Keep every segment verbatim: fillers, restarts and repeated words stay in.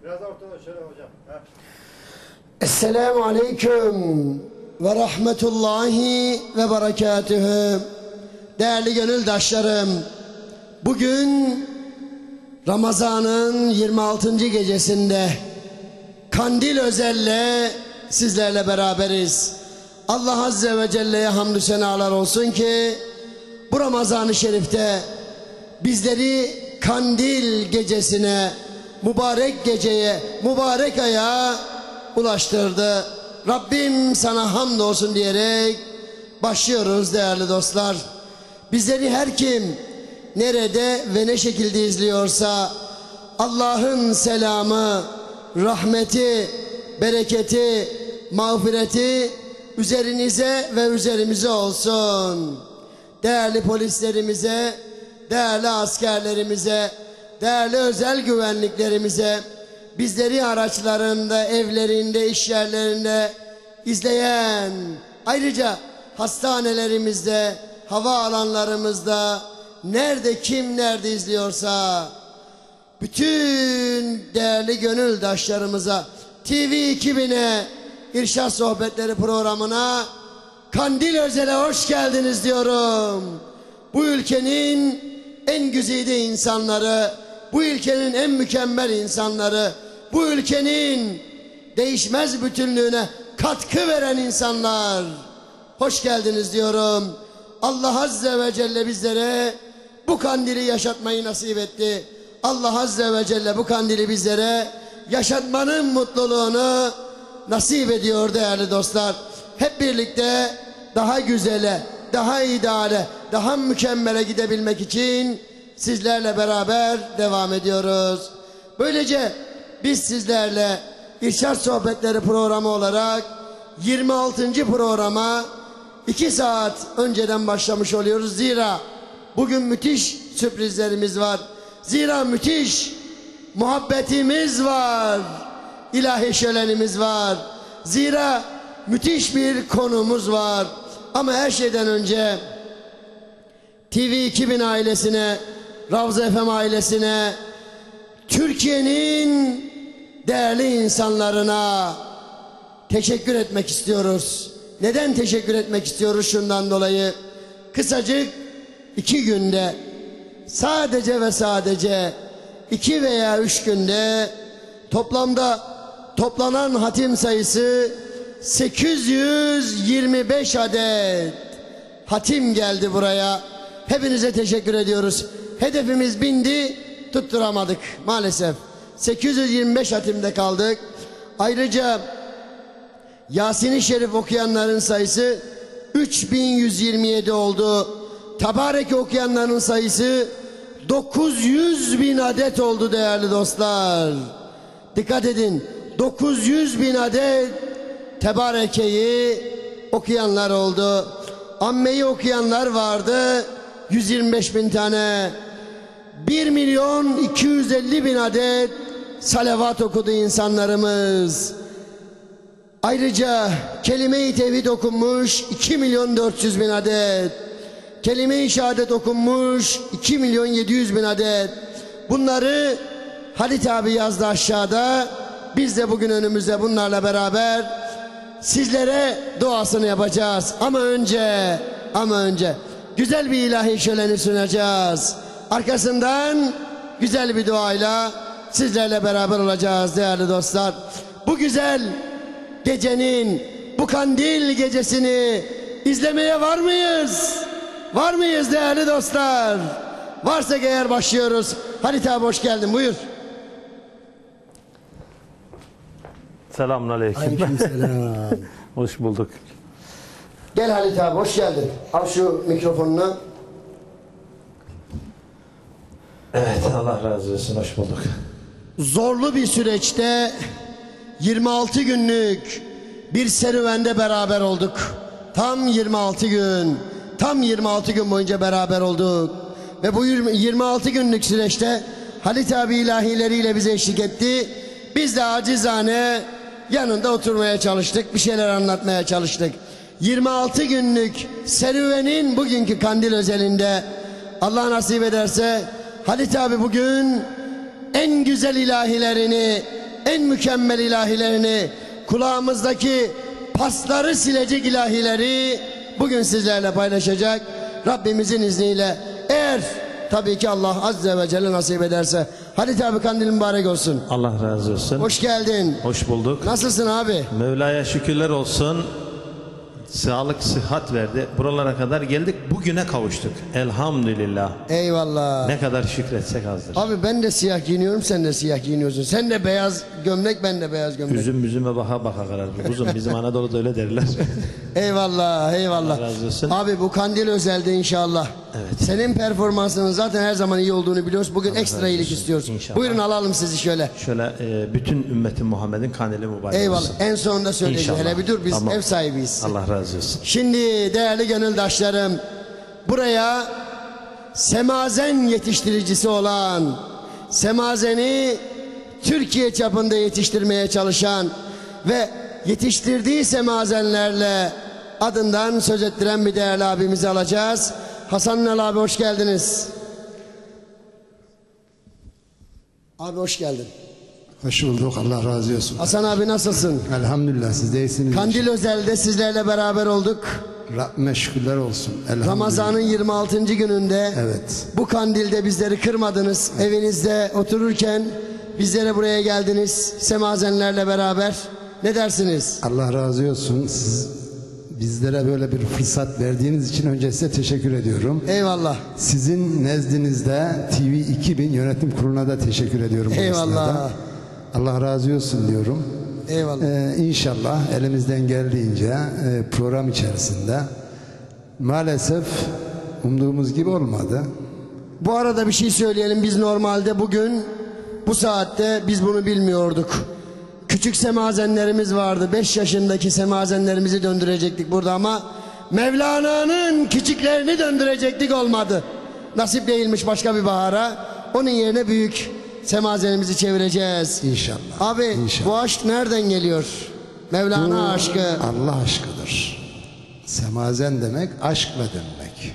Biraz ortada şöyle hocam. Ha. Esselamu Aleyküm ve Rahmetullahi ve Berekatühü. Değerli gönüldaşlarım, bugün Ramazan'ın yirmi altıncı gecesinde Kandil özelle sizlerle beraberiz. Allah Azze ve Celle'ye hamdü senalar olsun ki bu Ramazan-ı Şerif'te bizleri Kandil gecesine, mübarek geceye, mübarek aya ulaştırdı. Rabbim sana hamdolsun diyerek başlıyoruz değerli dostlar. Bizleri her kim nerede ve ne şekilde izliyorsa Allah'ın selamı, rahmeti, bereketi, mağfireti üzerinize ve üzerimize olsun. Değerli polislerimize, değerli askerlerimize, değerli özel güvenliklerimize, bizleri araçlarında, evlerinde, iş yerlerinde izleyen, ayrıca hastanelerimizde, havaalanlarımızda, nerede kim nerede izliyorsa, bütün değerli gönüldaşlarımıza, T V iki bine, İrşad Sohbetleri programına, Kandil Özel'e hoş geldiniz diyorum. Bu ülkenin en güzide insanları, bu ülkenin en mükemmel insanları, bu ülkenin değişmez bütünlüğüne katkı veren insanlar, hoş geldiniz diyorum. Allah Azze ve Celle bizlere bu kandili yaşatmayı nasip etti. Allah Azze ve Celle bu kandili bizlere yaşatmanın mutluluğunu nasip ediyor değerli dostlar. Hep birlikte daha güzele, daha ideale, daha mükemmele gidebilmek için sizlerle beraber devam ediyoruz. Böylece biz sizlerle İrşad Sohbetleri programı olarak yirmi altıncı programa iki saat önceden başlamış oluyoruz. Zira bugün müthiş sürprizlerimiz var. Zira müthiş muhabbetimiz var. İlahi şölenimiz var. Zira müthiş bir konumuz var. Ama her şeyden önce T V iki bin ailesine, Ravza F M ailesine, Türkiye'nin değerli insanlarına teşekkür etmek istiyoruz. Neden teşekkür etmek istiyoruz? Şundan dolayı kısacık iki günde, sadece ve sadece iki veya üç günde toplamda toplanan hatim sayısı sekiz yüz yirmi beş adet hatim geldi buraya. Hepinize teşekkür ediyoruz. Hedefimiz bindi, tutturamadık maalesef. sekiz yüz yirmi beş hatimde kaldık. Ayrıca Yasin-i Şerif okuyanların sayısı üç bin yüz yirmi yedi oldu. Tebareke okuyanların sayısı dokuz yüz bin adet oldu değerli dostlar. Dikkat edin, dokuz yüz bin adet Tebareke'yi okuyanlar oldu. Amme'yi okuyanlar vardı, yüz yirmi beş bin tane. bir milyon iki yüz elli bin adet salavat okudu insanlarımız. Ayrıca kelime-i tevhid okunmuş iki milyon dört yüz bin adet. Kelime-i şehadet okunmuş iki milyon yedi yüz bin adet. Bunları Halit abi yazdı aşağıda. Biz de bugün önümüzde bunlarla beraber sizlere duasını yapacağız. Ama önce, ama önce güzel bir ilahi şöleni sunacağız. Arkasından güzel bir duayla sizlerle beraber olacağız değerli dostlar. Bu güzel gecenin, bu kandil gecesini izlemeye var mıyız? Var mıyız değerli dostlar? Varsa eğer başlıyoruz. Halit abi hoş geldin, buyur. Selamünaleyküm. Aleykümselam. Hoş bulduk. Gel Halit abi, hoş geldin. Al şu mikrofonunu. Evet, Allah razı olsun, hoş bulduk. Zorlu bir süreçte yirmi altı günlük bir serüvende beraber olduk. Tam yirmi altı gün, tam yirmi altı gün boyunca beraber olduk. Ve bu yirmi altı günlük süreçte Halit abi ilahileriyle bize eşlik etti. Biz de acizane yanında oturmaya çalıştık, bir şeyler anlatmaya çalıştık. yirmi altı günlük serüvenin bugünkü kandil özelinde Allah nasip ederse Halit abi bugün en güzel ilahilerini, en mükemmel ilahilerini, kulağımızdaki pasları silecek ilahileri bugün sizlerle paylaşacak. Rabbimizin izniyle, eğer tabii ki Allah Azze ve Celle nasip ederse. Halit abi, kandil mübarek olsun. Allah razı olsun. Hoş geldin. Hoş bulduk. Nasılsın abi? Mevla'ya şükürler olsun. Sağlık, sıhhat verdi. Buralara kadar geldik. Bugüne kavuştuk. Elhamdülillah. Eyvallah. Ne kadar şükretsek azdır. Abi ben de siyah giyiniyorum, sen de siyah giyiniyorsun. Sen de beyaz gömlek, ben de beyaz gömlek. Üzüm üzüme baka baka karar. Uzun bizim Anadolu'da öyle derler. Eyvallah, eyvallah. Allah razı olsun. Abi bu kandil özelde inşallah. Evet. Senin performansının zaten her zaman iyi olduğunu biliyoruz. Bugün Allah ekstra razı iyilik olsun. istiyoruz. İnşallah. Buyurun alalım sizi şöyle. Şöyle e, bütün ümmetin Muhammed'in kandili mübarek Eyvallah. olsun. En sonunda söyleyeceğim. İnşallah. Hele bir dur, biz Tamam. ev sahibiyiz. Allah razı olsun. Şimdi değerli gönüldaşlarım, buraya semazen yetiştiricisi olan, semazeni Türkiye çapında yetiştirmeye çalışan ve yetiştirdiği semazenlerle adından söz ettiren bir değerli abimizi alacağız. Hasan Ünal abi, hoş geldiniz. Abi hoş geldin. Hoş bulduk, Allah razı olsun. Hasan abi, nasılsın? Elhamdülillah, siz de iyisiniz. Kandil özelde sizlerle beraber olduk. Rabbime şükürler olsun. Elhamdülillah. Ramazan'ın yirmi altıncı gününde Evet. bu kandilde bizleri kırmadınız. Evinizde otururken bizlere buraya geldiniz semazenlerle beraber. Ne dersiniz? Allah razı olsun. Siz bizlere böyle bir fırsat verdiğiniz için önce size teşekkür ediyorum. Eyvallah. Sizin nezdinizde T V iki bin yönetim kuruluna da teşekkür ediyorum. bu Eyvallah. esnada. Allah razı olsun diyorum. Eyvallah. Ee, İnşallah elimizden geldiğince e, program içerisinde, maalesef umduğumuz gibi olmadı. Bu arada bir şey söyleyelim. Biz normalde bugün bu saatte biz bunu bilmiyorduk. Küçük semazenlerimiz vardı. beş yaşındaki semazenlerimizi döndürecektik burada ama Mevlana'nın küçüklerini döndürecektik, olmadı. Nasip değilmiş başka bir bahara. Onun yerine büyük semazenimizi çevireceğiz. İnşallah. Abi İnşallah. bu aşk nereden geliyor? Mevlana aşkı. Allah aşkıdır. Semazen demek aşkla dönmek.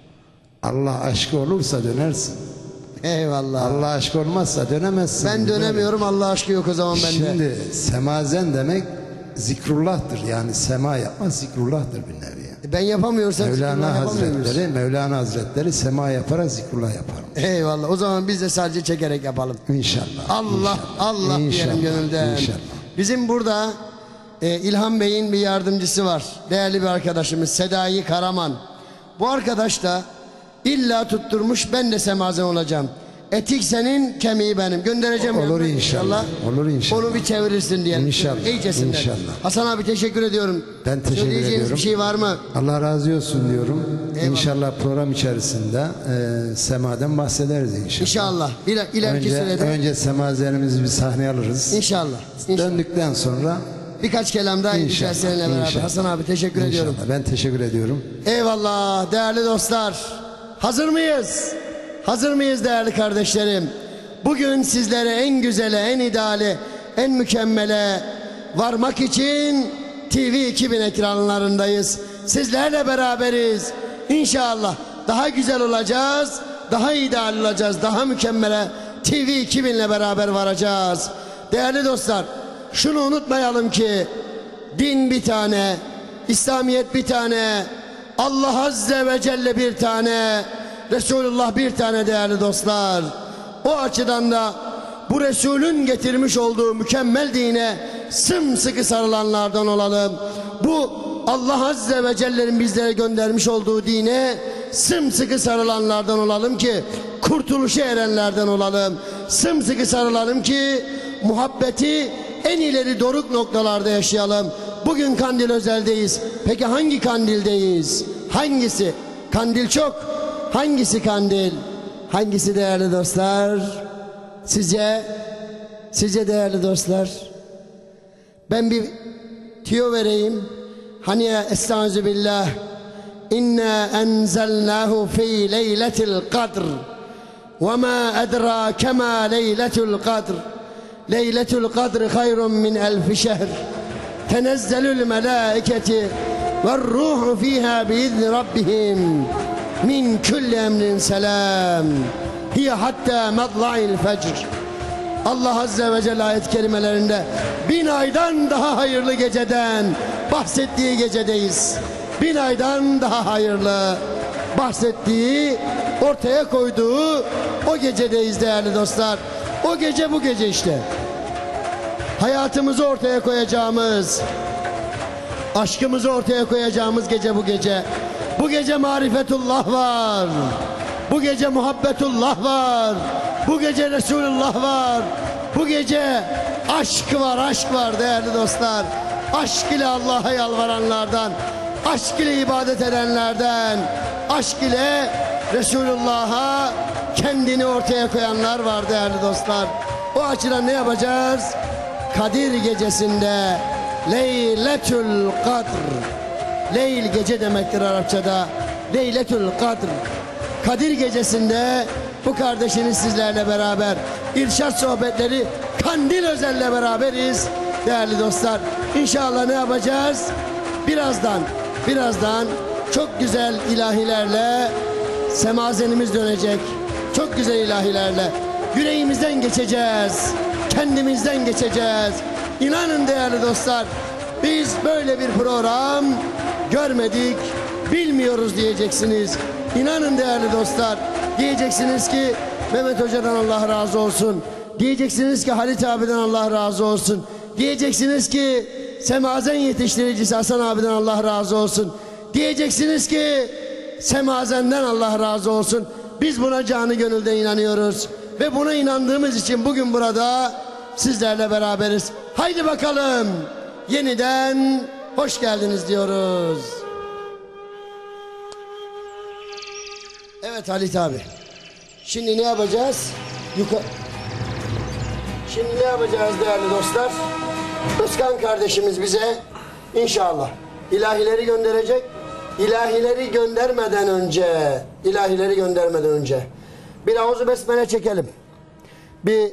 Allah aşkı olursa dönersin. Eyvallah. Allah aşkı olmazsa dönemezsin. Ben dönemiyorum, Allah aşkı yok o zaman bende. Şimdi semazen demek zikrullah'tır. Yani sema yapmak zikrullah'tır bir nevi. Ben yapamıyorsam Mevlana zikrullah yapamıyor muyuz? Hazretleri, Mevlana Hazretleri sema yaparak zikrullah yaparmış. Eyvallah. O zaman biz de sadece çekerek yapalım. İnşallah. Allah inşallah, Allah inşallah, diyelim gönülden. İnşallah. Bizim burada e, İlhan Bey'in bir yardımcısı var. Değerli bir arkadaşımız Sedai Karaman. Bu arkadaş da illa tutturmuş, ben de semazen olacağım. Etik senin, kemiği benim. Göndereceğim. Olur yanına inşallah. Olur inşallah. Onu bir çevirirsin diyelim. İnşallah, İyicesinden. inşallah. Hasan abi, teşekkür ediyorum. Ben teşekkür Söyleyeceğiniz ediyorum. bir şey var mı? Allah razı olsun diyorum. Eyvallah. İnşallah program içerisinde e, semaden bahsederiz inşallah. İnşallah. İler, ileriki Önce, sürede. önce semazenimizi bir sahneye alırız. İnşallah. İnşallah. Döndükten sonra Birkaç kelam daha İnşallah, inşallah seninle beraber. inşallah. Hasan abi, teşekkür ediyorum. İnşallah. Ben teşekkür ediyorum. Eyvallah değerli dostlar. Hazır mıyız? Hazır mıyız değerli kardeşlerim? Bugün sizlere en güzele, en ideali, en mükemmele varmak için T V iki bin ekranlarındayız. Sizlerle beraberiz. İnşallah daha güzel olacağız, daha ideal olacağız, daha mükemmele T V iki bin ile beraber varacağız. Değerli dostlar, şunu unutmayalım ki din bir tane, İslamiyet bir tane, Allah Azze ve Celle bir tane, Resulullah bir tane değerli dostlar. O açıdan da bu Resulün getirmiş olduğu mükemmel dine sımsıkı sarılanlardan olalım. Bu Allah Azze ve Celle'nin bizlere göndermiş olduğu dine sımsıkı sarılanlardan olalım ki kurtuluşa erenlerden olalım. Sımsıkı sarılalım ki muhabbeti en ileri doruk noktalarda yaşayalım. Bugün kandil özeldeyiz. Peki hangi kandildeyiz? Hangisi? Kandil çok. Hangisi kandil? Hangisi değerli dostlar? Sizce? Sizce değerli dostlar? Ben bir tüyo vereyim. Hani ya estağfirullah. İnna enzelnahu fi leyletil kadr. Ve ma edrake ma leyletul kadr. Leyletul kadr hayrun min elfi şehr. Tenezzelül melâiketi ve ruhu fiha biizni rabbihim min kulli emrin selam. Hiye hatta matla'il fecr. Allah Azze ve Celle ayet-i kerimelerinde bin aydan daha hayırlı geceden bahsettiği gecedeyiz. Bin aydan daha hayırlı bahsettiği, ortaya koyduğu o gecedeyiz değerli dostlar. O gece bu gece işte. Hayatımızı ortaya koyacağımız, aşkımızı ortaya koyacağımız gece bu gece. Bu gece marifetullah var. Bu gece muhabbetullah var. Bu gece Resulullah var. Bu gece aşk var, aşk var değerli dostlar. Aşk ile Allah'a yalvaranlardan, aşk ile ibadet edenlerden, aşk ile Resulullah'a kendini ortaya koyanlar var değerli dostlar. O açıdan ne yapacağız? Kadir gecesinde Leyletül Kadr. Leyl gece demektir Arapçada. Leyletül Kadr. Kadir gecesinde bu kardeşiniz sizlerle beraber irşad sohbetleri Kandil Özel'le beraberiz değerli dostlar. İnşallah ne yapacağız? Birazdan, birazdan çok güzel ilahilerle semazenimiz dönecek. Çok güzel ilahilerle yüreğimizden geçeceğiz. Kendimizden geçeceğiz. İnanın değerli dostlar, biz böyle bir program görmedik, bilmiyoruz diyeceksiniz. İnanın değerli dostlar, diyeceksiniz ki Mehmet Hoca'dan Allah razı olsun. Diyeceksiniz ki Halit abiden Allah razı olsun. Diyeceksiniz ki semazen yetiştiricisi Hasan abiden Allah razı olsun. Diyeceksiniz ki semazenden Allah razı olsun. Biz buna canı gönülden inanıyoruz. Ve buna inandığımız için bugün burada sizlerle beraberiz. Haydi bakalım yeniden hoş geldiniz diyoruz. Evet Halit abi. Şimdi ne yapacağız? Yukarı. Şimdi ne yapacağız değerli dostlar? Özkan kardeşimiz bize inşallah ilahileri gönderecek. İlahileri göndermeden önce, ilahileri göndermeden önce bir Auzu Besmele çekelim. Bir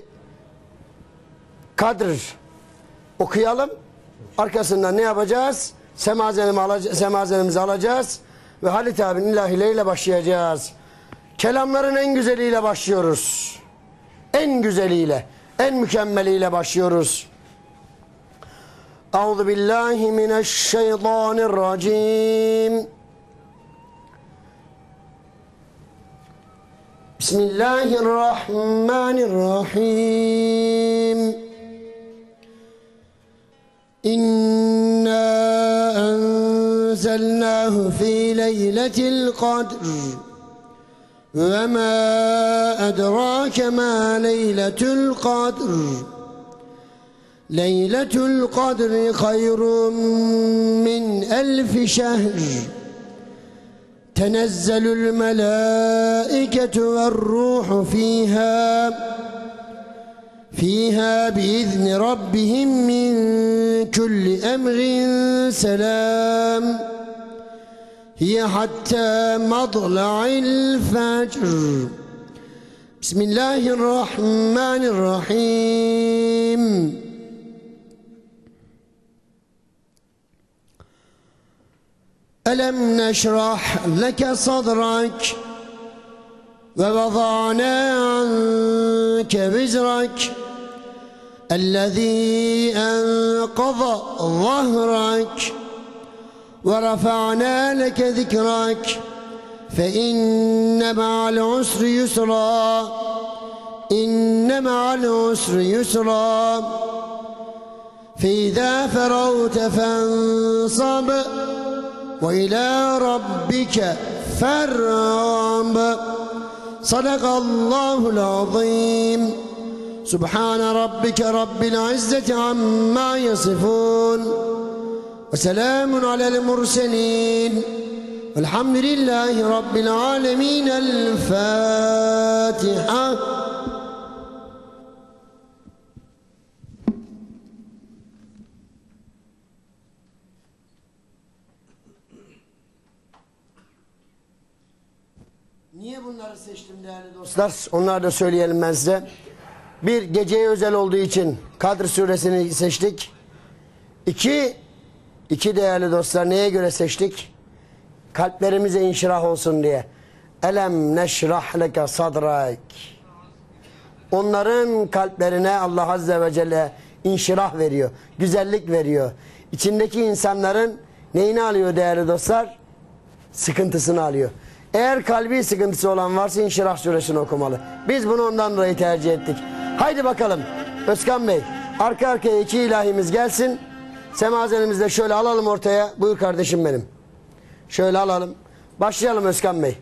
Kadr okuyalım. Arkasından ne yapacağız? Semazenimi alaca semazenimizi alacağız ve Halit abinin ilahileriyle başlayacağız. Kelamların en güzeliyle başlıyoruz. En güzeliyle, en mükemmeliyle başlıyoruz. Euzu billahi mineşşeytanirracim. Bismillahirrahmanirrahim. İnna enzelnahu fi leyletil kadr. Ve ma edrake ma leyletul kadr. Leyletul kadri hayrun min elfi şehr. Tenezzelul melâiketu ve ruhu fîhâ. Fîhâ biizni rabbihim min kulli emrin selâm. Hiye hattâ madla'il fecr. Bismillahirrahmanirrahim. Elem neşrah leke sadrak ve vada'na anke vizrak ellezî enqaza zahrak ve rafa'na leke zikrak fe inne ma'al usri yusra inne ma'al usri yusra fe izâ feravte fensab وإلى ربك فارغب صدق الله العظيم سبحان ربك رب العزة عما يصفون وسلام على المرسلين والحمد لله رب العالمين. الفاتحة. Niye bunları seçtim değerli dostlar? Onları da söyleyelim ben size. Bir, geceye özel olduğu için Kadr suresini seçtik. İki, iki değerli dostlar neye göre seçtik? Kalplerimize inşirah olsun diye. Elem neşrah leke sadrak. Onların kalplerine Allah Azze ve Celle inşirah veriyor, güzellik veriyor. İçindeki insanların neyini alıyor değerli dostlar? Sıkıntısını alıyor. Eğer kalbi sıkıntısı olan varsa İnşirah suresini okumalı. Biz bunu ondan dolayı tercih ettik. Haydi bakalım Özkan Bey, arka arkaya iki ilahimiz gelsin. Semazenimizi de şöyle alalım ortaya. Buyur kardeşim benim. Şöyle alalım. Başlayalım Özkan Bey.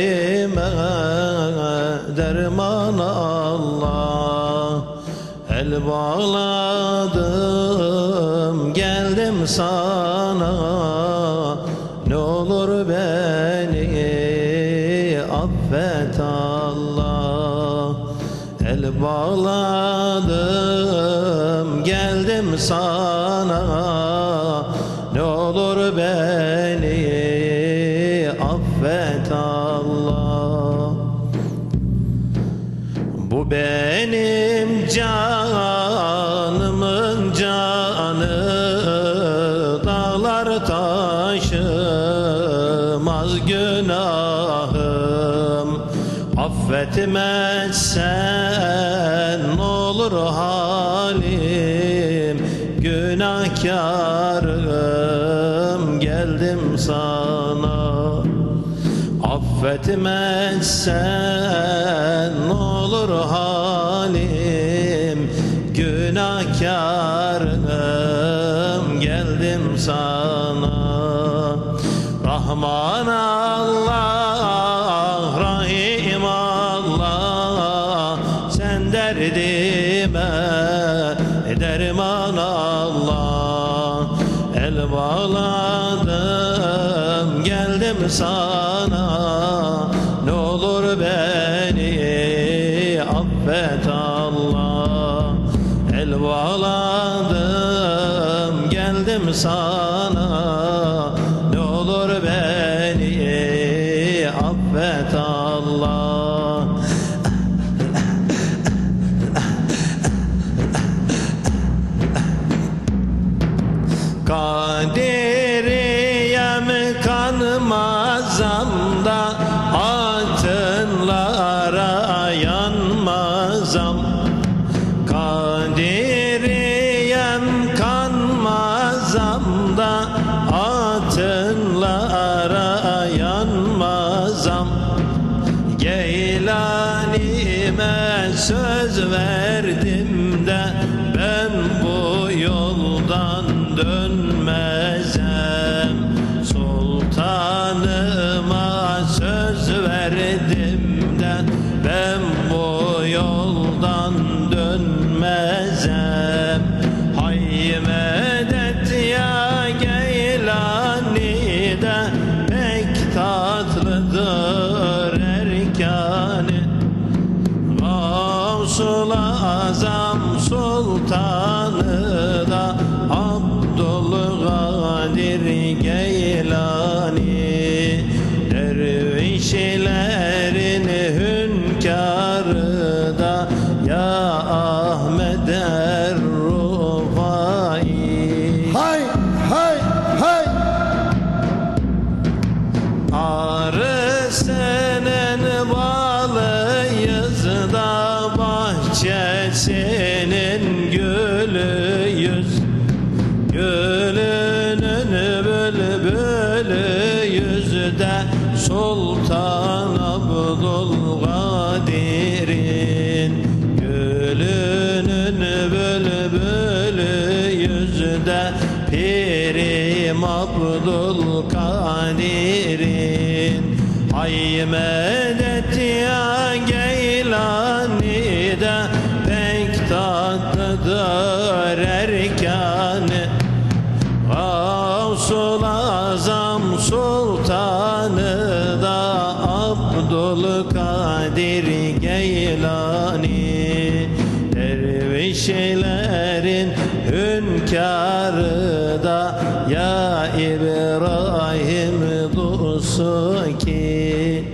derdime derman Allah. El bağladım geldim sana, ne olur beni affet Allah. El bağladım geldim sana, ne olur beni affet Allah. Bu benim canımın canı, dağlar taşımaz günahım. Affetmezsen olur halim, günahkarım geldim sana. Affetmezsen olur halim, günahkarım geldim sana. Rahman Allah, Rahim Allah, sen derdime derman Allah. El bağladım geldim sana, ne olur beni affet Allah. El bağladım geldim sana, ne olur beni affet Allah. Kadiriyem kanmazam da, altınlara yanmazam. Kadiriyem kanmazam da, altınlara yanmazam. Geylanime söz verdim de, ben bu yoldan dönmezem. Sultanıma söz verdim de, ben bu yoldan dönmezem. Hay medet ya Geylani de, pek tatlıdır erkanı. Gavsul Azam sultanı da, Abdülkadir Geylani. Dervişlerin hünkârı da, ya Ahmed er-Rufai. Hay hay hay. Arısının balıyız da, bahçesinin gülüyüz. Gülünün bülbülü yüzde, Sultan Abdülkadir'in. Gülünün bülbülü yüzde, Pirim Abdülkadir'in. Ay medet ya Geylani de, pek tatlıdır erkanı. Gavsul Azam sultanı da, Abdülkadir Geylani. Dervişlerin hünkârı da, ya İbrahim Dusuki.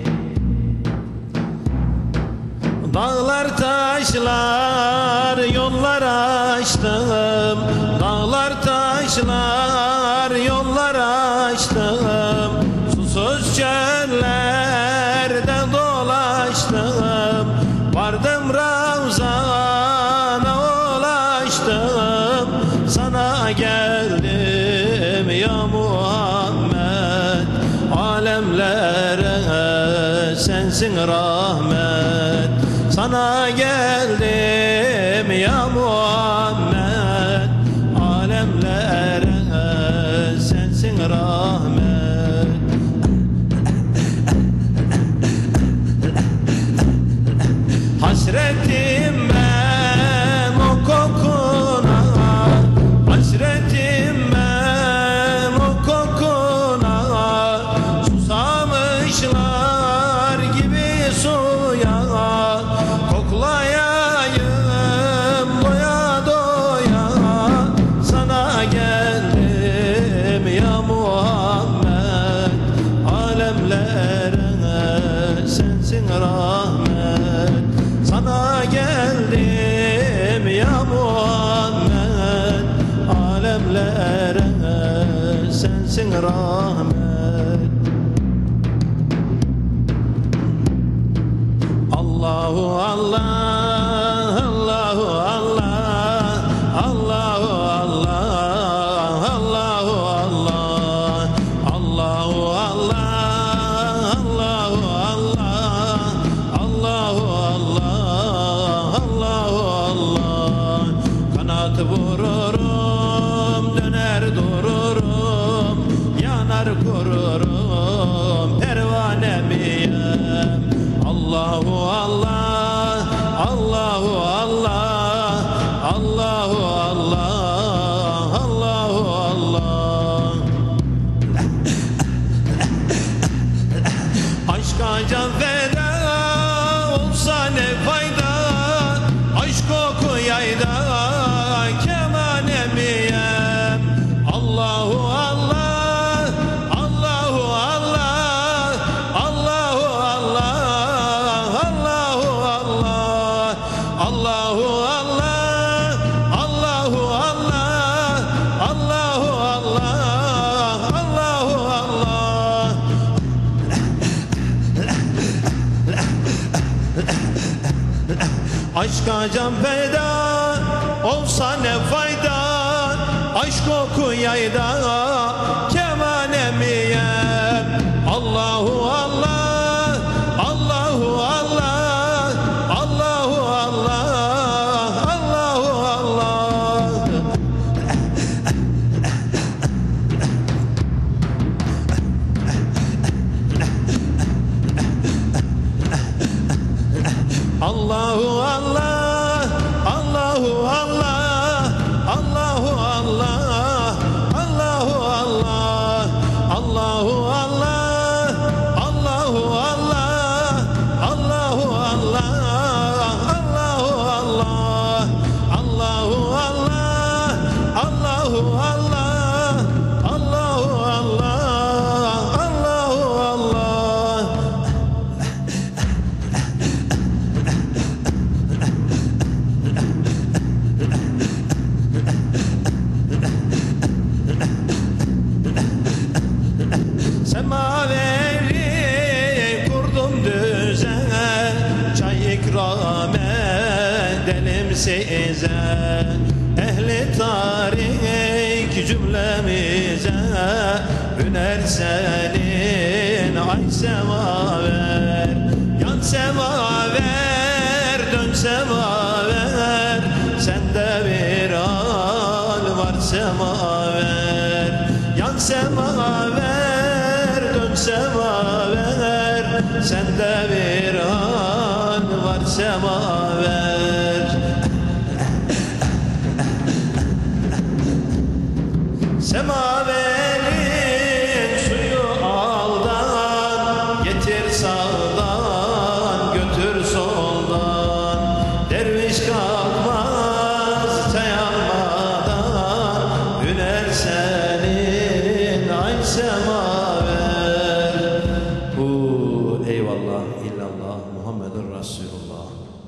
Dağlar taşlar yollar açtım, dağlar taşlar yollar açtım. Susuz çöllerde dolaştım, vardım Ravzana ulaştım. Sana geldim ya Muhammed, alemlere sensin rahmet. Sana geldim ya Muhammed, alemlere sensin rahmet. Hasretim ben o kokuna, hasretim ben o kokuna, susamışlar gibi suya, koklayayım doya doya, sana geldim ya Muhammed, alemlere sensin rahmet. Sana geldim ya Muhammed, alemlere sensin rahmet. Allahu Allah, Allahu Allah, Allahu Allah, Allahu Allah, Allahu Allah, Allahu Allah, Allahu Allah, Allahu Allah. Kanat vururum, döner dururum, yanar kururum, pervane miyim? Allahu Allah, Allahu Allah, Allahu Allah, Allahu Allah. Aşka can feda olsa ne fayda, aşk koku yayda kemane miyem? Allahu Allah, Allahu Allah, Allahu Allah, Allahu Allah, Allahu Allah, Allahu Allah, Allahu Allah, Allahu Allah. Aşka can feda olsa ne fayda, aşk koku yayda kemane miyem? Allahu Allah, Allahu Allah, Allahu Allah, Allahu Allah. Allahu Allah, Allahu Allah, Allahu Allah, Allahu Allah, Allahu Allah, Allahu Allah, Allahu Allah, Allahu Allah, Allahu Allah, Allahu Allah, Allahu Allah, Allahu Allah. Semaveri kurdum düzene, çay ikram edelim size. Ehli tarih cümlemize, üner senin ay semaver. Yan semaver, dön semaver, sende bir hal var semaver. Yan semaver, dön semaver, sende bir hal var semaver. Semaverin suyu aldan, getir sağdan, götür soldan. Derviş kalkmaz dayanmadan, üner senin ay semaver. Hu eyvallah illallah Muhammedur Resulullah.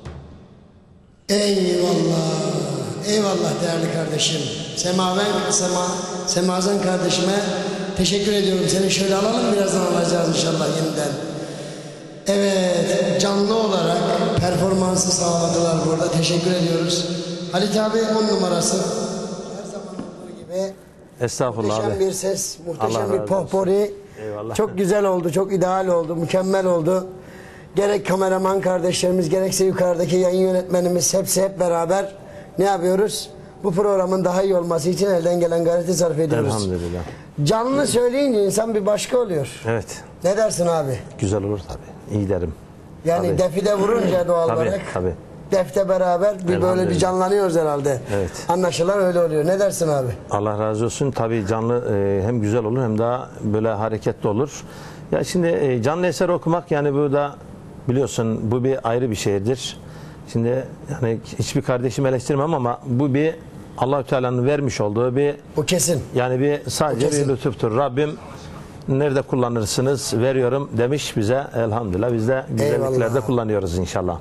Eyvallah, eyvallah değerli kardeşim. Semaven, Sema, Semazan kardeşime teşekkür ediyorum. Seni şöyle alalım, birazdan alacağız inşallah yeniden. Evet, canlı olarak performansı sağladılar burada. Teşekkür ediyoruz. Halit abi on numarası. Her zaman olduğu gibi Estağfurullah muhteşem abi. bir ses, muhteşem Allah bir razı pohpori. Eyvallah. Çok güzel oldu, çok ideal oldu, mükemmel oldu. Gerek kameraman kardeşlerimiz, gerekse yukarıdaki yayın yönetmenimiz hepsi hep beraber ne yapıyoruz? Bu programın daha iyi olması için elden gelen gayreti sarf ediyoruz. Elhamdülillah. Canlı söyleyince insan bir başka oluyor. Evet. Ne dersin abi? Güzel olur tabii. İyi derim. Yani Tabii. defide vurunca doğal Tabii, olarak tabii. defte beraber bir böyle bir Elhamdülillah. canlanıyoruz herhalde. Evet. Anlaşılan öyle oluyor. Ne dersin abi? Allah razı olsun. Tabii canlı e, hem güzel olur hem daha böyle hareketli olur. Ya şimdi e, canlı eser okumak yani bu da biliyorsun bu bir ayrı bir şeydir. Şimdi yani hiçbir kardeşimi eleştirmem ama bu bir Allah-u Teala'nın vermiş olduğu bir Bu kesin. yani bir sadece kesin. bir lütuftur. Rabbim nerede kullanırsınız veriyorum demiş bize. Elhamdülillah biz de güzelliklerde Eyvallah. kullanıyoruz inşallah.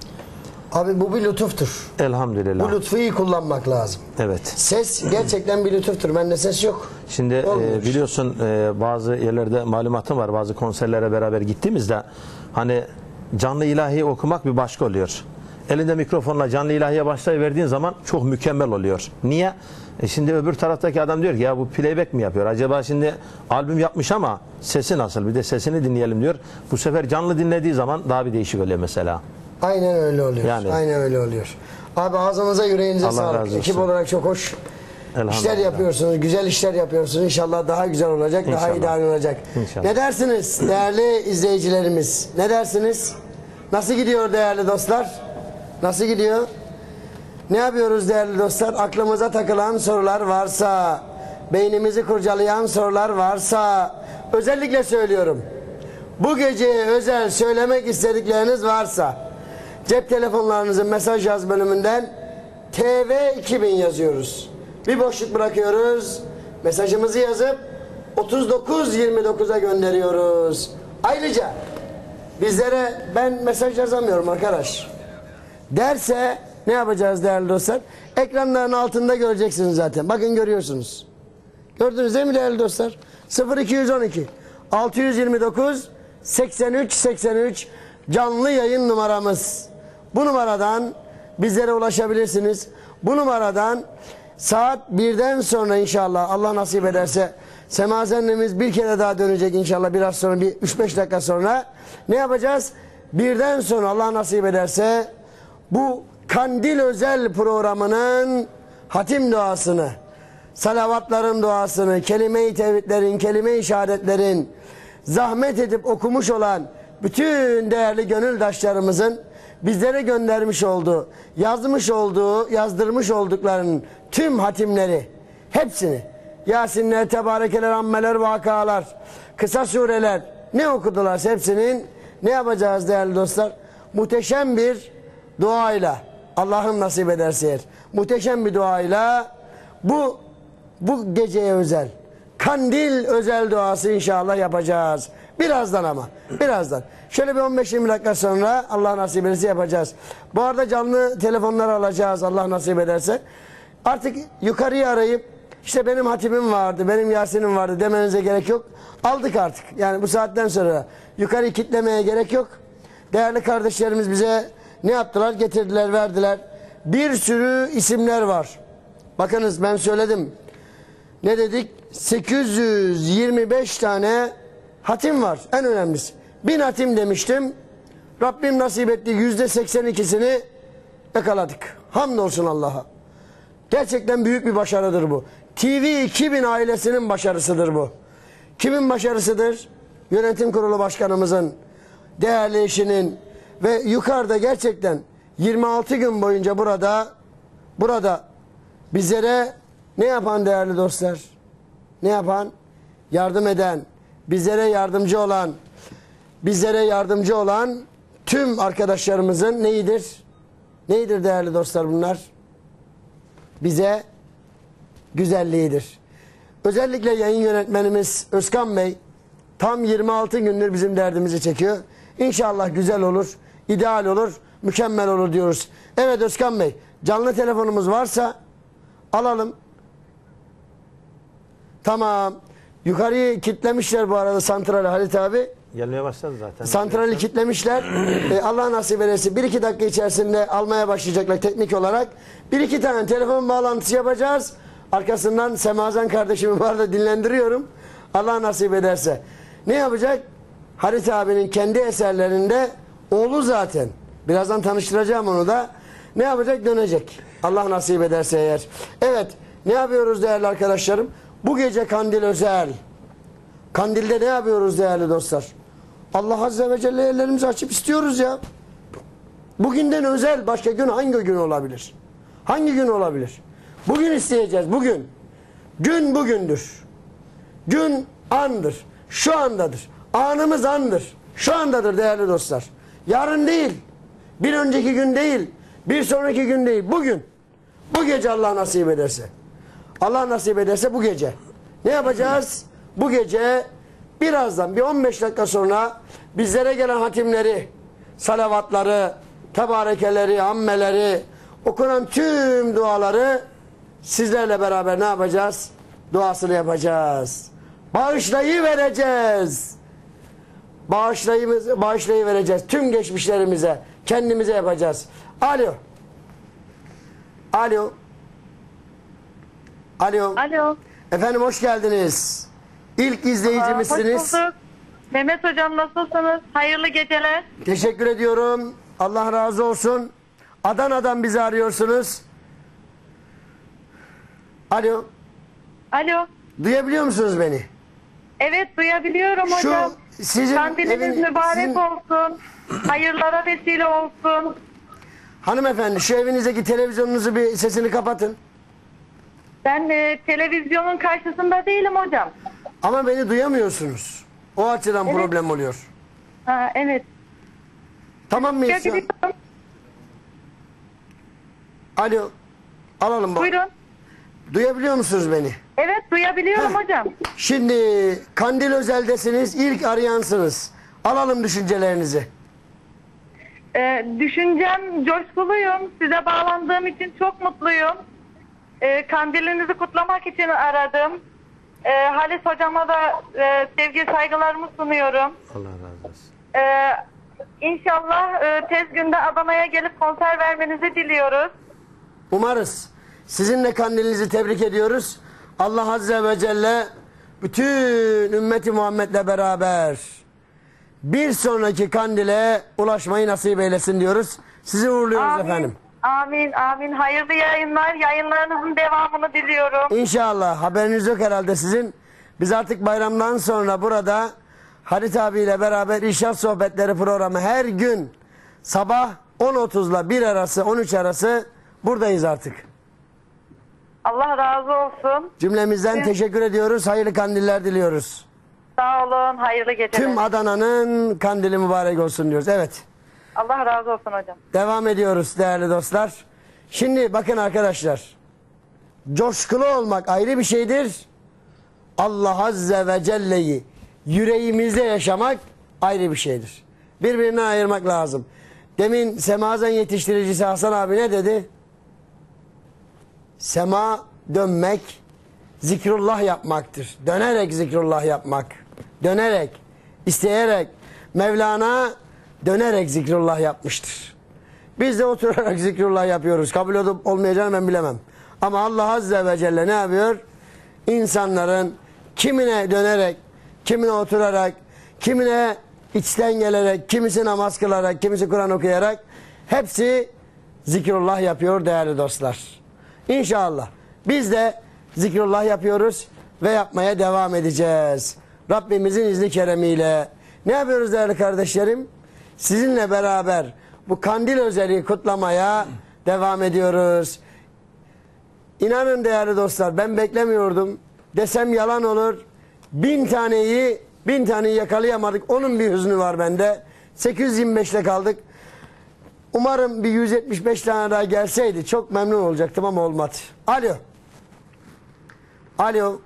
Abi bu bir lütuftur. Elhamdülillah. Bu lütfu iyi kullanmak lazım. Evet. Ses gerçekten bir lütuftur. Bende ses yok. Şimdi Olmuyor. e, biliyorsun e, bazı yerlerde malumatım var. Bazı konserlere beraber gittiğimizde hani canlı ilahi okumak bir başka oluyor. Elinde mikrofonla canlı ilahiye başlayıverdiğin zaman çok mükemmel oluyor. Niye? E şimdi öbür taraftaki adam diyor ki ya bu playback mi yapıyor? Acaba şimdi albüm yapmış ama sesi nasıl? Bir de sesini dinleyelim diyor. Bu sefer canlı dinlediği zaman daha bir değişik oluyor mesela. Aynen öyle oluyor. Yani. Aynen öyle oluyor. Abi ağzınıza yüreğinize Allah sağlık. razı olsun. Ekip olarak çok hoş Elhamdülillah. işler yapıyorsunuz. Güzel işler yapıyorsunuz. İnşallah daha güzel olacak. Daha İnşallah. ideal olacak. İnşallah. Ne dersiniz değerli izleyicilerimiz? Ne dersiniz? Nasıl gidiyor değerli dostlar? Nasıl gidiyor? Ne yapıyoruz değerli dostlar? Aklımıza takılan sorular varsa, beynimizi kurcalayan sorular varsa, özellikle söylüyorum. Bu geceye özel söylemek istedikleriniz varsa, cep telefonlarınızın mesaj yaz bölümünden T V iki bin yazıyoruz. Bir boşluk bırakıyoruz. Mesajımızı yazıp otuz dokuz yirmi dokuza gönderiyoruz. Ayrıca bizlere ben mesaj yazamıyorum arkadaş derse ne yapacağız değerli dostlar? Ekranların altında göreceksiniz zaten. Bakın görüyorsunuz. Gördünüz değil mi değerli dostlar? sıfır iki yüz on iki altı yüz yirmi dokuz seksen üç seksen üç canlı yayın numaramız. Bu numaradan bizlere ulaşabilirsiniz. Bu numaradan saat birden sonra inşallah Allah nasip ederse semazennemiz bir kere daha dönecek inşallah biraz sonra bir üç beş dakika sonra. Ne yapacağız? Birden sonra Allah nasip ederse bu Kandil özel programının hatim duasını, salavatların duasını, kelime-i tevhidlerin, kelime-i şehadetlerin zahmet edip okumuş olan bütün değerli gönüldaşlarımızın bizlere göndermiş olduğu, yazmış olduğu, yazdırmış olduklarının tüm hatimleri, hepsini, Yasinler, Tebarekeler, Ammeler, Vakalar, kısa sureler ne okudularsa hepsinin ne yapacağız değerli dostlar? Muhteşem bir duayla, Allah'ın nasip ederse eğer, muhteşem bir duayla bu bu geceye özel, Kandil özel duası inşallah yapacağız. Birazdan ama, birazdan. Şöyle bir on beş yirmi dakika sonra Allah nasip ederse yapacağız. Bu arada canlı telefonları alacağız Allah nasip ederse. Artık yukarıyı arayıp işte benim hatimim vardı, benim Yasin'im vardı demenize gerek yok. Aldık artık. Yani bu saatten sonra yukarıyı kitlemeye gerek yok. Değerli kardeşlerimiz bize ne yaptılar? Getirdiler, verdiler. Bir sürü isimler var. Bakınız ben söyledim. Ne dedik? sekiz yüz yirmi beş tane hatim var. En önemlisi. Bin hatim demiştim. Rabbim nasip etti. yüzde seksen ikisini yakaladık. Hamdolsun Allah'a. Gerçekten büyük bir başarıdır bu. T V iki bin ailesinin başarısıdır bu. Kimin başarısıdır? Yönetim kurulu başkanımızın, değerli eşinin ve yukarıda gerçekten yirmi altı gün boyunca burada burada bizlere ne yapan değerli dostlar? Ne yapan? Yardım eden, bizlere yardımcı olan, bizlere yardımcı olan tüm arkadaşlarımızın neyidir? Neyidir değerli dostlar bunlar? Bize güzelliğidir. Özellikle yayın yönetmenimiz Özkan Bey tam yirmi altı gündür bizim derdimizi çekiyor. İnşallah güzel olur, ideal olur, mükemmel olur diyoruz. Evet Özkan Bey, canlı telefonumuz varsa alalım. Tamam. Yukarıyı kitlemişler bu arada santrali Halit abi. Gelmeye başladı zaten. Santrali kitlemişler. ee, Allah nasip ederse bir iki dakika içerisinde almaya başlayacaklar teknik olarak. Bir iki tane telefon bağlantısı yapacağız. Arkasından Semazen kardeşimi var da dinlendiriyorum. Allah nasip ederse. Ne yapacak? Halit abinin kendi eserlerinde oğlu zaten. Birazdan tanıştıracağım onu da. Ne yapacak? Dönecek. Allah nasip ederse eğer. Evet. Ne yapıyoruz değerli arkadaşlarım? Bu gece Kandil özel. Kandil'de ne yapıyoruz değerli dostlar? Allah Azze ve Celle ellerimizi açıp istiyoruz ya. Bugünden özel başka gün hangi gün olabilir? Hangi gün olabilir? Bugün isteyeceğiz, bugün. Gün bugündür. Gün andır. Şu andadır. Anımız andır. Şu andadır değerli dostlar. Yarın değil. Bir önceki gün değil. Bir sonraki gün değil. Bugün. Bu gece Allah nasip ederse. Allah nasip ederse bu gece. Ne yapacağız? Bu gece birazdan bir on beş dakika sonra bizlere gelen hatimleri, salavatları, tebarekeleri, ammeleri, okunan tüm duaları sizlerle beraber ne yapacağız? Duasını yapacağız. Bağışlayıvereceğiz. Bağışlayı, bağışlayıvereceğiz. Tüm geçmişlerimize, kendimize yapacağız. Alo. Alo. Alo. Alo. Efendim hoş geldiniz. İlk izleyicimizsiniz. Hoş bulduk. Mehmet hocam nasılsınız? Hayırlı geceler. Teşekkür ediyorum. Allah razı olsun. Adana'dan bizi arıyorsunuz. Alo. Alo. Duyabiliyor musunuz beni? Evet duyabiliyorum Şu hocam. sizin Kandiliniz evin- mübarek sizin- olsun. Hayırlara vesile olsun. Hanımefendi şu evinizdeki televizyonunuzu bir sesini kapatın. Ben e, televizyonun karşısında değilim hocam. Ama beni duyamıyorsunuz. O açıdan Evet. problem oluyor. Ha, evet. Tamam mıyız? şu an? Duyabiliyorum. Alo. Alalım bak. Buyurun. Duyabiliyor musunuz beni? Evet duyabiliyorum Heh. hocam. Şimdi Kandil Özel'desiniz. İlk arayansınız. Alalım düşüncelerinizi. E, düşüncem coşkuluyum. Size bağlandığım için çok mutluyum. E, kandilinizi kutlamak için aradım. E, Halis hocama da e, sevgi saygılarımı sunuyorum. Allah razı olsun. E, İnşallah e, tez günde Adana'ya gelip konser vermenizi diliyoruz. Umarız. Sizinle kandilinizi tebrik ediyoruz. Allah Azze ve Celle bütün ümmeti Muhammed'le beraber bir sonraki kandile ulaşmayı nasip eylesin diyoruz. Sizi uğurluyoruz Amin. efendim. Amin, amin. Hayırlı yayınlar, yayınlarınızın devamını diliyorum. İnşallah. Haberiniz yok herhalde sizin. Biz artık bayramdan sonra burada Halit abiyle beraber İrşad Sohbetleri programı her gün sabah on otuzla bir arası on üç arası buradayız artık. Allah razı olsun. Cümlemizden Evet. teşekkür ediyoruz. Hayırlı kandiller diliyoruz. Sağ olun, hayırlı geceler. Tüm Adana'nın kandili mübarek olsun diyoruz. Evet. Allah razı olsun hocam. Devam ediyoruz değerli dostlar. Şimdi bakın arkadaşlar. Coşkulu olmak ayrı bir şeydir. Allah Azze ve Celle'yi yüreğimizde yaşamak ayrı bir şeydir. Birbirinden ayırmak lazım. Demin Semazen yetiştiricisi Hasan abi ne dedi? Sema dönmek, zikrullah yapmaktır. Dönerek zikrullah yapmak. Dönerek, isteyerek, Mevlana dönerek zikrullah yapmıştır. Biz de oturarak zikrullah yapıyoruz. Kabul olup olmayacağını ben bilemem. Ama Allah Azze ve Celle ne yapıyor? İnsanların kimine dönerek, kimine oturarak, kimine içten gelerek, kimisi namaz kılarak, kimisi Kur'an okuyarak hepsi zikrullah yapıyor değerli dostlar. İnşallah biz de zikrullah yapıyoruz ve yapmaya devam edeceğiz. Rabbimizin izni keremiyle. Ne yapıyoruz değerli kardeşlerim? Sizinle beraber bu kandil özeli kutlamaya devam ediyoruz. İnanın değerli dostlar ben beklemiyordum. Desem yalan olur. Bin taneyi, bin taneyi yakalayamadık. Onun bir hüznü var bende. sekiz yüz yirmi beşte kaldık. Umarım bir yüz yetmiş beş tane daha gelseydi çok memnun olacaktım ama olmadı. Alo. Alo.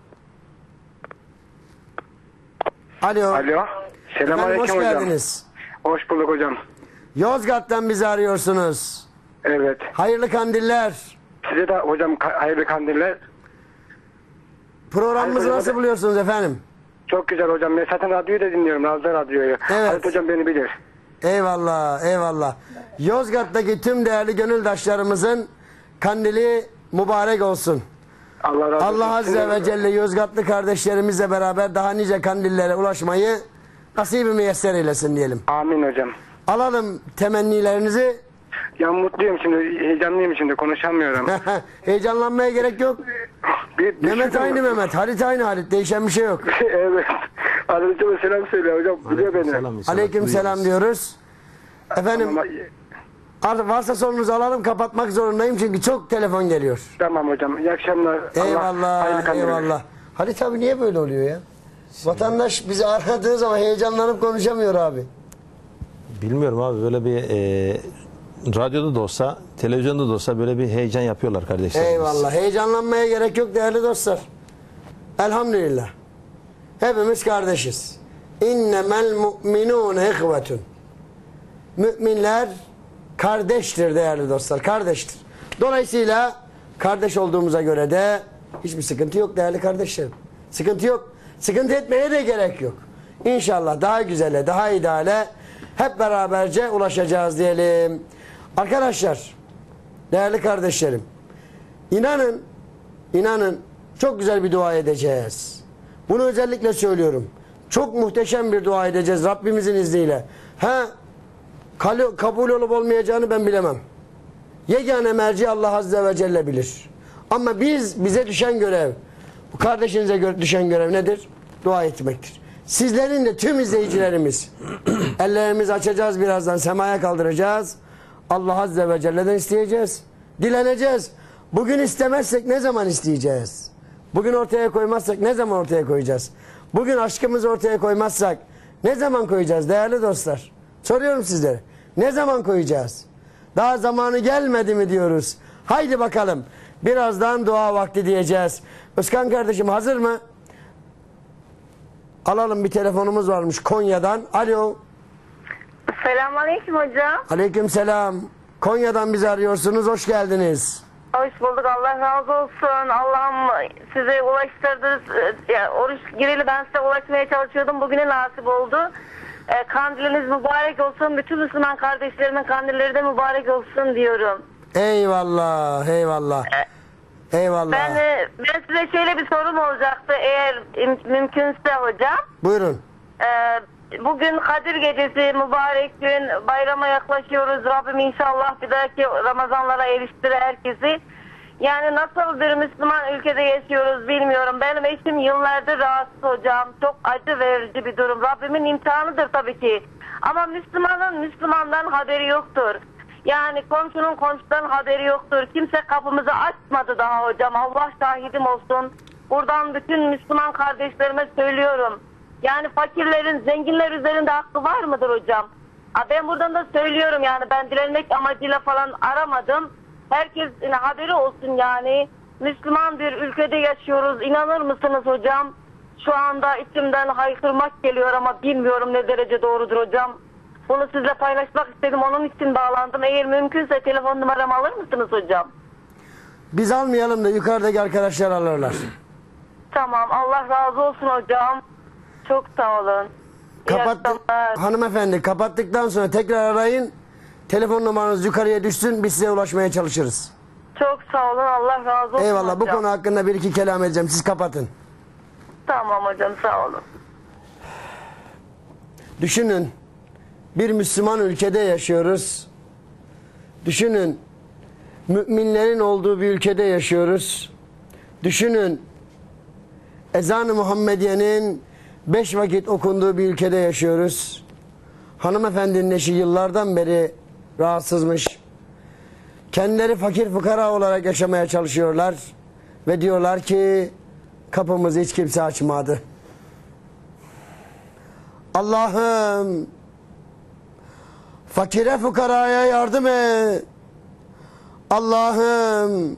Alo. Alo. Efendim, Selamünaleyküm hoş hocam. geldiniz. Hoş bulduk hocam. Yozgat'tan bizi arıyorsunuz. Evet. Hayırlı kandiller. Size de hocam ka- hayırlı kandiller. Programımızı Hayırlı nasıl hocam. buluyorsunuz efendim? Çok güzel hocam. Ben zaten radyoyu da dinliyorum. Radyo radyoyu. Evet. Halit hocam beni bilir. Eyvallah, eyvallah. Yozgat'taki tüm değerli gönüldaşlarımızın kandili mübarek olsun. Allah razı olsun. Allah Azze ve Celle Yozgatlı kardeşlerimizle beraber daha nice kandillere ulaşmayı nasip-i müyesser eylesin diyelim. Amin hocam. Alalım temennilerinizi. Ya mutluyum şimdi. Heyecanlıyım şimdi. Konuşamıyorum. Heyecanlanmaya gerek yok. bir, bir Mehmet şey- aynı Mehmet, Halit aynı Halit. Değişen bir şey yok. Evet. Halit hocam selam söyle hocam. Biliyor beni. Selam inşallah. Aleyküm selam diyoruz. Efendim Ama- Ar- Varsa sorunuzu alalım, kapatmak zorundayım çünkü çok telefon geliyor. Tamam hocam. İyi akşamlar. Allah Eyvallah, hayırlı kandiller. eyvallah. Halit abi niye böyle oluyor ya? Vatandaş bizi aradığı zaman heyecanlanıp konuşamıyor abi. Bilmiyorum abi, böyle bir e, radyoda da olsa, televizyonda da olsa böyle bir heyecan yapıyorlar kardeşlerimiz. Eyvallah. Heyecanlanmaya gerek yok değerli dostlar. Elhamdülillah. Hepimiz kardeşiz. İnnemel mu'minûne ihvetun. Müminler kardeştir değerli dostlar. Kardeştir. Dolayısıyla kardeş olduğumuza göre de hiçbir sıkıntı yok değerli kardeşlerim. Sıkıntı yok. Sıkıntı etmeye de gerek yok. İnşallah daha güzele, daha ideale hep beraberce ulaşacağız diyelim. Arkadaşlar, değerli kardeşlerim, inanın, inanın çok güzel bir dua edeceğiz. Bunu özellikle söylüyorum. Çok muhteşem bir dua edeceğiz Rabbimizin izniyle. Ha, kabul olup olmayacağını ben bilemem. Yegane merci Allah Azze ve Celle bilir. Ama biz, bize düşen görev, bu kardeşinize düşen görev nedir? Dua etmektir. Sizlerin de tüm izleyicilerimiz, ellerimizi açacağız, birazdan semaya kaldıracağız. Allah Azze ve Celle'den isteyeceğiz. Dileneceğiz. Bugün istemezsek ne zaman isteyeceğiz? Bugün ortaya koymazsak ne zaman ortaya koyacağız? Bugün aşkımızı ortaya koymazsak ne zaman koyacağız değerli dostlar? Soruyorum sizlere. Ne zaman koyacağız? Daha zamanı gelmedi mi diyoruz. Haydi bakalım. Birazdan dua vakti diyeceğiz. Özkan kardeşim hazır mı? Alalım, bir telefonumuz varmış Konya'dan. Alo. Selamünaleyküm hocam. Aleykümselam. Konya'dan bizi arıyorsunuz. Hoş geldiniz. Hoş bulduk. Allah razı olsun. Allah'ım size ulaştırdınız. Ya, oruç gireli ben size ulaşmaya çalışıyordum. Bugüne nasip oldu. E, kandiliniz mübarek olsun. Bütün Müslüman kardeşlerimin kandilleri de mübarek olsun diyorum. Eyvallah. Eyvallah. Eyvallah. Ben, e, ben size şöyle bir sorum olacaktı. Eğer im- mümkünse hocam. Buyurun. E, bugün Kadir Gecesi, mübarek gün, bayrama yaklaşıyoruz. Rabbim inşallah bir dahaki Ramazanlara eriştirir herkesi. Yani nasıl bir Müslüman ülkede yaşıyoruz bilmiyorum. Benim eşim yıllardır rahatsız hocam. Çok acı verici bir durum. Rabbimin imtihanıdır tabii ki. Ama Müslümanın Müslümandan haberi yoktur. Yani komşunun komşudan haberi yoktur. Kimse kapımızı açmadı daha hocam. Allah şahidim olsun. Buradan bütün Müslüman kardeşlerime söylüyorum. Yani fakirlerin, zenginler üzerinde hakkı var mıdır hocam? Ben buradan da söylüyorum, yani ben dilenmek amacıyla falan aramadım. Herkesin haberi olsun yani. Müslüman bir ülkede yaşıyoruz. İnanır mısınız hocam? Şu anda içimden haykırmak geliyor ama bilmiyorum ne derece doğrudur hocam. Bunu sizle paylaşmak istedim. Onun için bağlandım. Eğer mümkünse telefon numaramı alır mısınız hocam? Biz almayalım da yukarıdaki arkadaşlar alırlar. Tamam. Allah razı olsun hocam. Çok sağ olun. Kapattı, hanımefendi kapattıktan sonra tekrar arayın. Telefon numaranız yukarıya düşsün. Biz size ulaşmaya çalışırız. Çok sağ olun. Allah razı olsun Eyvallah. hocam. Bu konu hakkında bir iki kelam edeceğim. Siz kapatın. Tamam hocam, sağ olun. Düşünün. Bir Müslüman ülkede yaşıyoruz. Düşünün. Müminlerin olduğu bir ülkede yaşıyoruz. Düşünün. Ezan-ı Muhammediye'nin beş vakit okunduğu bir ülkede yaşıyoruz. Hanımefendinin eşi yıllardan beri rahatsızmış. Kendileri fakir fukara olarak yaşamaya çalışıyorlar. Ve diyorlar ki kapımızı hiç kimse açmadı. Allah'ım fakire fukaraya yardım et. Allah'ım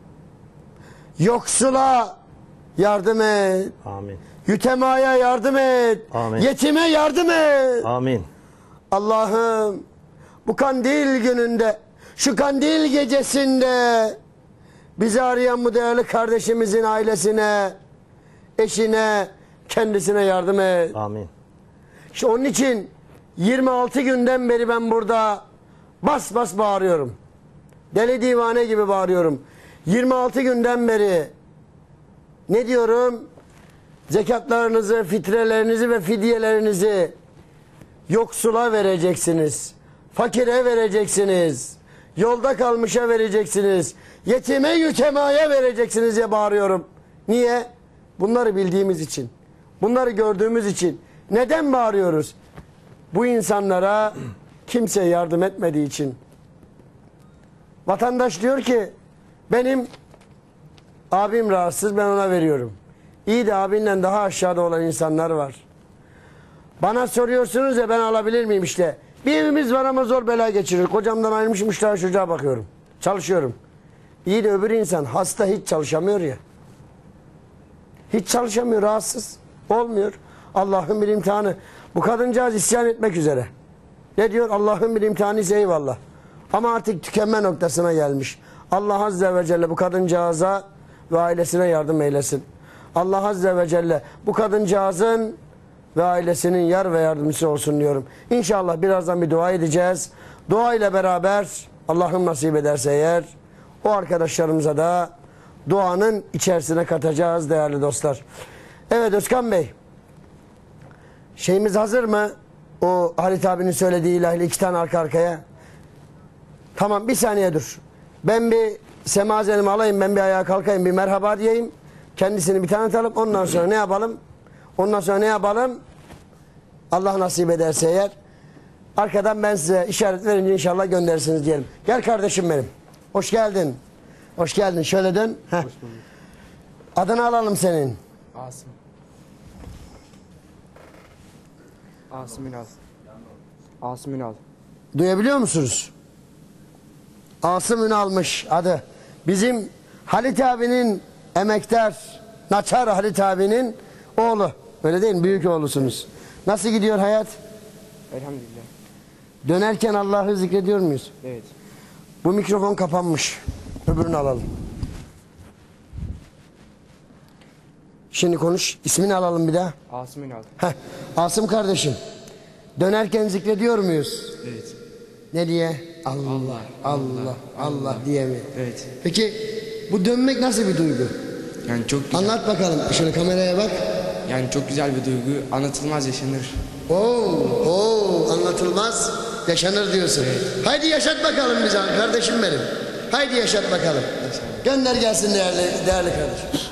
yoksula yardım et. Amin. Yütemaya yardım et. Amin. Yetime yardım et. Amin. Allah'ım bu kandil gününde, şu kandil gecesinde bizi arayan bu değerli kardeşimizin ailesine, eşine, kendisine yardım et. Amin. İşte onun için yirmi altı günden beri ben burada bas bas bağırıyorum. Deli divane gibi bağırıyorum. yirmi altı günden beri ne diyorum? Zekatlarınızı, fitrelerinizi ve fidyelerinizi yoksula vereceksiniz. Fakire vereceksiniz. Yolda kalmışa vereceksiniz. Yetime yütemaya vereceksiniz diye bağırıyorum. Niye? Bunları bildiğimiz için. Bunları gördüğümüz için. Neden bağırıyoruz? Bu insanlara kimse yardım etmediği için. Vatandaş diyor ki benim abim rahatsız, ben ona veriyorum. İyi de abinden daha aşağıda olan insanlar var. Bana soruyorsunuz ya ben alabilir miyim işte. Bir evimiz var ama zor bela geçirir. Kocamdan ayrılmışım, üç tane çocuğa bakıyorum. Çalışıyorum. İyi de öbür insan hasta, hiç çalışamıyor ya. Hiç çalışamıyor, rahatsız. Olmuyor. Allah'ın bir imtihanı. Bu kadıncağız isyan etmek üzere. Ne diyor? Allah'ın bir imtihanı ise eyvallah. Ama artık tükenme noktasına gelmiş. Allah Azze ve Celle bu kadıncağıza ve ailesine yardım eylesin. Allah Azze ve Celle bu kadıncağızın ve ailesinin yar ve yardımcısı olsun diyorum. İnşallah birazdan bir dua edeceğiz. Dua ile beraber Allah'ım nasip ederse eğer o arkadaşlarımıza da duanın içerisine katacağız değerli dostlar. Evet Özkan Bey, şeyimiz hazır mı? O Halit abinin söylediği ilahiyle iki tane arka arkaya. Tamam, bir saniye dur. Ben bir semazenimi alayım, ben bir ayağa kalkayım, bir merhaba diyeyim. Kendisini bir tanıtalım. Ondan sonra ne yapalım? Ondan sonra ne yapalım? Allah nasip ederse eğer arkadan ben size işaret verince inşallah gönderirsiniz diyelim. Gel kardeşim benim. Hoş geldin. Hoş geldin. Şöyle dön. Heh. Adını alalım senin. Asım. Asım Ünal. Asım Ünal. Duyabiliyor musunuz? Asım Ünal'mış adı. Bizim Halit abinin emektar, Naçar Halit abinin oğlu. Öyle değil mi? Büyük oğlusunuz. Nasıl gidiyor hayat? Elhamdülillah. Dönerken Allah'ı zikrediyor muyuz? Evet. Bu mikrofon kapanmış. Öbürünü alalım. Şimdi konuş. İsmini alalım bir daha. Asım Ünal. Heh. Asım kardeşim. Dönerken zikrediyor muyuz? Evet. Ne diye? Allah, Allah, Allah, Allah diye mi? Evet. Peki bu dönmek nasıl bir duygu? Yani çok güzel. Anlat bakalım. Şöyle kameraya bak. Yani çok güzel bir duygu. Anlatılmaz yaşanır. Oo, oo, anlatılmaz. Yaşanır diyorsun. Evet. Haydi yaşat bakalım bize kardeşim benim. Haydi yaşat bakalım. Gönder gelsin değerli, değerli kardeşim.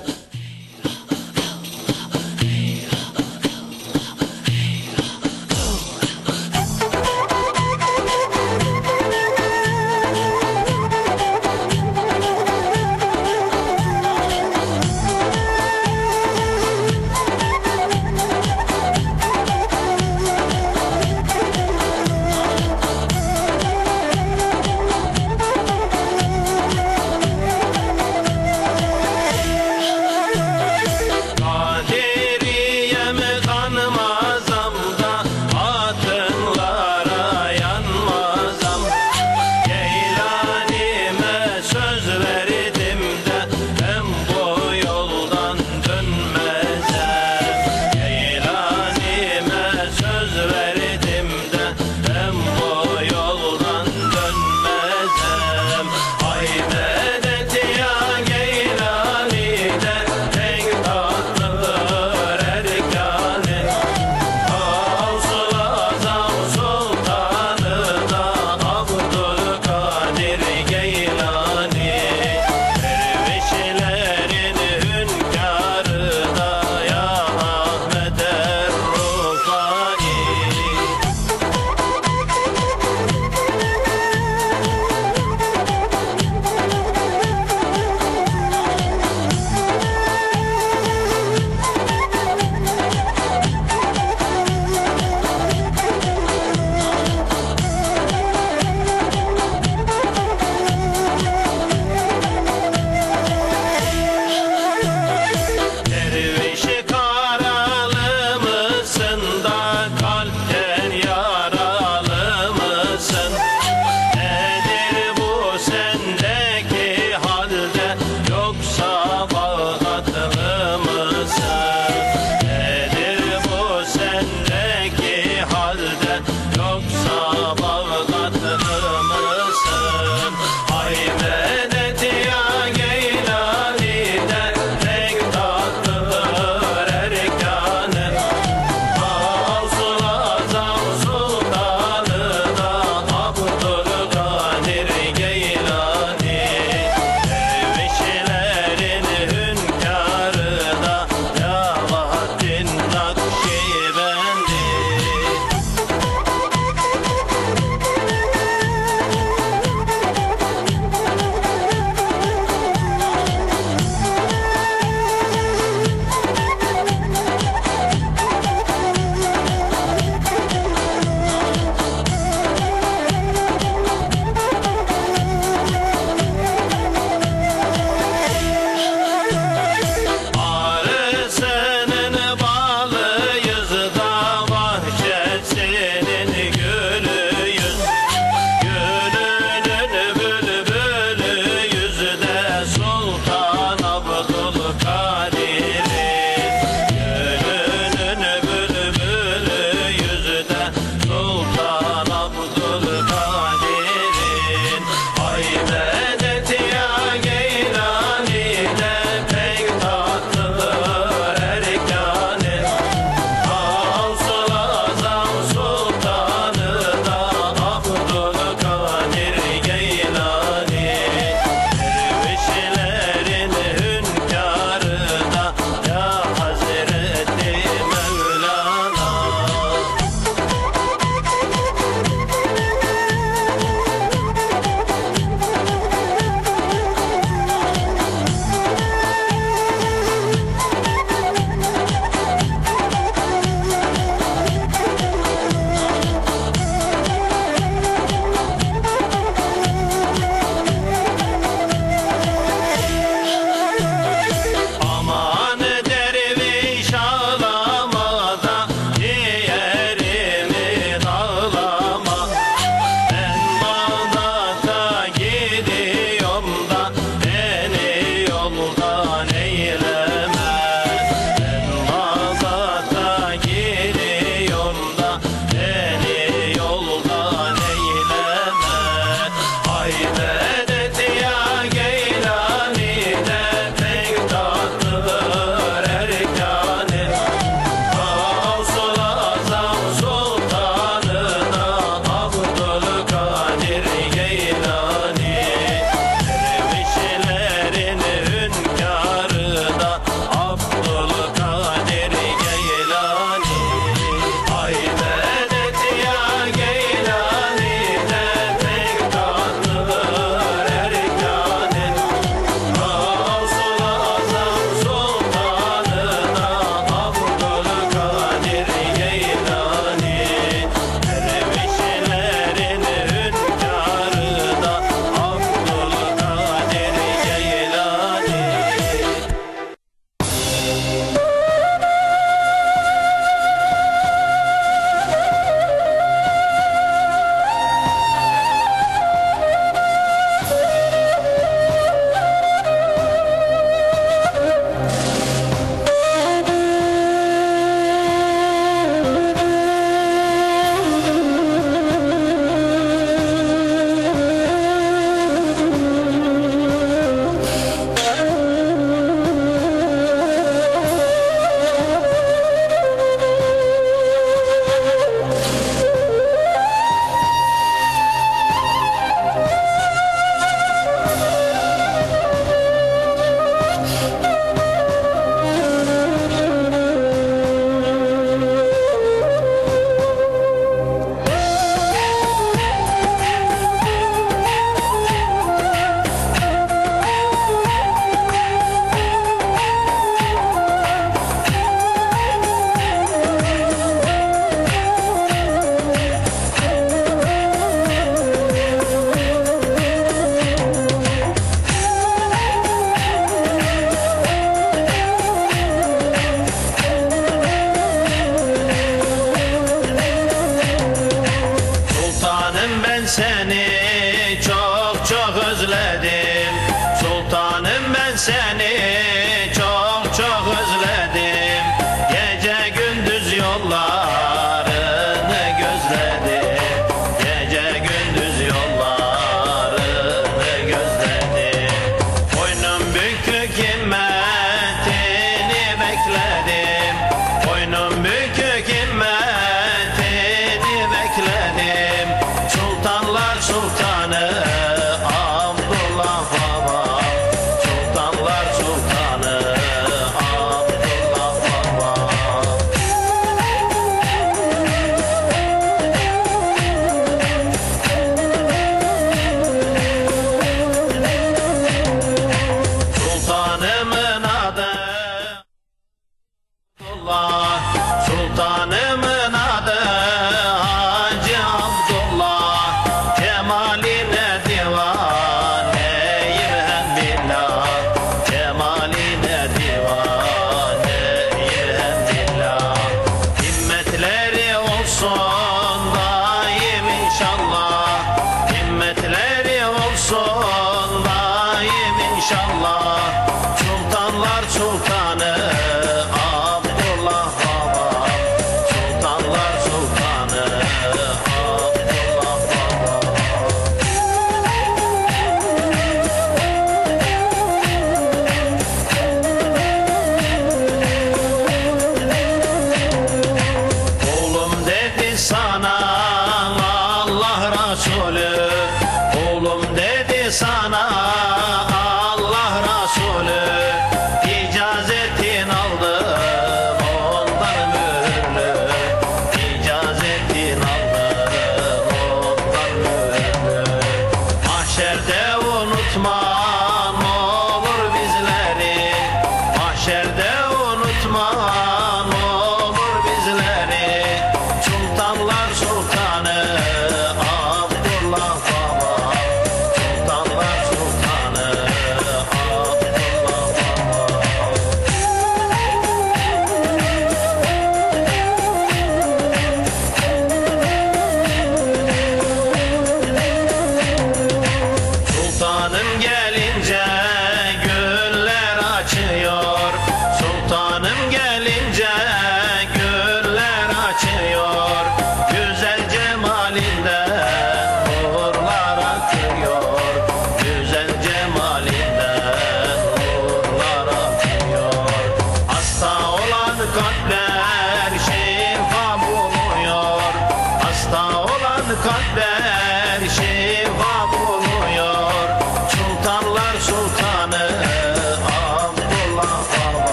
Sultanlar Sultanı Abdullah Baba, Sultanlar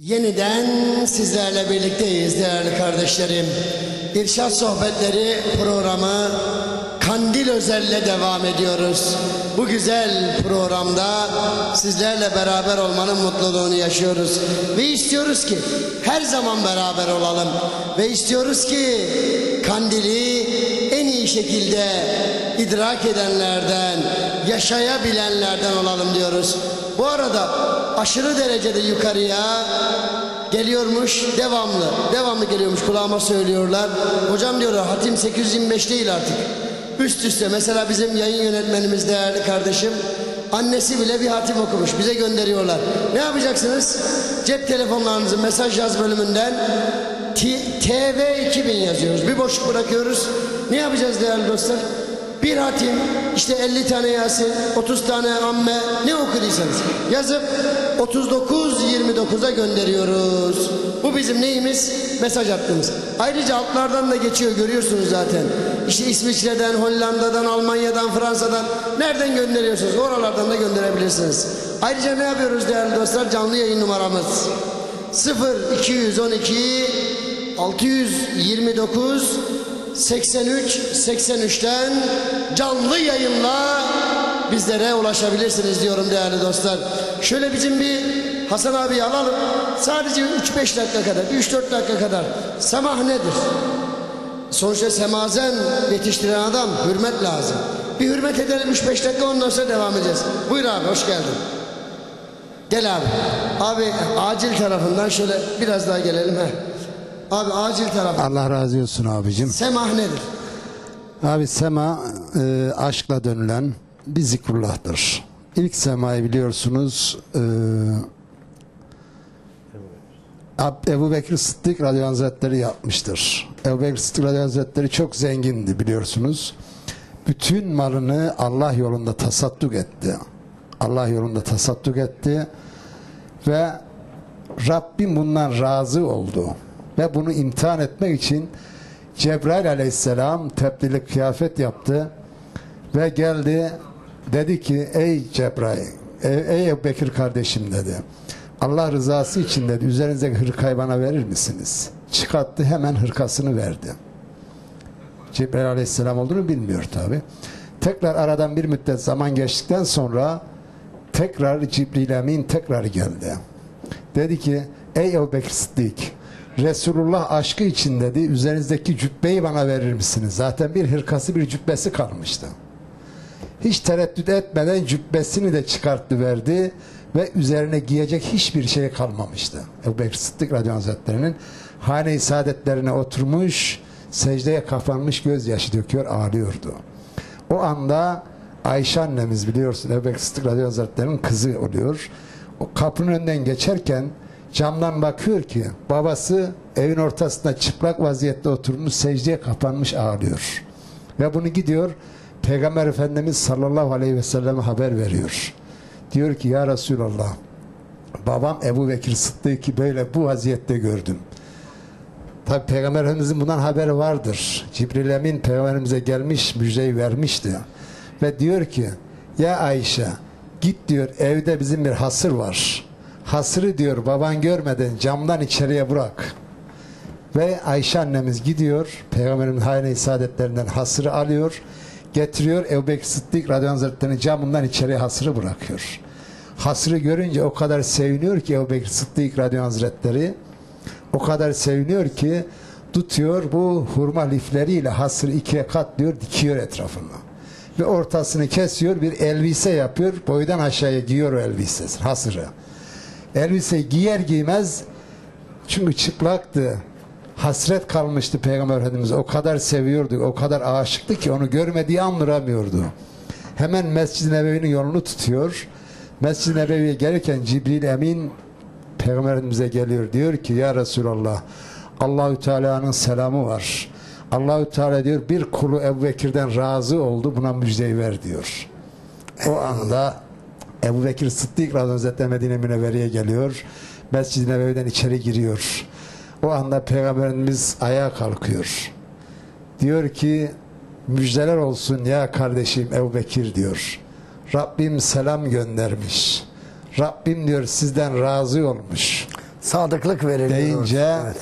Yeniden sizlerle birlikteyiz değerli kardeşlerim. İrşad Sohbetleri programı Kandil Özel'le devam ediyoruz. Bu güzel programda sizlerle beraber olmanın mutluluğunu yaşıyoruz. Ve istiyoruz ki her zaman beraber olalım. Ve istiyoruz ki kandili en iyi şekilde idrak edenlerden, yaşayabilenlerden olalım diyoruz. Bu arada aşırı derecede yukarıya geliyormuş, devamlı, devamlı geliyormuş, kulağıma söylüyorlar. Hocam diyorlar, hatim sekiz yüz yirmi beş değil artık. Üst üste, mesela bizim yayın yönetmenimiz değerli kardeşim, annesi bile bir hatim okumuş, bize gönderiyorlar. Ne yapacaksınız? Cep telefonlarınızı mesaj yaz bölümünden T V iki bin yazıyoruz. Bir boşluk bırakıyoruz. Ne yapacağız değerli dostlar? Bir hatim, işte elli tane Yasin, otuz tane amme, ne okuduysanız yazıp otuz dokuz yirmi dokuza gönderiyoruz. Bu bizim neyimiz? Mesaj attığımız. Ayrıca altlardan da geçiyor, görüyorsunuz zaten. İşte İsviçre'den, Hollanda'dan, Almanya'dan, Fransa'dan nereden gönderiyorsunuz? Oralardan da gönderebilirsiniz. Ayrıca ne yapıyoruz değerli dostlar? Canlı yayın numaramız sıfır iki yüz on iki altı yüz yirmi dokuz seksen üç seksen üçten canlı yayınla bizlere ulaşabilirsiniz diyorum değerli dostlar. Şöyle bizim bir Hasan abi alalım. Sadece üç beş dakika kadar, üç dört dakika kadar. Semah nedir? Sonuçta semazen yetiştiren adam, hürmet lazım. Bir hürmet edelim üç beş dakika, ondan sonra devam edeceğiz. Buyur abi, hoş geldin. Gel abi. Abi acil tarafından şöyle biraz daha gelelim. Heh. Abi acil taraf. Allah razı olsun abicim. Semah nedir? Abi sema e, aşkla dönülen bir zikrullah'tır. İlk semayı biliyorsunuz e, Ebu Bekir Sıddık Radyo Hazretleri yapmıştır. Ebu Bekir Sıddık Radyo Hazretleri çok zengindi biliyorsunuz. Bütün malını Allah yolunda tasadduk etti. Allah yolunda tasadduk etti ve Rabbim bundan razı oldu. Ve bunu imtihan etmek için Cebrail aleyhisselam tebdili kıyafet yaptı ve geldi, dedi ki ey Cebrail, ey, ey Ebu Bekir kardeşim dedi, Allah rızası için dedi, üzerinizdeki hırkayı bana verir misiniz? Çıkarttı, hemen hırkasını verdi. Cebrail aleyhisselam olduğunu bilmiyor tabi. Tekrar aradan bir müddet zaman geçtikten sonra tekrar Cibril Emin tekrar geldi. Dedi ki ey Ebu Bekir Sıddık, Resulullah aşkı için dedi, üzerinizdeki cübbeyi bana verir misiniz? Zaten bir hırkası, bir cübbesi kalmıştı. Hiç tereddüt etmeden cübbesini de çıkarttı verdi ve üzerine giyecek hiçbir şey kalmamıştı. Ebu Bekir Sıddık Radyo Hazretleri'nin hane-i saadetlerine oturmuş, secdeye kapanmış, gözyaşı döküyor, ağlıyordu. O anda Ayşe annemiz, biliyorsun Ebu Bekir Sıddık Radyo Hazretleri'nin kızı oluyor. O kapının önünden geçerken camdan bakıyor ki babası evin ortasında çıplak vaziyette oturmuş, secdeye kapanmış, ağlıyor. Ve bunu gidiyor Peygamber Efendimiz sallallahu aleyhi ve selleme haber veriyor. Diyor ki ya Resulallah, babam Ebu Bekir Sıddık'ı böyle bu vaziyette gördüm. Tabi Peygamber Efendimizin bundan haberi vardır. Cibril Emin Peygamberimize gelmiş, müjdeyi vermişti. Ve diyor ki ya Ayşe, git diyor, evde bizim bir hasır var. Hasırı diyor baban görmeden camdan içeriye bırak. Ve Ayşe annemiz gidiyor, Peygamberin hane-i saadetlerinden hasırı alıyor, getiriyor, Ebu Bekir Sıddık Radyo Hazretleri'nin camından içeriye hasırı bırakıyor. Hasırı görünce o kadar seviniyor ki Ebu Bekir Sıddık Radyo Hazretleri, o kadar seviniyor ki tutuyor, bu hurma lifleriyle hasırı ikiye katlıyor, dikiyor etrafına. Ve ortasını kesiyor, bir elbise yapıyor, boydan aşağıya giyiyor o elbisesi, hasırı. Elbise giyer giymez, çünkü çıplaktı, hasret kalmıştı Peygamber Efendimiz, o kadar seviyordu, o kadar aşıktı ki onu görmediği an duramıyordu. Hemen Mescid-i Nebevi'nin yolunu tutuyor. Mescid-i Nebevi'ye gelirken Cibril Emin Peygamber Efendimiz'e geliyor, diyor ki ya Resulallah, Allahü Teala'nın selamı var. Allahü Teala diyor bir kulu Ebu Bekir'den razı oldu, buna müjdeyi ver diyor. O anda Ebu Bekir Sıddık Radyo Hazretleri Medine Münevvere'ye geliyor. Mescid-i Nebevi'den içeri giriyor. O anda Peygamberimiz ayağa kalkıyor. Diyor ki müjdeler olsun ya kardeşim Ebu Bekir diyor. Rabbim selam göndermiş. Rabbim diyor sizden razı olmuş. Sadıklık veriliyor. deyince Evet.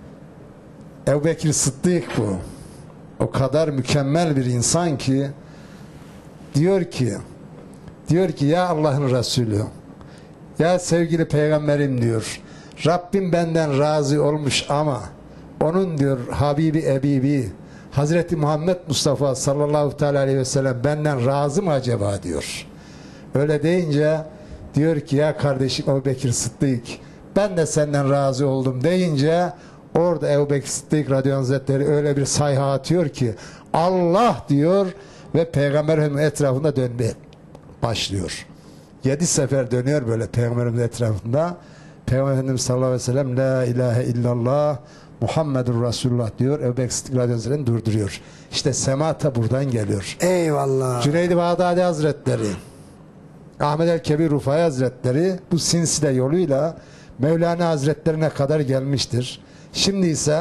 Ebu Bekir Sıddık bu. O kadar mükemmel bir insan ki diyor ki diyor ki ya Allah'ın Resulü, ya sevgili peygamberim diyor, Rabbim benden razı olmuş ama onun diyor Habibi Ebibi Hazreti Muhammed Mustafa sallallahu teala aleyhi ve sellem benden razı mı acaba diyor. Öyle deyince diyor ki ya kardeşim Ebu Bekir Sıddık, ben de senden razı oldum deyince orada Ebu Bekir Sıddık Radyo Hazretleri öyle bir sayha atıyor ki Allah diyor ve Peygamber Efendimiz etrafında dönmeye başlıyor. Yedi sefer dönüyor böyle Peygamberimiz etrafında. Peygamber Efendimiz sallallahu aleyhi ve sellem la ilahe illallah Muhammedur Resulullah diyor. Ebu Bekir Sıddık Radyo Hazretleri'ni durduruyor. İşte semata buradan geliyor. Eyvallah. Cüneyd-i Bağdadi Hazretleri, Ahmet el-Kebir Rufai Hazretleri bu silsile yoluyla Mevlana Hazretlerine kadar gelmiştir. Şimdi ise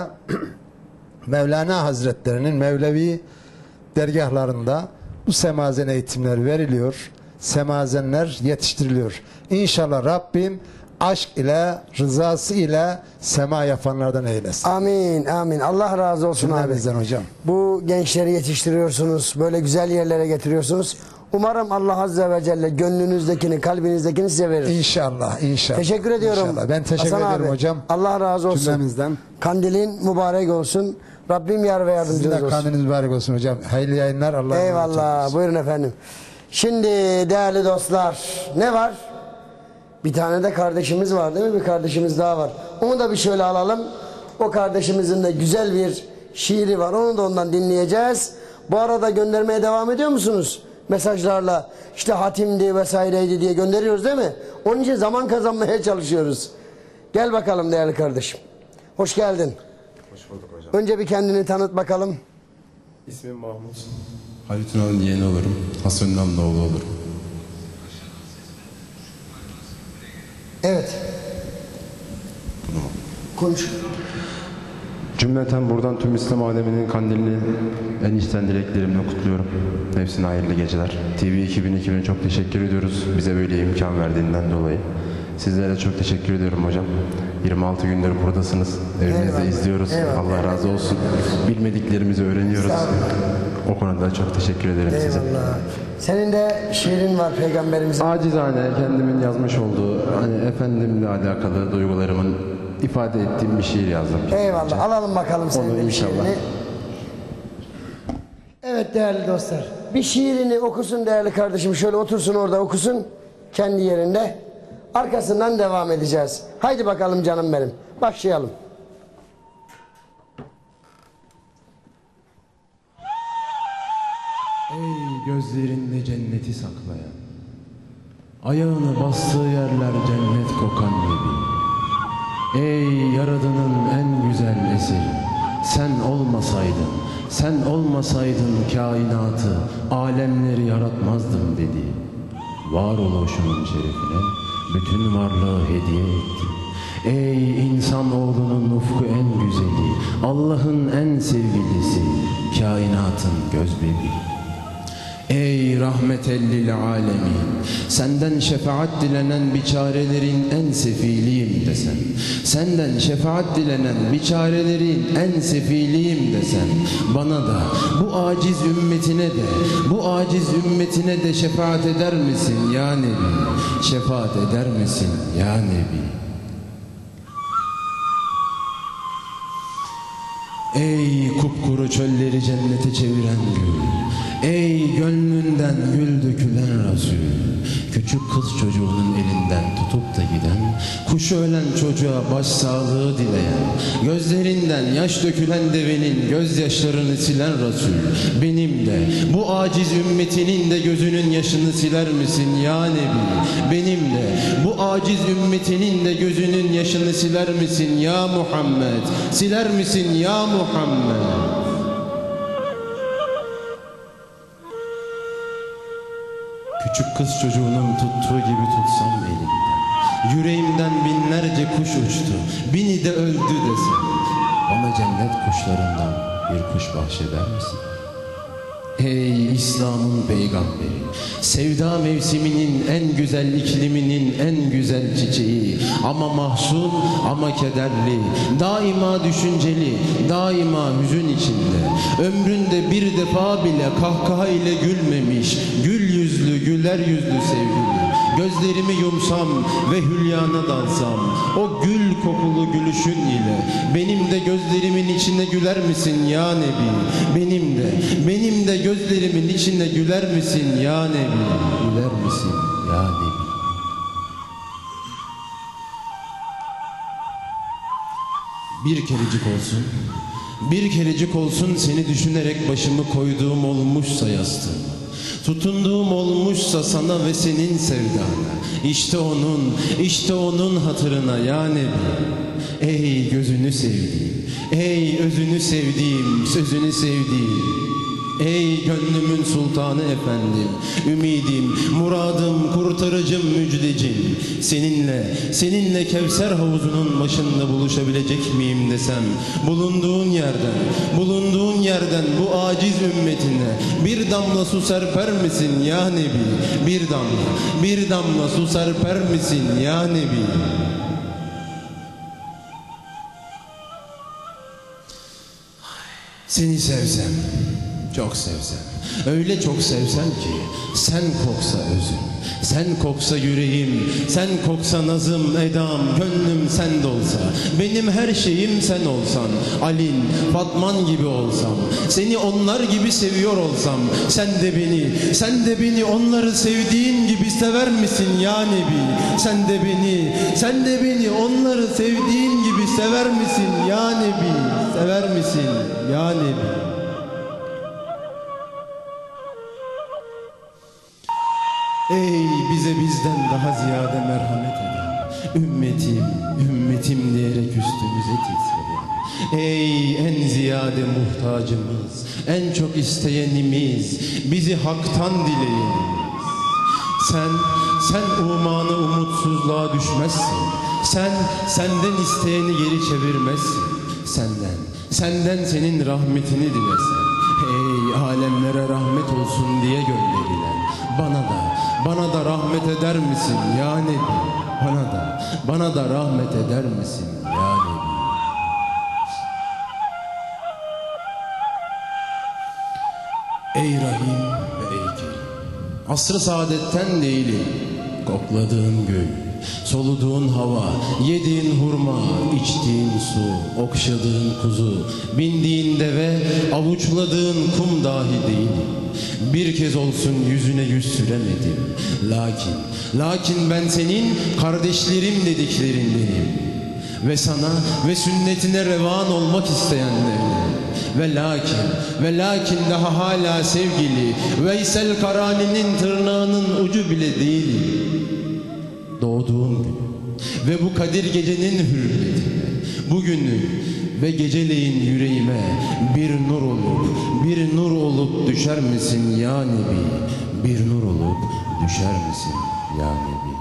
Mevlana Hazretlerinin Mevlevi dergahlarında bu semazen eğitimleri veriliyor. Semazenler yetiştiriliyor. İnşallah Rabbim aşk ile, rızası ile sema yapanlardan eylesin. Amin, amin. Allah razı olsun abi. Cümlemizden hocam. Bu gençleri yetiştiriyorsunuz, böyle güzel yerlere getiriyorsunuz. Umarım Allah Azze ve Celle gönlünüzdekini, kalbinizdekini size verir. İnşallah, inşallah. Teşekkür ediyorum. İnşallah. Ben teşekkür Hasan ederim abi, hocam. Allah razı olsun. Cümlemizden. Kandilin mübarek olsun. Rabbim yar ve Sizin yardımcınız de olsun. kandiliniz mübarek olsun hocam. Hayırlı yayınlar. Allah'a emanet Eyvallah. olun. Buyurun efendim. Şimdi değerli dostlar, ne var? Bir tane de kardeşimiz var değil mi? Bir kardeşimiz daha var. Onu da bir şöyle alalım. O kardeşimizin de güzel bir şiiri var. Onu da ondan dinleyeceğiz. Bu arada göndermeye devam ediyor musunuz? Mesajlarla işte hatimdi vesaireydi diye gönderiyoruz değil mi? Onun için zaman kazanmaya çalışıyoruz. Gel bakalım değerli kardeşim. Hoş geldin. Hoş bulduk hocam. Önce bir kendini tanıt bakalım. İsmim Mahmut. Halit Ünal'ın yeğeni olurum. Hasan Ünal'ın oğlu olurum. Evet. Konuş. Cümleten buradan tüm İslam aleminin kandilini en içten dileklerimle kutluyorum. Hepsine hayırlı geceler. T V iki bin ikine çok teşekkür ediyoruz. Bize böyle imkan verdiğinden dolayı. Sizlere çok teşekkür ediyorum hocam. yirmi altı gündür buradasınız. Evinizde Eyvallah. izliyoruz. Eyvallah. Allah razı olsun. Bilmediklerimizi öğreniyoruz. O konuda çok teşekkür ederim size. Eyvallah. Senin de şiirin var peygamberimize. Acizane kendimin yazmış olduğu hani Efendimle alakalı duygularımın ifade ettiğim bir şiir yazdım. Eyvallah. Alalım bakalım senin Onu de bir inşallah. şiirini. Evet değerli dostlar. Bir şiirini okusun değerli kardeşim. Şöyle otursun orada okusun. Kendi yerinde. Arkasından devam edeceğiz. Haydi bakalım canım benim. Başlayalım. Ey gözlerinde cenneti saklayan, ayağını bastığı yerler cennet kokan gibi. Ey Yaradan'ın en güzel eseri, sen olmasaydın, sen olmasaydın kainatı, alemleri yaratmazdım dedi. Varoluşunun şerefine bütün varlığı hediye etti. Ey insanoğlunun ufku en güzeli, Allah'ın en sevgilisi, kainatın gözbebeği. Ey rahmetellil alemin, senden şefaat dilenen biçarelerin en sefiliyim desen, senden şefaat dilenen biçarelerin en sefiliyim desen, bana da bu aciz ümmetine de bu aciz ümmetine de şefaat eder misin ya Nebi, şefaat eder misin ya Nebi? Ey kupkuru çölleri cennete çeviren gül, ey gönlünden gül dökülen Resul, küçük kız çocuğunun elinden tutup da giden, kuşu ölen çocuğa başsağlığı dileyen, gözlerinden yaş dökülen devenin gözyaşlarını silen Resul, benim de bu aciz ümmetinin de gözünün yaşını siler misin ya Nebi? Benim de bu aciz ümmetinin de gözünün yaşını siler misin ya Muhammed? Siler misin ya Muhammed? Küçük kız çocuğunun tuttuğu gibi tutsam elinden, yüreğimden binlerce kuş uçtu, bini de öldü desem, bana cennet kuşlarından bir kuş bahşeder misin? Ey İslam'ın peygamberi, sevda mevsiminin en güzel ikliminin en güzel çiçeği, ama mahzun ama kederli, daima düşünceli, daima hüzün içinde, ömründe bir defa bile kahkaha ile gülmemiş, gül yüzlü, güler yüzlü sevgili. Gözlerimi yumsam ve hülyana dalsam, o gül kokulu gülüşün ile benim de gözlerimin içine güler misin ya Nebi? Benim de, benim de gözlerimin içine güler misin ya Nebi? Güler misin ya Nebi? Bir kerecik olsun, bir kerecik olsun seni düşünerek başımı koyduğum olmuşsa yastığıma, tutunduğum olmuşsa sana ve senin sevdana, işte onun, işte onun hatırına ya Nebi. Ey gözünü sevdiğim, ey özünü sevdiğim, sözünü sevdiğim, ey gönlümün sultanı efendim, ümidim, muradım, kurtarıcım, müjdecim. Seninle, seninle Kevser havuzunun başında buluşabilecek miyim desem, bulunduğun yerden, bulunduğun yerden bu aciz ümmetine bir damla su serper misin ya Nebi? Bir damla, bir damla su serper misin ya Nebi? Seni sevsem, çok sevsem, öyle çok sevsem ki sen koksa özüm, sen koksa yüreğim, sen koksa nazım, edam, gönlüm sende olsa, benim her şeyim sen olsan, Alin, Fatman gibi olsam, seni onlar gibi seviyor olsam, sen de beni, sen de beni onları sevdiğin gibi sever misin ya Nebi? Sen de beni, sen de beni onları sevdiğin gibi sever misin ya Nebi? Sever misin ya Nebi? Ey bize bizden daha ziyade merhamet eden, ümmetim, ümmetim diyerek üstümüze titreyen, ey en ziyade muhtacımız, en çok isteyenimiz, bizi haktan dileyenimiz. Sen, sen umanı umutsuzluğa düşmezsin, sen, senden isteyeni geri çevirmezsin, senden, senden senin rahmetini dilesen, ey alemlere rahmet olsun diye gönderilen, bana da, bana da rahmet eder misin ya Nebi? Bana da, bana da rahmet eder misin ya Nebi? Ey Rahim ve ey Kerim, asr-ı saadetten değilim, kokladığın gül, soluduğun hava, yediğin hurma, içtiğin su, okşadığın kuzu, bindiğin deve, avuçladığın kum dahi değilim. Bir kez olsun yüzüne yüz süremedim. Lakin, lakin ben senin kardeşlerim dediklerindenim. Ve sana ve sünnetine revan olmak isteyenlerden. Ve lakin, ve lakin daha hala sevgili Veysel Karani'nin tırnağının ucu bile değilim. Doğduğun gün ve bu Kadir gecenin hürmetine, bugünü ve geceleyin yüreğime bir nur olup, bir nur olup düşer misin ya Nebi? Bir nur olup düşer misin ya Nebi?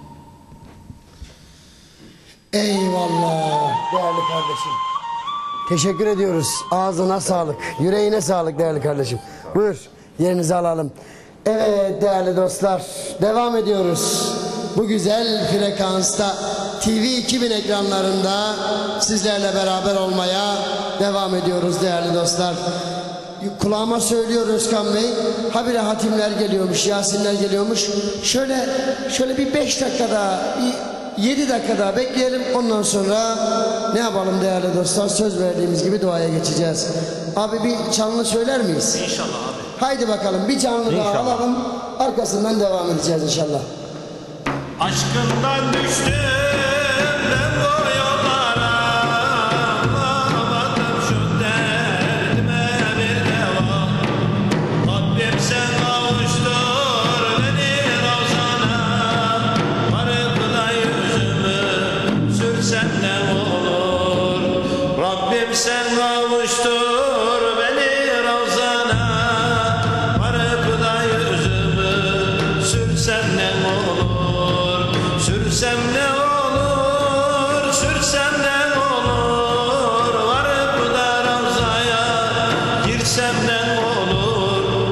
Eyvallah değerli kardeşim. Teşekkür ediyoruz. Ağzına sağlık, yüreğine sağlık değerli kardeşim. Buyur, yerinizi alalım. Evet değerli dostlar, devam ediyoruz. Bu güzel frekansta T V iki bin ekranlarında sizlerle beraber olmaya devam ediyoruz değerli dostlar. Kulağıma söylüyor Özkan Bey, habire hatimler geliyormuş, Yasinler geliyormuş. Şöyle şöyle bir beş dakika daha, bir yedi dakika daha bekleyelim. Ondan sonra ne yapalım değerli dostlar? Söz verdiğimiz gibi duaya geçeceğiz. Abi bir canlı söyler miyiz? İnşallah abi. Haydi bakalım bir canlı daha İnşallah. alalım. Arkasından devam edeceğiz inşallah. Aşkından düştüm ben bu yollara, bulamadım şu derdime bir deva. Rabbim sen kavuştur beni Ravzana, varıp da yüzümü sürsen ne olur. Rabbim sen kavuştur beni Ravzana, varıp da yüzümü sürsen ne olur. Sürsem ne olur, sürsem ne olur, varıp da Ravzaya girsem ne olur.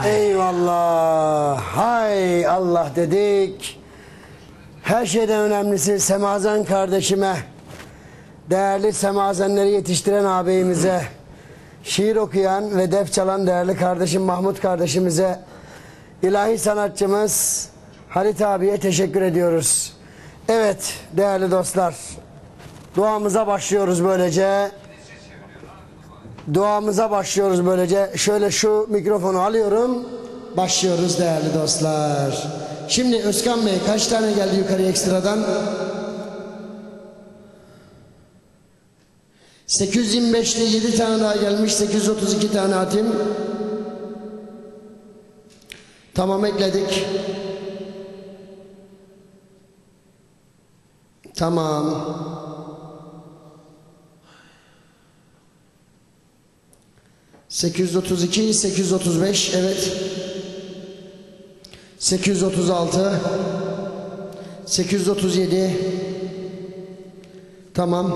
Eyvallah. Hay Allah dedik. Her şeyden önemlisi Semazan kardeşime, değerli semazenleri yetiştiren ağabeyimize, şiir okuyan ve def çalan değerli kardeşim Mahmut kardeşimize, ilahi sanatçımız Halit abiye teşekkür ediyoruz. Evet değerli dostlar, duamıza başlıyoruz böylece. Duamıza başlıyoruz böylece. Şöyle şu mikrofonu alıyorum. Başlıyoruz değerli dostlar. Şimdi Özkan Bey kaç tane geldi yukarıya ekstradan? sekiz yüz yirmi beşte yedi tane daha gelmiş. sekiz yüz otuz iki tane hatim. Tamam, ekledik. Tamam. sekiz yüz otuz iki, sekiz yüz otuz beş, evet. sekiz yüz otuz altı, sekiz yüz otuz yedi. Tamam.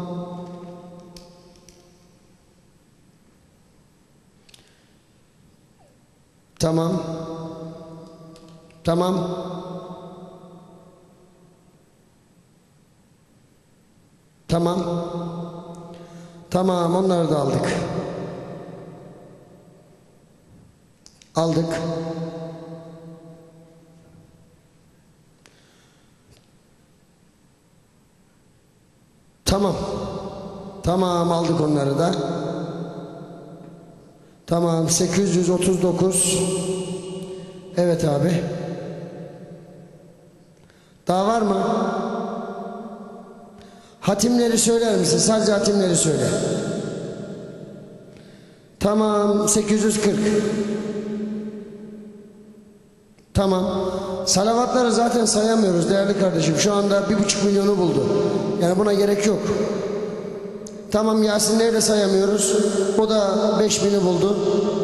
Tamam. Tamam. Tamam. Tamam, onları da aldık. Aldık. Tamam. Tamam, aldık onları da. Tamam, sekiz yüz otuz dokuz. Evet abi. Daha var mı? Hatimleri söyler misin? Sadece hatimleri söyle. Tamam, sekiz yüz kırk. Tamam. Salavatları zaten sayamıyoruz değerli kardeşim. Şu anda bir buçuk milyonu buldu. Yani buna gerek yok. Tamam, Yasinleri de sayamıyoruz. O da beş bini buldu.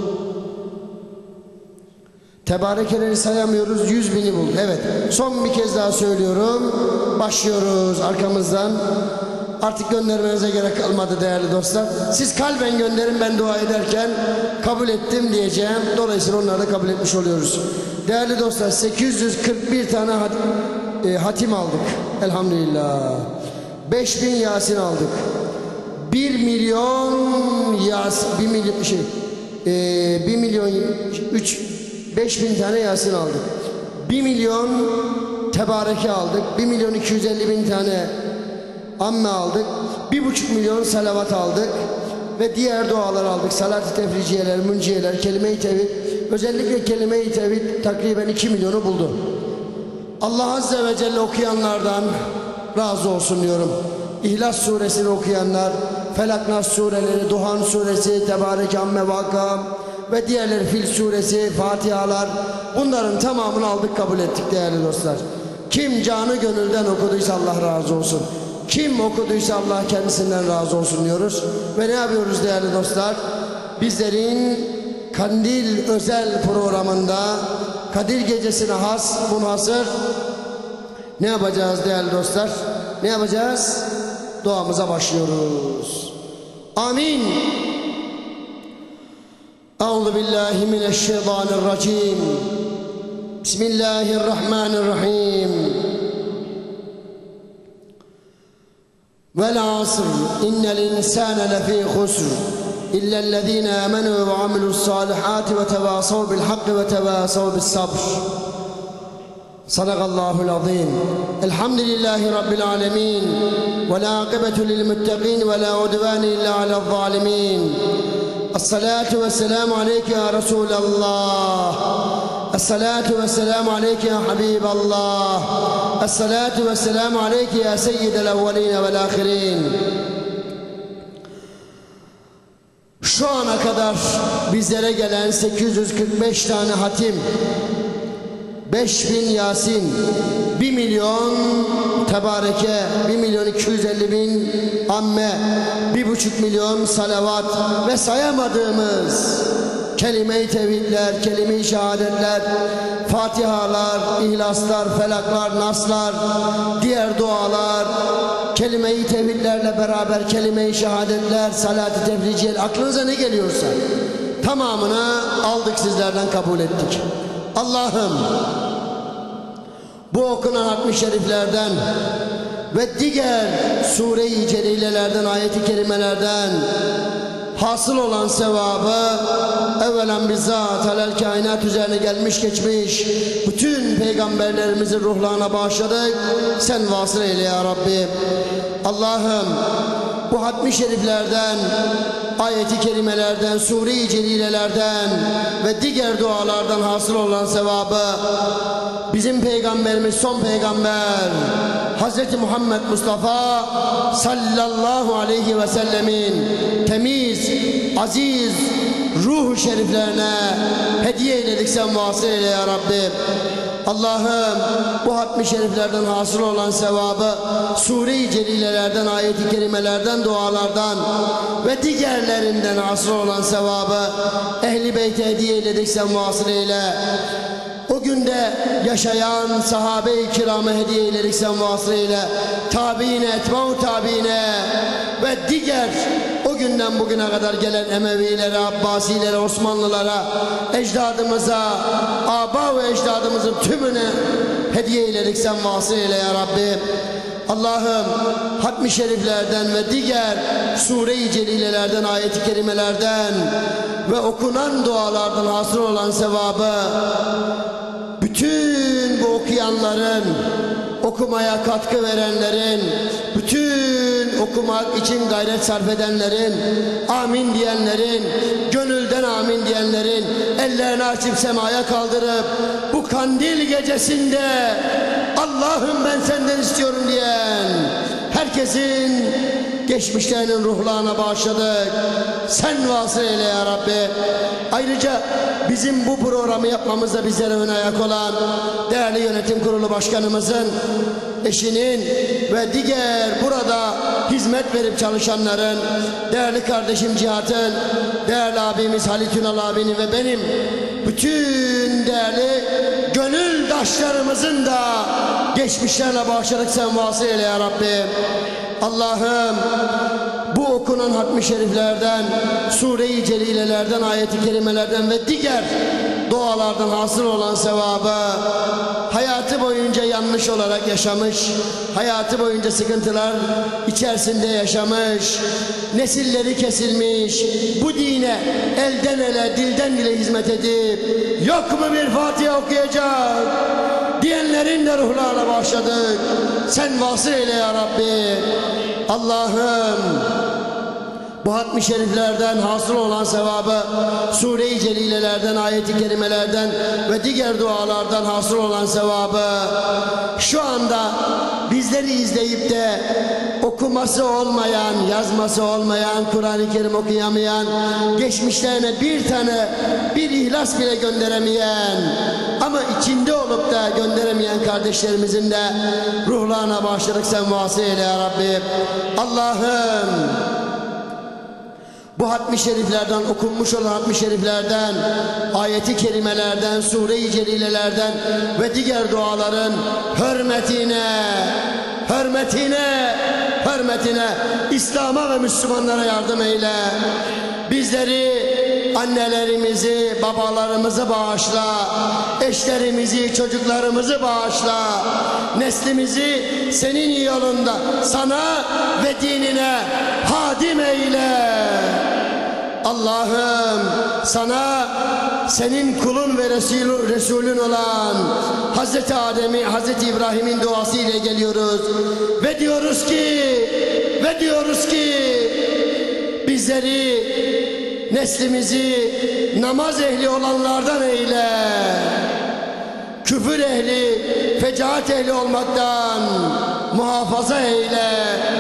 Tebarekeleri sayamıyoruz. Yüz bini buldu. Evet. Son bir kez daha söylüyorum. Başlıyoruz arkamızdan. Artık göndermenize gerek kalmadı değerli dostlar. Siz kalben gönderin, ben dua ederken kabul ettim diyeceğim. Dolayısıyla onları da kabul etmiş oluyoruz. Değerli dostlar, sekiz yüz kırk bir tane hat, e, hatim aldık. Elhamdülillah. beş bin Yasin aldık. bir milyon Yasin, bir milyon şey, e, bir milyon üç, beş bin tane Yasin aldık. bir milyon tebareke aldık. bir milyon iki yüz elli bin tane amme aldık. bir buçuk milyon salavat aldık. Ve diğer dualar aldık. Salat-ı tefriciyeler, münciyeler, kelime-i tevhid. Özellikle kelime-i tevhid takriben iki milyonu buldu. Allah Azze ve Celle okuyanlardan razı olsun diyorum. İhlas suresini okuyanlar, Felak Nas sureleri, Duhan suresi, Tebarek Amme Vakam ve diğerleri, Fil suresi, Fatihalar, bunların tamamını aldık, kabul ettik değerli dostlar. Kim canı gönülden okuduysa Allah razı olsun. Kim okuduysa Allah kendisinden razı olsun diyoruz. Ve ne yapıyoruz değerli dostlar? Bizlerin Kandil özel programında Kadir gecesine has, münhasır ne yapacağız değerli dostlar? Ne yapacağız? Duamıza başlıyoruz. Amin. Euzu billahi mineşşeytanirracim. Bismillahirrahmanirrahim. Vel asr innel insane lefî husr illellezîne âmenû ve amilussâlihâti ve tevâsav bil hakkı ve tevâsav bis sabr. Sadakallahul azim. Elhamdülillahi rabbil alemin. Ve la akibetu lil muttaqin ve la udvâne illa alel zalimin. Esselatu vesselamu aleyke ya Resulallah. Esselatu vesselamu aleyke ya Habiballah. Esselatu vesselamu aleyke ya seyyidel evveline vel ahirin. Şu ana kadar bizlere gelen sekiz yüz kırk beş tane hatim, beş bin Yasin, bir milyon tebareke, bir milyon iki yüz elli bin amme, bir buçuk milyon salavat ve sayamadığımız kelime-i tevhidler, kelime-i şehadetler, fatihalar, ihlaslar, felaklar, naslar, diğer dualar, kelime-i tevhidlerle beraber kelime-i şehadetler, salat-ı tefriciyeler, aklınıza ne geliyorsa tamamını aldık sizlerden, kabul ettik. Allah'ım bu okunan hatmi şeriflerden ve diğer sure-i celilelerden, ayet-i kerimelerden hasıl olan sevabı evvelen bizzat alel kainat üzerine gelmiş geçmiş bütün peygamberlerimizin ruhlarına bağışladık. Sen vasıl eyle ya Rabbi. Allah'ım bu hatmi şeriflerden, ayet-i kerimelerden, sure-i celilelerden ve diğer dualardan hasıl olan sevabı bizim peygamberimiz, son peygamber Hazreti Muhammed Mustafa sallallahu aleyhi ve sellemin temiz, aziz ruh-u şeriflerine hediye eyledik, sen vasıl eyle ya Rabbi. Allah'ım bu hatmi şeriflerden hasıl olan sevabı sure-i celilelerden, ayet-i kerimelerden, dualardan ve diğerlerinden hasıl olan sevabı Ehl-i Beyt'e hediye eyledik, sen vasıl eyle. O günde yaşayan sahabe-i kirama hediye eyledik, sen vasıl eyle. Tabiine, etba'u tabiine ve diğer o günden bugüne kadar gelen Emevilere, Abbasilere, Osmanlılara, ecdadımıza, aba ve ecdadımızın tümüne hediye eyledik, sen vasıl eyle ya Rabbi. Allah'ım hatmi şeriflerden ve diğer sure-i celilelerden, ayet-i kerimelerden ve okunan dualardan hasıl olan sevabı bütün bu okuyanların, okumaya katkı verenlerin, bütün okumak için gayret sarf edenlerin, amin diyenlerin, gönülden amin diyenlerin, ellerini açıp semaya kaldırıp bu kandil gecesinde Allah'ım ben senden istiyorum diyen herkesin geçmişlerinin ruhlarına bağışladık. Sen vasıl eyle ya Rabbi. Ayrıca bizim bu programı yapmamızda bizlere ön ayak olan değerli yönetim kurulu başkanımızın eşinin ve diğer burada hizmet verip çalışanların, değerli kardeşim Cihat'ın, değerli abimiz Halit Ünal abinin ve benim bütün değerli gönül taşlarımızın da geçmişlerine bağışladık, sen vasıl eyle ya Rabbi. Allah'ım bu okunan hatmi şeriflerden, sure-i celilelerden, ayet-i kerimelerden ve diğer dualardan hasıl olan sevabı hayatı boyunca yanlış olarak yaşamış, hayatı boyunca sıkıntılar içerisinde yaşamış, nesilleri kesilmiş, bu dine elden ele, dilden dile hizmet edip yok mu bir Fatiha okuyacak diyenlerin de ruhlarına bağışladık. Sen vasıl eyle ya Rabbi. Allah'ım bu hatmi şeriflerden hasıl olan sevabı sure-i celilelerden, ayet-i kerimelerden ve diğer dualardan hasıl olan sevabı şu anda bizleri izleyip de okuması olmayan, yazması olmayan, Kur'an-ı Kerim okuyamayan, geçmişlerine bir tane bir ihlas bile gönderemeyen ama içinde olup da gönderemeyen kardeşlerimizin de ruhlarına bağışladık, sen vasıl eyle ya Rabbi. Allah'ım bu hatmi şeriflerden, okunmuş olan hatmi şeriflerden, ayeti kerimelerden, sure-i celilelerden ve diğer duaların hürmetine, hürmetine, hürmetine İslam'a ve Müslümanlara yardım eyle. Bizleri, annelerimizi, babalarımızı bağışla, eşlerimizi, çocuklarımızı bağışla, neslimizi senin yolunda, sana ve dinine hadim eyle. Allah'ım sana, senin kulun ve Resul, Resulün olan Hazreti Adem'i, Hazreti İbrahim'in duası ile geliyoruz ve diyoruz ki ve diyoruz ki bizleri, neslimizi namaz ehli olanlardan eyle, küfür ehli, fecaat ehli olmaktan muhafaza eyle.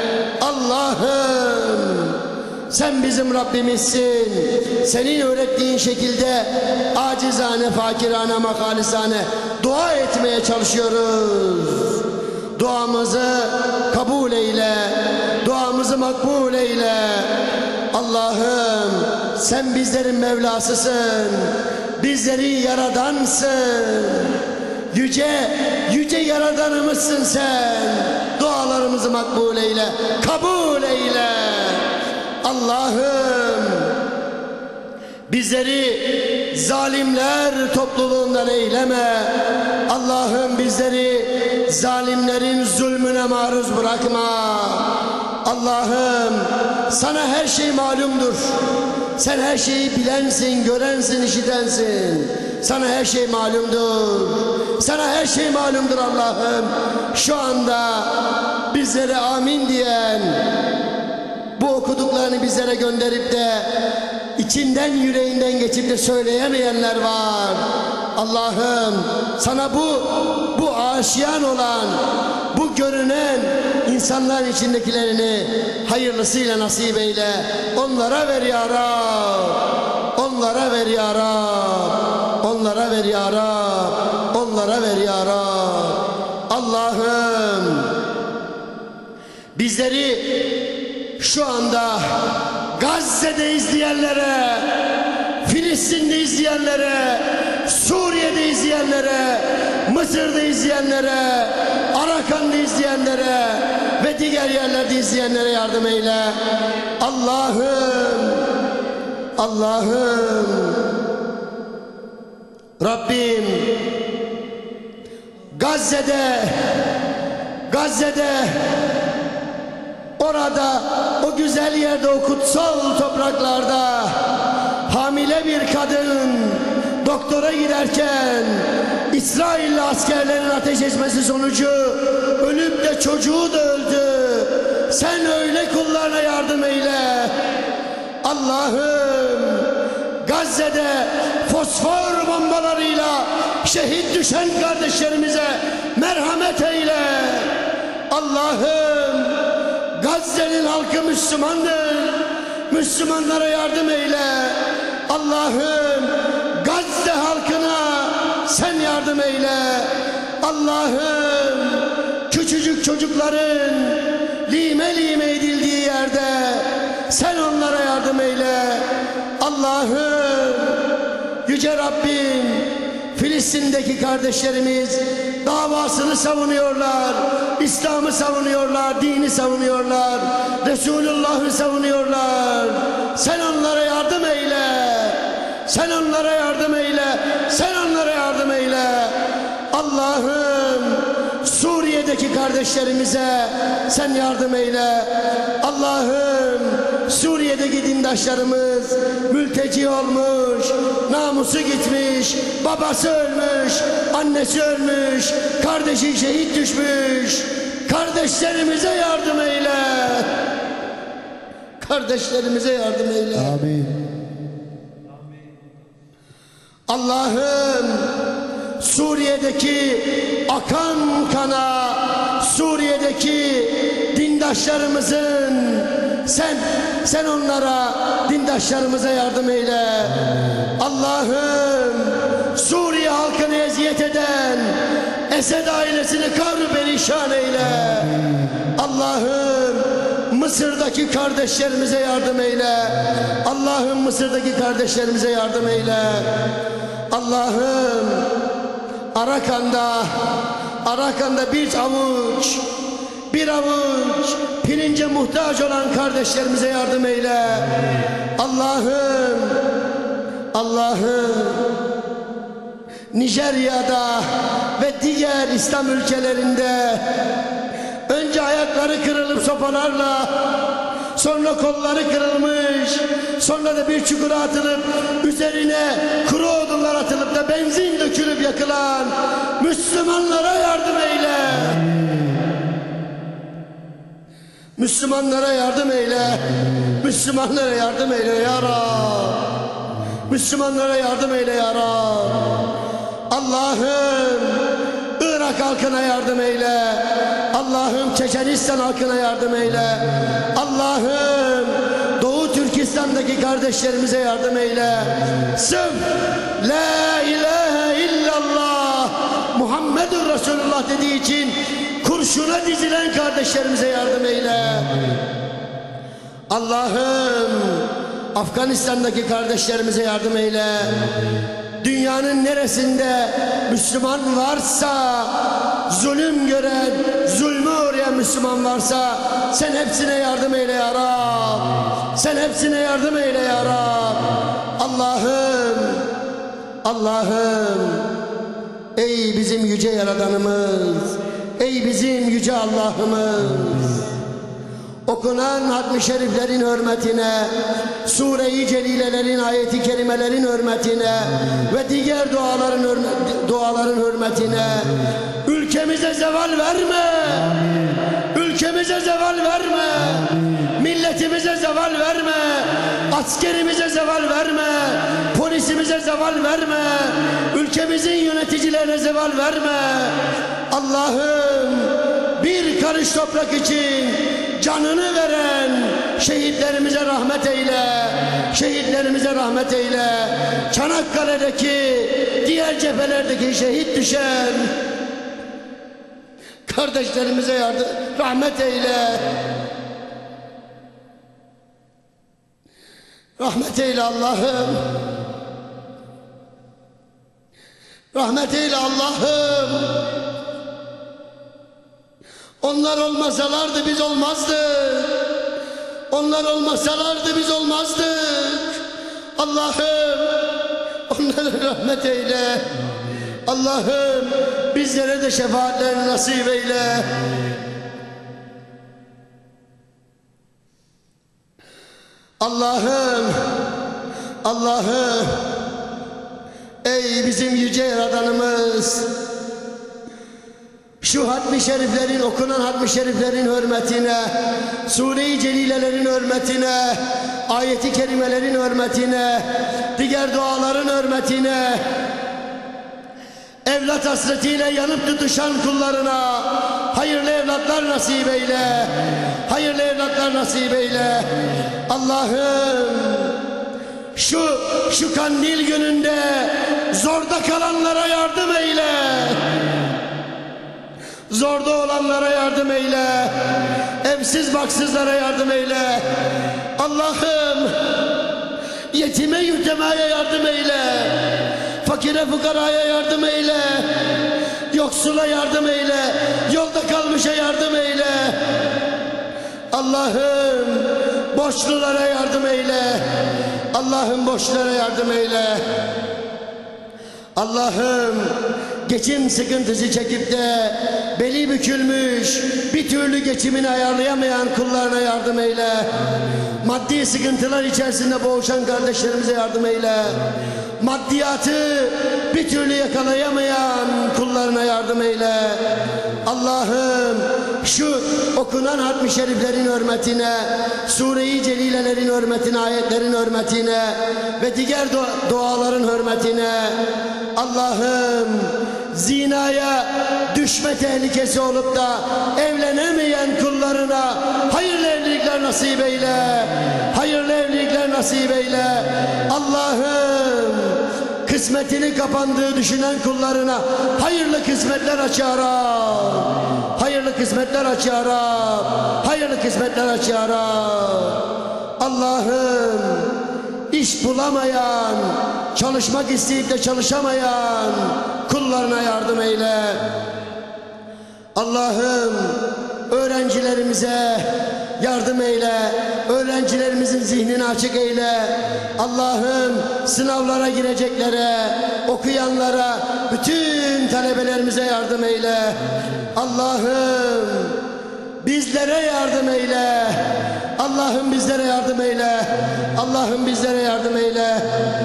Allah'ım sen bizim Rabbimizsin. Senin öğrettiğin şekilde acizane, fakirane, makalisane dua etmeye çalışıyoruz. Duamızı kabul eyle, duamızı makbul eyle. Allah'ım sen bizlerin Mevlasısın, bizlerin Yaradansın. Yüce, yüce Yaradanımızsın sen. Dualarımızı makbul eyle, kabul eyle. Allah'ım bizleri zalimler topluluğundan eyleme. Allah'ım bizleri zalimlerin zulmüne maruz bırakma. Allah'ım sana her şey malumdur. Sen her şeyi bilensin, görensin, işitensin. Sana her şey malumdur. Sana her şey malumdur Allah'ım. Şu anda bizlere amin diyen, bu okuduklarını bizlere gönderip de içinden yüreğinden geçip de söyleyemeyenler var. Allah'ım sana bu bu aşiyan olan, bu görünen insanların içindekilerini hayırlısıyla nasip eyle. Onlara ver ya Rab. Onlara ver ya Rab. Onlara ver ya Rab. Onlara ver ya Rab. Allah'ım bizleri şu anda Gazze'de izleyenlere, Filistin'de izleyenlere, Suriye'de izleyenlere, Mısır'da izleyenlere, Arakan'da izleyenlere ve diğer yerlerde izleyenlere yardım eyle. Allah'ım, Allah'ım, Rabbim Gazze'de, Gazze'de orada, o güzel yerde, o kutsal topraklarda hamile bir kadın doktora giderken İsrailli askerlerin ateş etmesi sonucu ölüp de çocuğu da öldü. Sen öyle kullarına yardım eyle. Allah'ım Gazze'de fosfor bombalarıyla şehit düşen kardeşlerimize merhamet eyle. Allah'ım Gazze'nin halkı Müslümandır. Müslümanlara yardım eyle. Allah'ım Gazze halkına sen yardım eyle. Allah'ım küçücük çocukların lime lime edildiği yerde sen onlara yardım eyle. Allah'ım yüce Rabbim Filistin'deki kardeşlerimiz davasını savunuyorlar, İslam'ı savunuyorlar, dini savunuyorlar, Resulullah'ı savunuyorlar. Sen onlara yardım eyle. Sen onlara yardım eyle. Sen onlara yardım eyle. Allah'ım Suriye'deki kardeşlerimize sen yardım eyle. Allah'ım Suriye'deki dindaşlarımız mülteci olmuş, namusu gitmiş, babası ölmüş, annesi ölmüş, kardeşi şehit düşmüş. Kardeşlerimize yardım eyle. Kardeşlerimize yardım eyle. Amin. Allah'ım Suriye'deki akan kana, Suriye'deki dindaşlarımızın sen sen onlara, dindaşlarımıza yardım eyle. Allah'ım Suriye halkını eziyet eden Esed ailesini kar perişan eyle. Allah'ım Mısır'daki kardeşlerimize yardım eyle. Allah'ım Mısır'daki kardeşlerimize yardım eyle. Allah'ım Arakan'da Arakan'da bir avuç bir avuç pirince muhtaç olan kardeşlerimize yardım eyle. Allah'ım Allah'ım Nijerya'da ve diğer İslam ülkelerinde önce ayakları kırılıp sopalarla, sonra kolları kırılmış, sonra da bir çukura atılıp üzerine kuru odunlar atılıp da benzin dökülüp yakılan Müslümanlara yardım eyle. Müslümanlara yardım eyle. Müslümanlara yardım eyle ya Rab. Müslümanlara yardım eyle ya Rab. Allah'ım Irak halkına yardım eyle. Allah'ım Çeçenistan halkına yardım eyle. Allah'ım Doğu Türkistan'daki kardeşlerimize yardım eyle. Sırf La ilahe illallah Muhammedur Resulullah dediği için kurşuna dizilen kardeşlerimize yardım eyle. Allah'ım Afganistan'daki kardeşlerimize yardım eyle. Dünyanın neresinde Müslüman varsa, zulüm gören, zulme uğrayan Müslüman varsa sen hepsine yardım eyle ya Rab. Sen hepsine yardım eyle ya Rab. Allah'ım, Allah'ım, ey bizim yüce Yaradanımız, ey bizim yüce Allah'ımız, okunan hatmi şeriflerin hürmetine, Sure-i Celilelerin, ayeti kerimelerin hürmetine ve diğer duaların duaların hürmetine ülkemize zeval verme. Ülkemize zeval verme. Milletimize zeval verme. Askerimize zeval verme. Polisimize zeval verme. Ülkemizin yöneticilerine zeval verme. Allah'ım, bir karış toprak için canını veren şehitlerimize rahmet eyle. Şehitlerimize rahmet eyle. Çanakkale'deki, diğer cephelerdeki şehit düşen kardeşlerimize yardım, rahmet eyle. Rahmet eyle Allah'ım. Rahmet eyle Allah'ım. Onlar olmasalardı biz olmazdık. Onlar olmasalardı biz olmazdık. Allah'ım, onlara rahmet eyle. Allah'ım, bizlere de şefaatlerini nasip eyle. Allah'ım, Allah'ım, ey bizim yüce Yaradanımız, şu hatmi şeriflerin, okunan hatmi şeriflerin hürmetine, Sure-i Celilelerin hürmetine, ayeti kerimelerin hürmetine, diğer duaların hürmetine, evlat hasretiyle yanıp tutuşan kullarına hayırlı evlatlar nasip eyle. Hayırlı evlatlar nasip eyle. Allah'ım, şu şu kandil gününde zorda kalanlara yardım eyle. Zorda olanlara yardım eyle. Evsiz baksızlara yardım eyle. Allah'ım, yetime yütemaya yardım eyle. Fakire fukaraya yardım eyle. Yoksula yardım eyle. Yolda kalmışa yardım eyle. Allah'ım, borçlulara yardım eyle. Allah'ım, borçlulara yardım eyle. Allah'ım, geçim sıkıntısı çekip de beli bükülmüş, bir türlü geçimini ayarlayamayan kullarına yardım eyle. Maddi sıkıntılar içerisinde boğuşan kardeşlerimize yardım eyle. Maddiyatı bir türlü yakalayamayan kullarına yardım eyle. Allah'ım, şu okunan hatmi şeriflerin hürmetine, Sure-i Celilelerin hürmetine, ayetlerin hürmetine ve diğer dua duaların hürmetine, Allah'ım, zinaya düşme tehlikesi olup da evlenemeyen kullarına hayırlı evlilikler nasip eyle. Hayırlı evlilikler nasip eyle. Allah'ım, kısmetini kapandığı düşünen kullarına hayırlı kısmetler aç ya Rab. Hayırlı kısmetler aç ya Rab. Hayırlı kısmetler aç ya Rab. Allah'ım, iş bulamayan, çalışmak isteyip de çalışamayan kullarına yardım eyle. Allah'ım, öğrencilerimize yardım eyle. Öğrencilerimizin zihnini açık eyle. Allah'ım, sınavlara gireceklere, okuyanlara, bütün talebelerimize yardım eyle. Allah'ım, bizlere yardım eyle. Allah'ım, bizlere yardım eyle. Allah'ım, bizlere yardım eyle.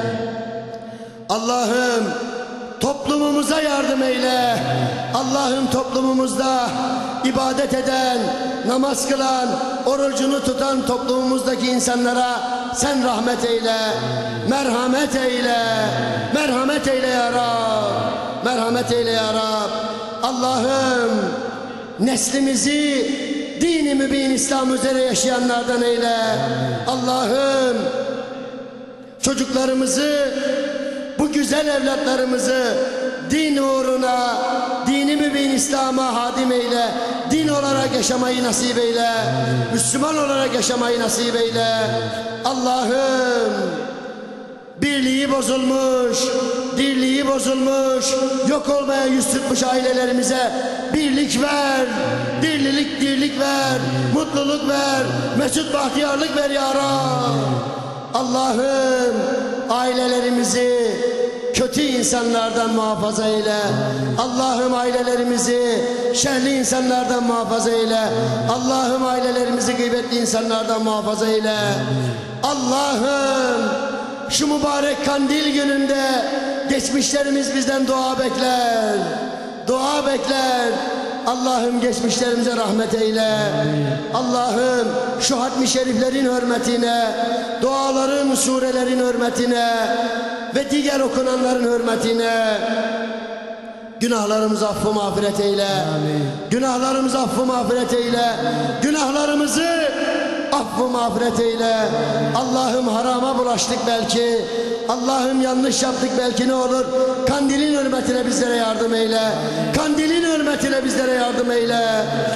Allah'ım, toplumumuza yardım eyle. Allah'ım, toplumumuzda ibadet eden, namaz kılan, orucunu tutan toplumumuzdaki insanlara sen rahmet eyle. Merhamet eyle. Merhamet eyle ya Rab. Merhamet eyle ya Rab. Allah'ım, neslimizi dini mübin İslam üzere yaşayanlardan eyle. Allah'ım, çocuklarımızı, bu güzel evlatlarımızı din uğruna, dini mübin İslam'a hadim eyle. Din olarak yaşamayı nasip eyle. Müslüman olarak yaşamayı nasip eyle. Allah'ım, birliği bozulmuş, dirliği bozulmuş, yok olmaya yüz tutmuş ailelerimize birlik ver, dirlilik dirlik ver, mutluluk ver, mesut bahtiyarlık ver ya Rab. Allah'ım ailelerimizi kötü insanlardan muhafaza eyle. Allah'ım ailelerimizi şerli insanlardan muhafaza eyle. Allah'ım ailelerimizi gıybetli insanlardan muhafaza eyle. Allah'ım şu mübarek kandil gününde geçmişlerimiz bizden dua bekler. Dua bekler. Allah'ım geçmişlerimize rahmet eyle. Allah'ım şu hatmi şeriflerin hürmetine, duaların, surelerin hürmetine ve diğer okunanların hürmetine günahlarımızı affı mağfiret eyle. Amin. Günahlarımızı affı mağfiret eyle. Günahlarımızı affı mağfiret eyle. Allah'ım harama bulaştık belki. Allah'ım yanlış yaptık belki, ne olur kandilin hürmetine bizlere yardım eyle. Kandilin hürmetine bizlere yardım eyle.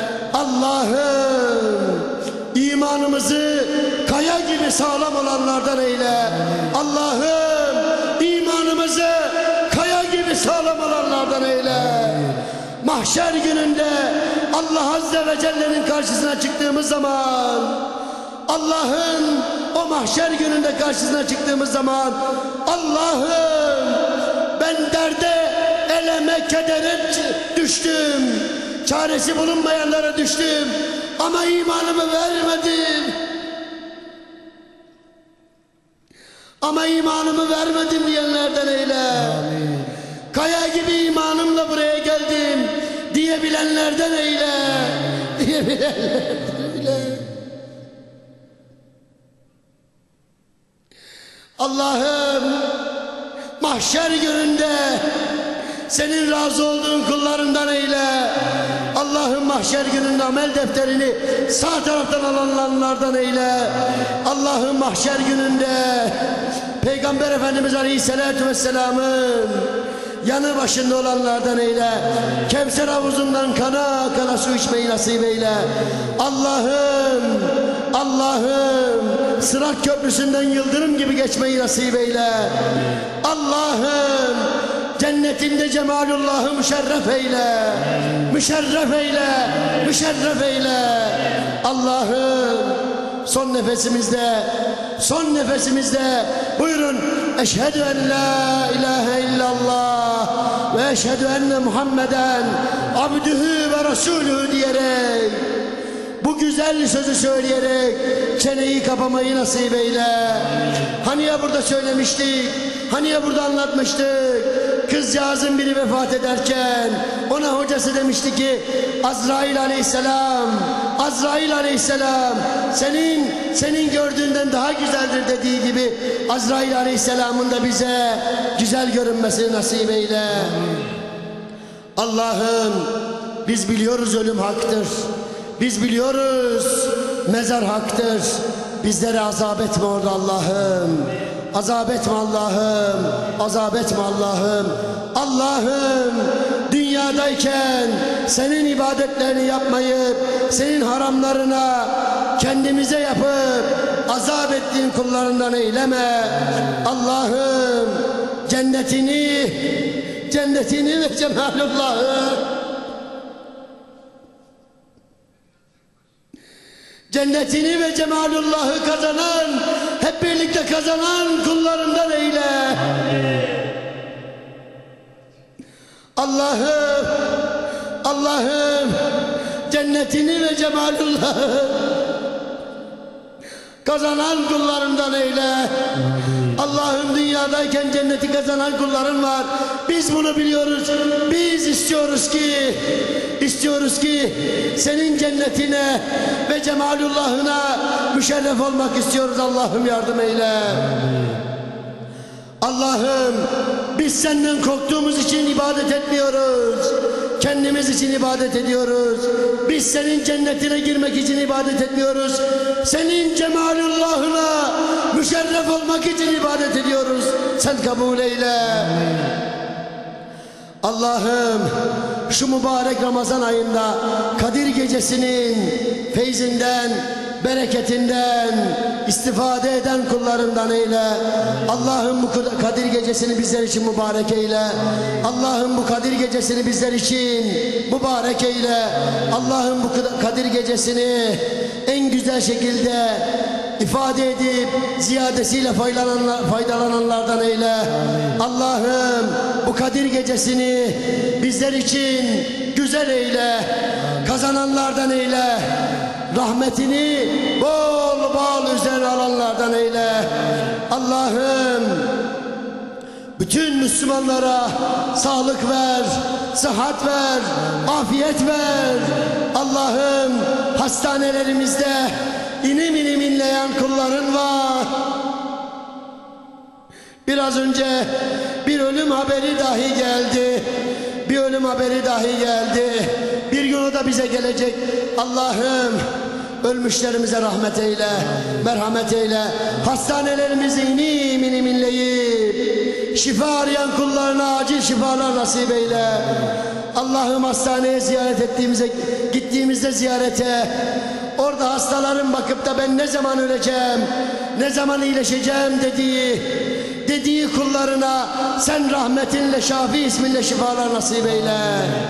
Allah'ım imanımızı kaya gibi sağlam olanlardan eyle. Allah'ım imanımızı kaya gibi sağlam olanlardan eyle. Mahşer gününde Allah Azze ve Celle'nin karşısına çıktığımız zaman, Allah'ın o mahşer gününde karşısına çıktığımız zaman, Allah'ım ben derde, eleme, kedere düştüm, çaresi bulunmayanlara düştüm ama imanımı vermedim. Ama imanımı vermedim diyenlerden eyle. Amin. Kaya gibi imanımla buraya geldim diyebilenlerden eyle. Diyebilenlerden eyle. Allah'ım mahşer gününde senin razı olduğun kullarından eyle. Allah'ım mahşer gününde amel defterini sağ taraftan alanlardan eyle. Allah'ım mahşer gününde Peygamber Efendimiz Aleyhisselatü Vesselam'ın yanı başında olanlardan eyle. Kevser havuzundan kana kana su içmeyi nasip eyle. Allah'ım Allah'ım Sırat köprüsünden yıldırım gibi geçmeyi nasip eyle. Allah'ım cennetinde cemalullah'ı müşerref eyle. Müşerref eyle. Müşerref eyle. Allah'ım son nefesimizde son nefesimizde buyurun, eşhedü en la ilahe illallah ve eşhedü enne Muhammeden abdühü ve resulühü diyerek, bu güzel sözü söyleyerek çeneyi kapamayı nasip eyle. Hani ya burada söylemiştik, hani ya burada anlatmıştık, kızcağızın biri vefat ederken ona hocası demişti ki, Azrail aleyhisselam, Azrail aleyhisselam senin senin gördüğünden daha güzeldir dediği gibi Azrail aleyhisselamın da bize güzel görünmesini nasip eyle. Allah'ım biz biliyoruz ölüm haktır. Biz biliyoruz mezar haktır. Bizlere azap etme orada Allah'ım. Azap etme Allah'ım. Azap etme Allah'ım. Allah'ım dünyadayken senin ibadetlerini yapmayıp senin haramlarına kendimize yapıp azap ettiğin kullarından eyleme. Allah'ım cennetini cennetini ve cemalullah'ı cennetini ve cemalullah'ı kazanan, hep birlikte kazanan kullarından eyle. Allah'ım, Allah'ım cennetini ve cemalullah'ı kazanan kullarından eyle. Allah'ım dünyadayken cenneti kazanan kulların var. Biz bunu biliyoruz. Biz istiyoruz ki istiyoruz ki senin cennetine ve cemalullah'ına müşerref olmak istiyoruz. Allah'ım yardım eyle. Allah'ım biz senden korktuğumuz için ibadet etmiyoruz. Kendimiz için ibadet ediyoruz. Biz senin cennetine girmek için ibadet etmiyoruz. Senin cemalullah'ına müşerref olmak için ibadet ediyoruz. Sen kabul eyle. Allah'ım şu mübarek Ramazan ayında Kadir gecesinin feyzinden bereketinden istifade eden kullarından eyle. Allah'ım bu Kadir gecesini bizler için mübarek eyle. Allah'ım bu Kadir gecesini bizler için mübarek eyle. Allah'ım bu Kadir gecesini en güzel şekilde ifade edip ziyadesiyle faydalananlardan eyle. Allah'ım bu Kadir gecesini bizler için güzel eyle. Kazananlardan eyle. Rahmetini bol bol üzerine alanlardan eyle. Allah'ım bütün Müslümanlara sağlık ver, sıhhat ver, afiyet ver. Allah'ım hastanelerimizde inim inim inleyen kulların var. Biraz önce bir ölüm haberi dahi geldi. Bir ölüm haberi dahi geldi. Bir gün o da bize gelecek. Allah'ım ölmüşlerimize rahmet eyle, merhamet eyle. Hastanelerimizi inim inim inleyip şifa arayan kullarına acil şifalar nasip eyle. Allah'ım hastaneye ziyaret ettiğimizde, gittiğimizde ziyarete, orada hastaların bakıp da ben ne zaman öleceğim, ne zaman iyileşeceğim dediği, dediği kullarına sen rahmetinle, Şafi isminle şifalar nasip eyle.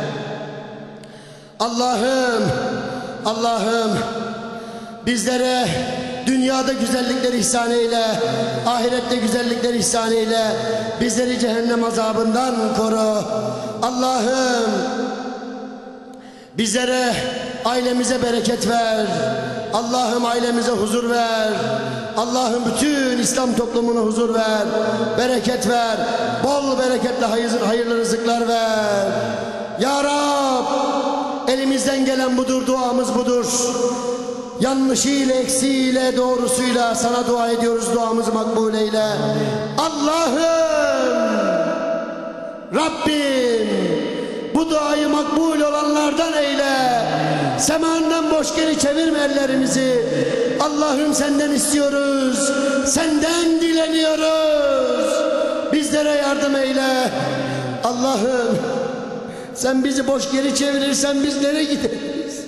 Allah'ım, Allah'ım bizlere dünyada güzellikler ihsan eyle, ahirette güzellikler ihsan eyle. Bizleri cehennem azabından koru. Allah'ım bizlere, ailemize bereket ver. Allah'ım ailemize huzur ver. Allah'ım bütün İslam toplumuna huzur ver. Bereket ver. Bol bereketli hayırlı, hayırlı rızıklar ver. Ya Rab, elimizden gelen budur, duamız budur. Yanlışıyla, eksiğiyle, doğrusuyla sana dua ediyoruz, duamızı makbul eyle. Allah'ım, Rabbim bu duayı makbul olanlardan eyle. Semandan boş geri çevirme ellerimizi. Allah'ım senden istiyoruz, senden dileniyoruz. Bizlere yardım eyle. Allah'ım sen bizi boş geri çevirirsen biz nereye gideriz?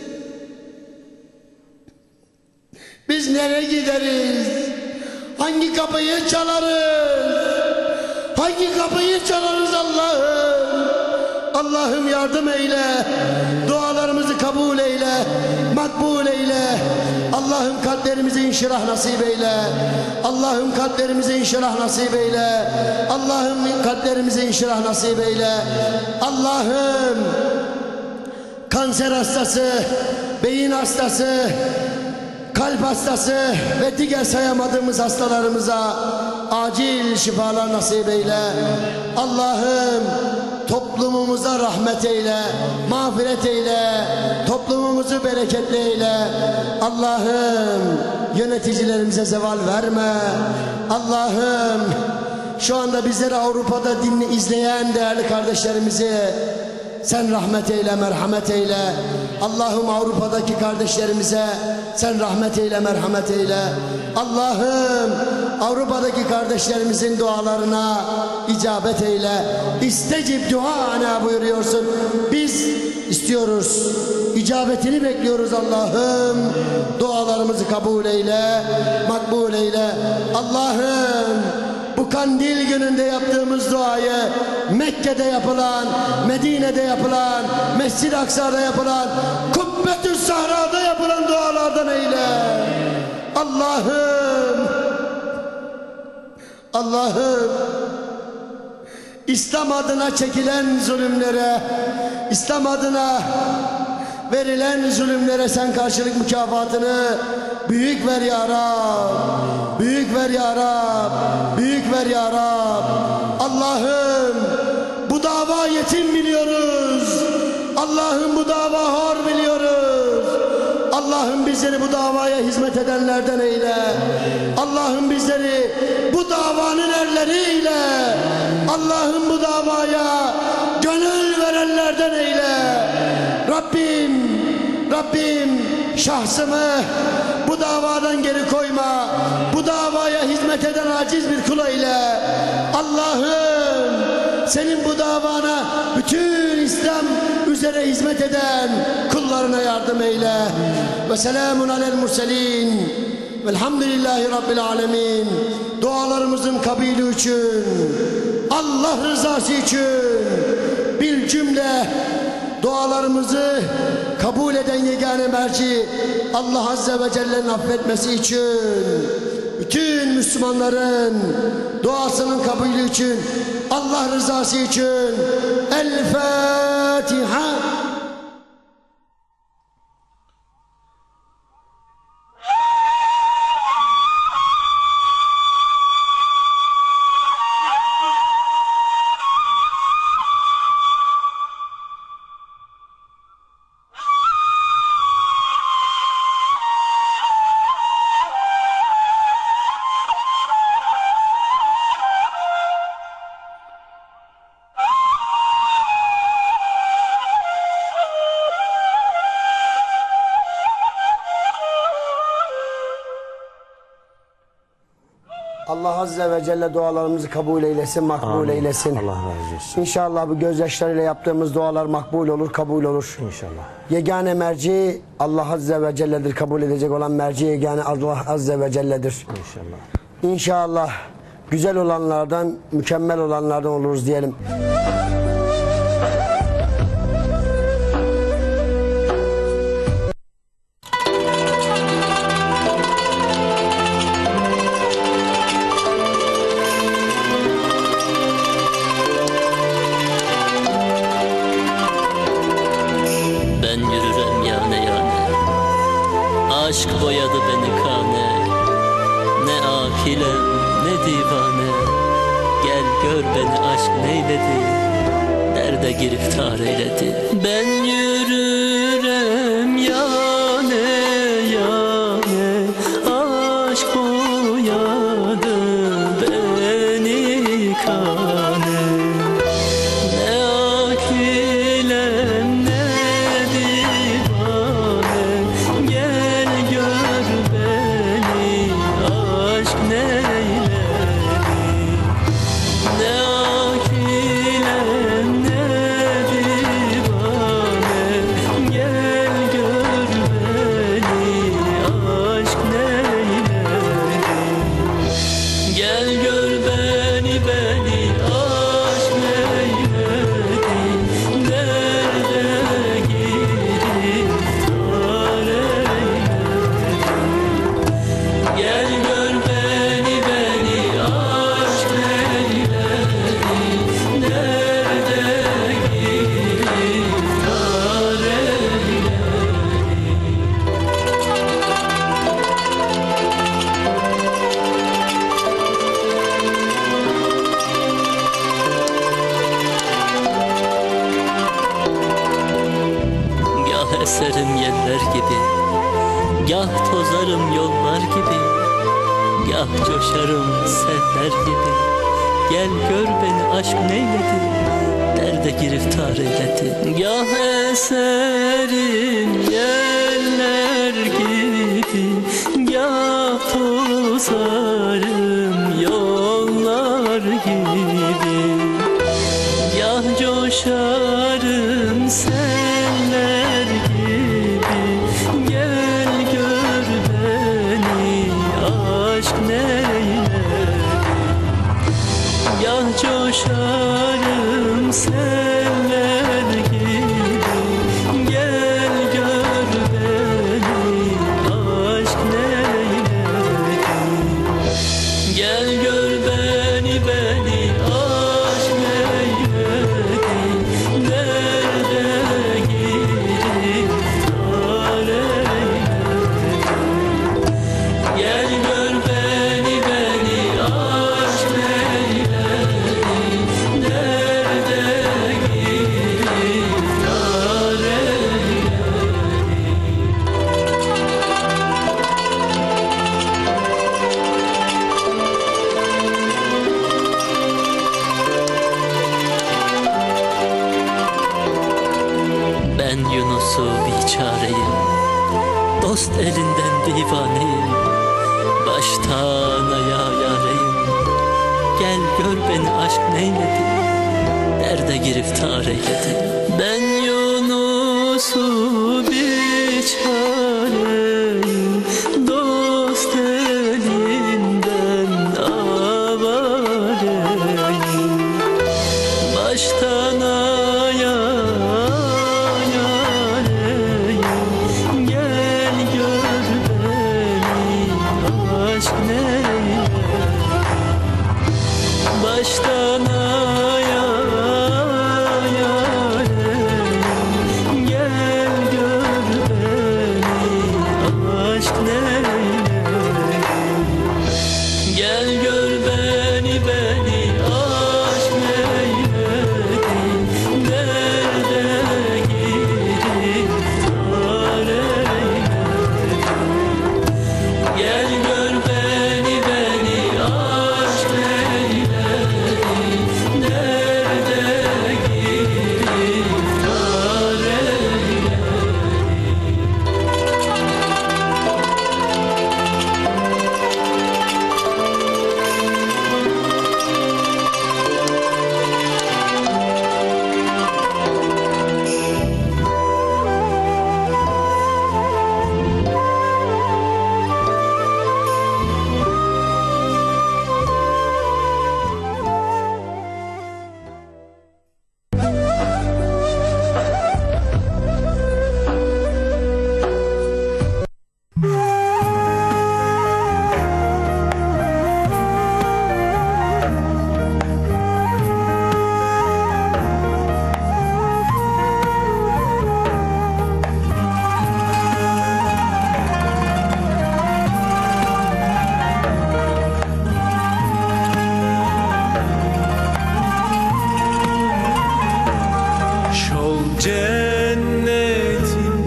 Biz nereye gideriz? Hangi kapıyı çalarız? Hangi kapıyı çalarız Allah'ım? Allah'ım yardım eyle. Dualarımızı kabul eyle. Makbul eyle. Allah'ım kalplerimize inşirah nasip eyle. Allah'ım kalplerimize inşirah nasip eyle. Allah'ım kalplerimize inşirah nasip eyle. Allah'ım kanser hastası, beyin hastası, kalp hastası ve diğer sayamadığımız hastalarımıza acil şifalar nasip eyle. Allah'ım toplumumuza rahmet eyle, mağfiret eyle, toplumumuzu bereketli eyle. Allah'ım yöneticilerimize zeval verme. Allah'ım şu anda bizleri Avrupa'da dinle izleyen değerli kardeşlerimizi sen rahmet eyle, merhamet eyle. Allah'ım Avrupa'daki kardeşlerimize sen rahmet eyle, merhamet eyle. Allah'ım Avrupa'daki kardeşlerimizin dualarına icabet eyle. İstecib duana buyuruyorsun. Biz istiyoruz, icabetini bekliyoruz Allah'ım. Dualarımızı kabul eyle, makbul eyle. Allah'ım bu kandil gününde yaptığımız duayı Mekke'de yapılan, Medine'de yapılan, Mescid-i Aksa'da yapılan, Kubbetü Sahra'da yapılan dualardan eyle. Allah'ım, Allah'ım İslam adına çekilen zulümlere, İslam adına verilen zulümlere sen karşılık mükafatını büyük ver ya Rab, büyük ver ya Rab, büyük ver ya Rab. Allah'ım bu dava yetim biliyoruz. Allah'ım bu dava hor biliyoruz. Allah'ım bizleri bu davaya hizmet edenlerden eyle. Allah'ım bizleri bu davanın erleriyle, Allah'ım bu davaya gönül verenlerden eyle. Rabbim, Rabbim şahsımı bu davadan geri koyma. Bu davaya hizmet eden aciz bir kul eyle. Allah'ım senin bu davana bütün İslam üzere hizmet eden kullarına yardım eyle. Ve selamun alel murselin. Velhamdülillahi Rabbil alemin. Dualarımızın kabulü için, Allah rızası için bir cümle dualarımızı kabul eden yegane merci Allah Azze ve Celle'nin affetmesi için, bütün Müslümanların duasının kabulü için, Allah rızası için El Fatiha. Allah Azze ve Celle dualarımızı kabul eylesin, makbul Amin. eylesin. Allah razı olsun. İnşallah bu gözyaşlarıyla yaptığımız dualar makbul olur, kabul olur. İnşallah. Yegane merci Allah Azze ve Celle'dir. Kabul edecek olan merci yegane Allah Azze ve Celle'dir. İnşallah. İnşallah güzel olanlardan, mükemmel olanlardan oluruz diyelim. Ben yürürüm yane yane, aşk boyadı beni kane. Ne akilem ne divane, gel gör beni aşk neyledi, derde giriftar eyledi. Ben yürürüm yane yane, aşk boyadı beni kane. Ne akilem ne divane, gel gör beni aşk neyledi. Ne akilem ne divane, gel gör beni aşk neyledi. Gel gör beni beni aşk neyledi, derde giriftar eyledi. Gel gör beni beni aşk neyledi, derde giriftar eyledi. Gah eserim yeller gibi, gah tozarım yollar gibi, gah coşarım seller gibi. Gel gör beni aşk neyledi, derde giriftar eyledi. Gah eserim yeller gibi, gah tozarım yollar gibi, gah coşarım seller gibi. Gel gör beni aşk neyledi, gah coşarım seller gibi. Gel gör beni aşk neyledi. Gel gör beni beni aşk neyledi, derde giriftar eyledi. Gel gör beni beni aşk neyledi, derde giriftar eyledi. Ben Yunus'u biçareyim, dost elinden divaneyim, baştan ayağa yareyim. Gel gör beni aşk neyledi, derde giriftar eyledi. Ben Yunus'u biçareyim, dost elinden avareyim. Baştan ayareyim, gel gör beni aşk neyle. Baştan ayareyim, gel gör beni aşk neyle. Gel gör beni beni aşk neyledin, derde giriftar eyledin. Gel gör beni beni aşk neyledin, derde giriftar eyledin. Şol cennetin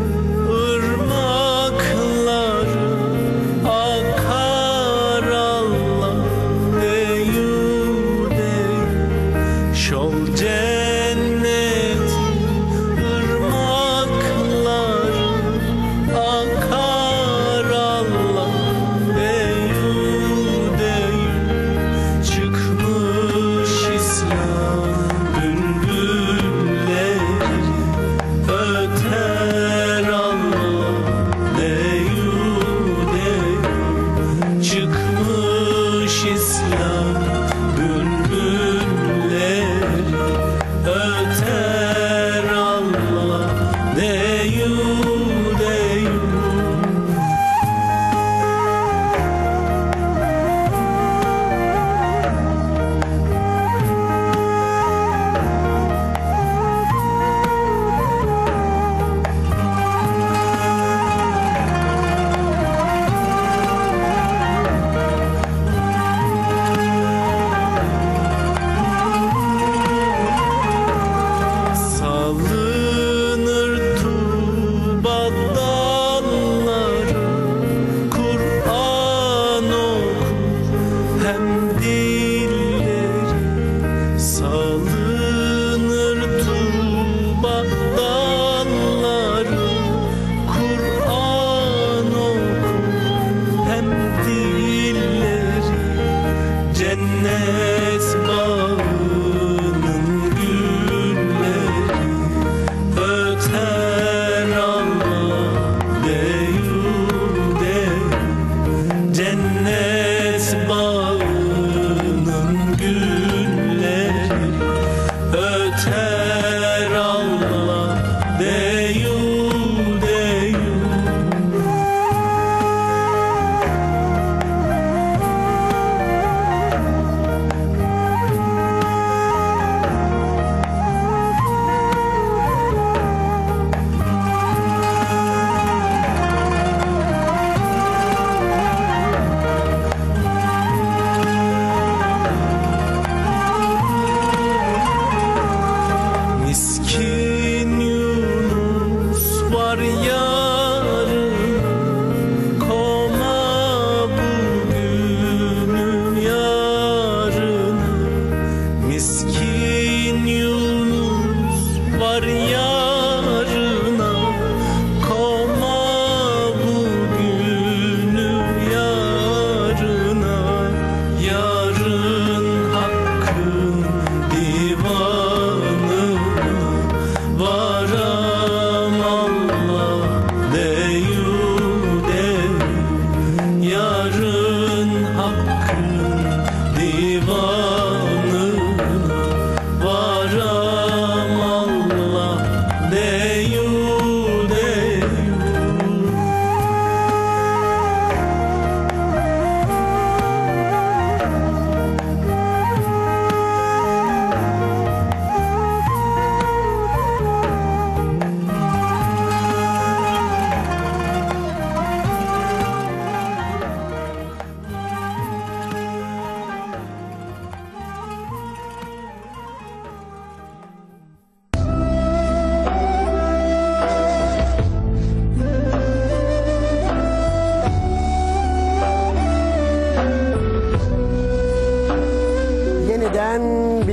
ırmakları akar Allah deyur deyur. Şol cennetin ırmakları akar Allah deyur deyur. Çıkmış İslam bülbülleri, öter Allah deyur deyur. Çıkmış İslam bülbülleri, öter Allah deyur deyur.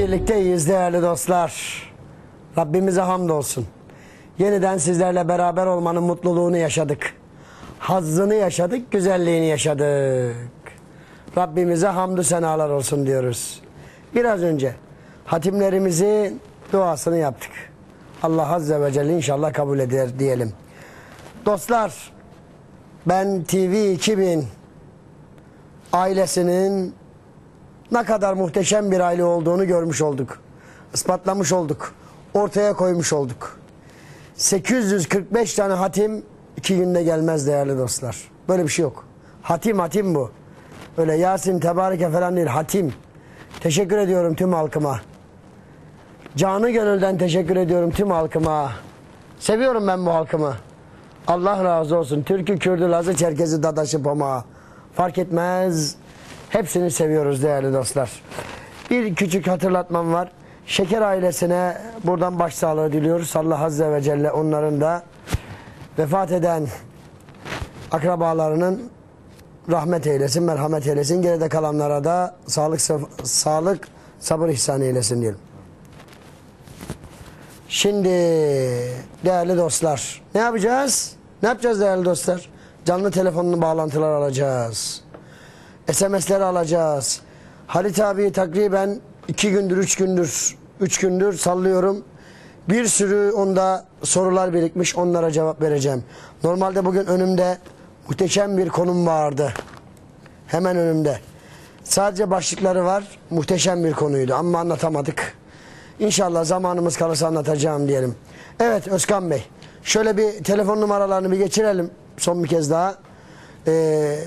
birlikteyiz değerli dostlar. Rabbimize hamdolsun. Yeniden sizlerle beraber olmanın mutluluğunu yaşadık. Hazzını yaşadık, güzelliğini yaşadık. Rabbimize hamdü senalar olsun diyoruz. Biraz önce hatimlerimizin duasını yaptık. Allah Azze ve Celle inşallah kabul eder diyelim. Dostlar, ben T V iki bin ailesinin ne kadar muhteşem bir aile olduğunu görmüş olduk. Ispatlamış olduk. Ortaya koymuş olduk. sekiz yüz kırk beş tane hatim iki günde gelmez değerli dostlar. Böyle bir şey yok. Hatim hatim bu. Öyle Yasin, Tebareke falan değil. Hatim. Teşekkür ediyorum tüm halkıma. Canı gönülden teşekkür ediyorum tüm halkıma. Seviyorum ben bu halkımı. Allah razı olsun. Türk'ü, Kürd'ü, Laz'ı, Çerkez'i, Dadaş'ı, Poma. Fark etmez. Hepsini seviyoruz değerli dostlar. Bir küçük hatırlatmam var. Şeker ailesine buradan başsağlığı diliyoruz. Allah Azze ve Celle onların da vefat eden akrabalarının rahmet eylesin, merhamet eylesin. Geride kalanlara da sağlık, sağlık, sabır ihsan eylesin diyelim. Şimdi değerli dostlar, ne yapacağız? Ne yapacağız değerli dostlar? Canlı telefonunu bağlantılar alacağız. S M S'leri alacağız. Halit abi takriben iki gündür, üç gündür, üç gündür sallıyorum. Bir sürü onda sorular birikmiş, onlara cevap vereceğim. Normalde bugün önümde muhteşem bir konum vardı. Hemen önümde. Sadece başlıkları var. Muhteşem bir konuydu ama anlatamadık. İnşallah zamanımız kalırsa anlatacağım diyelim. Evet Özkan Bey. Şöyle bir telefon numaralarını bir geçirelim. Son bir kez daha. Ee,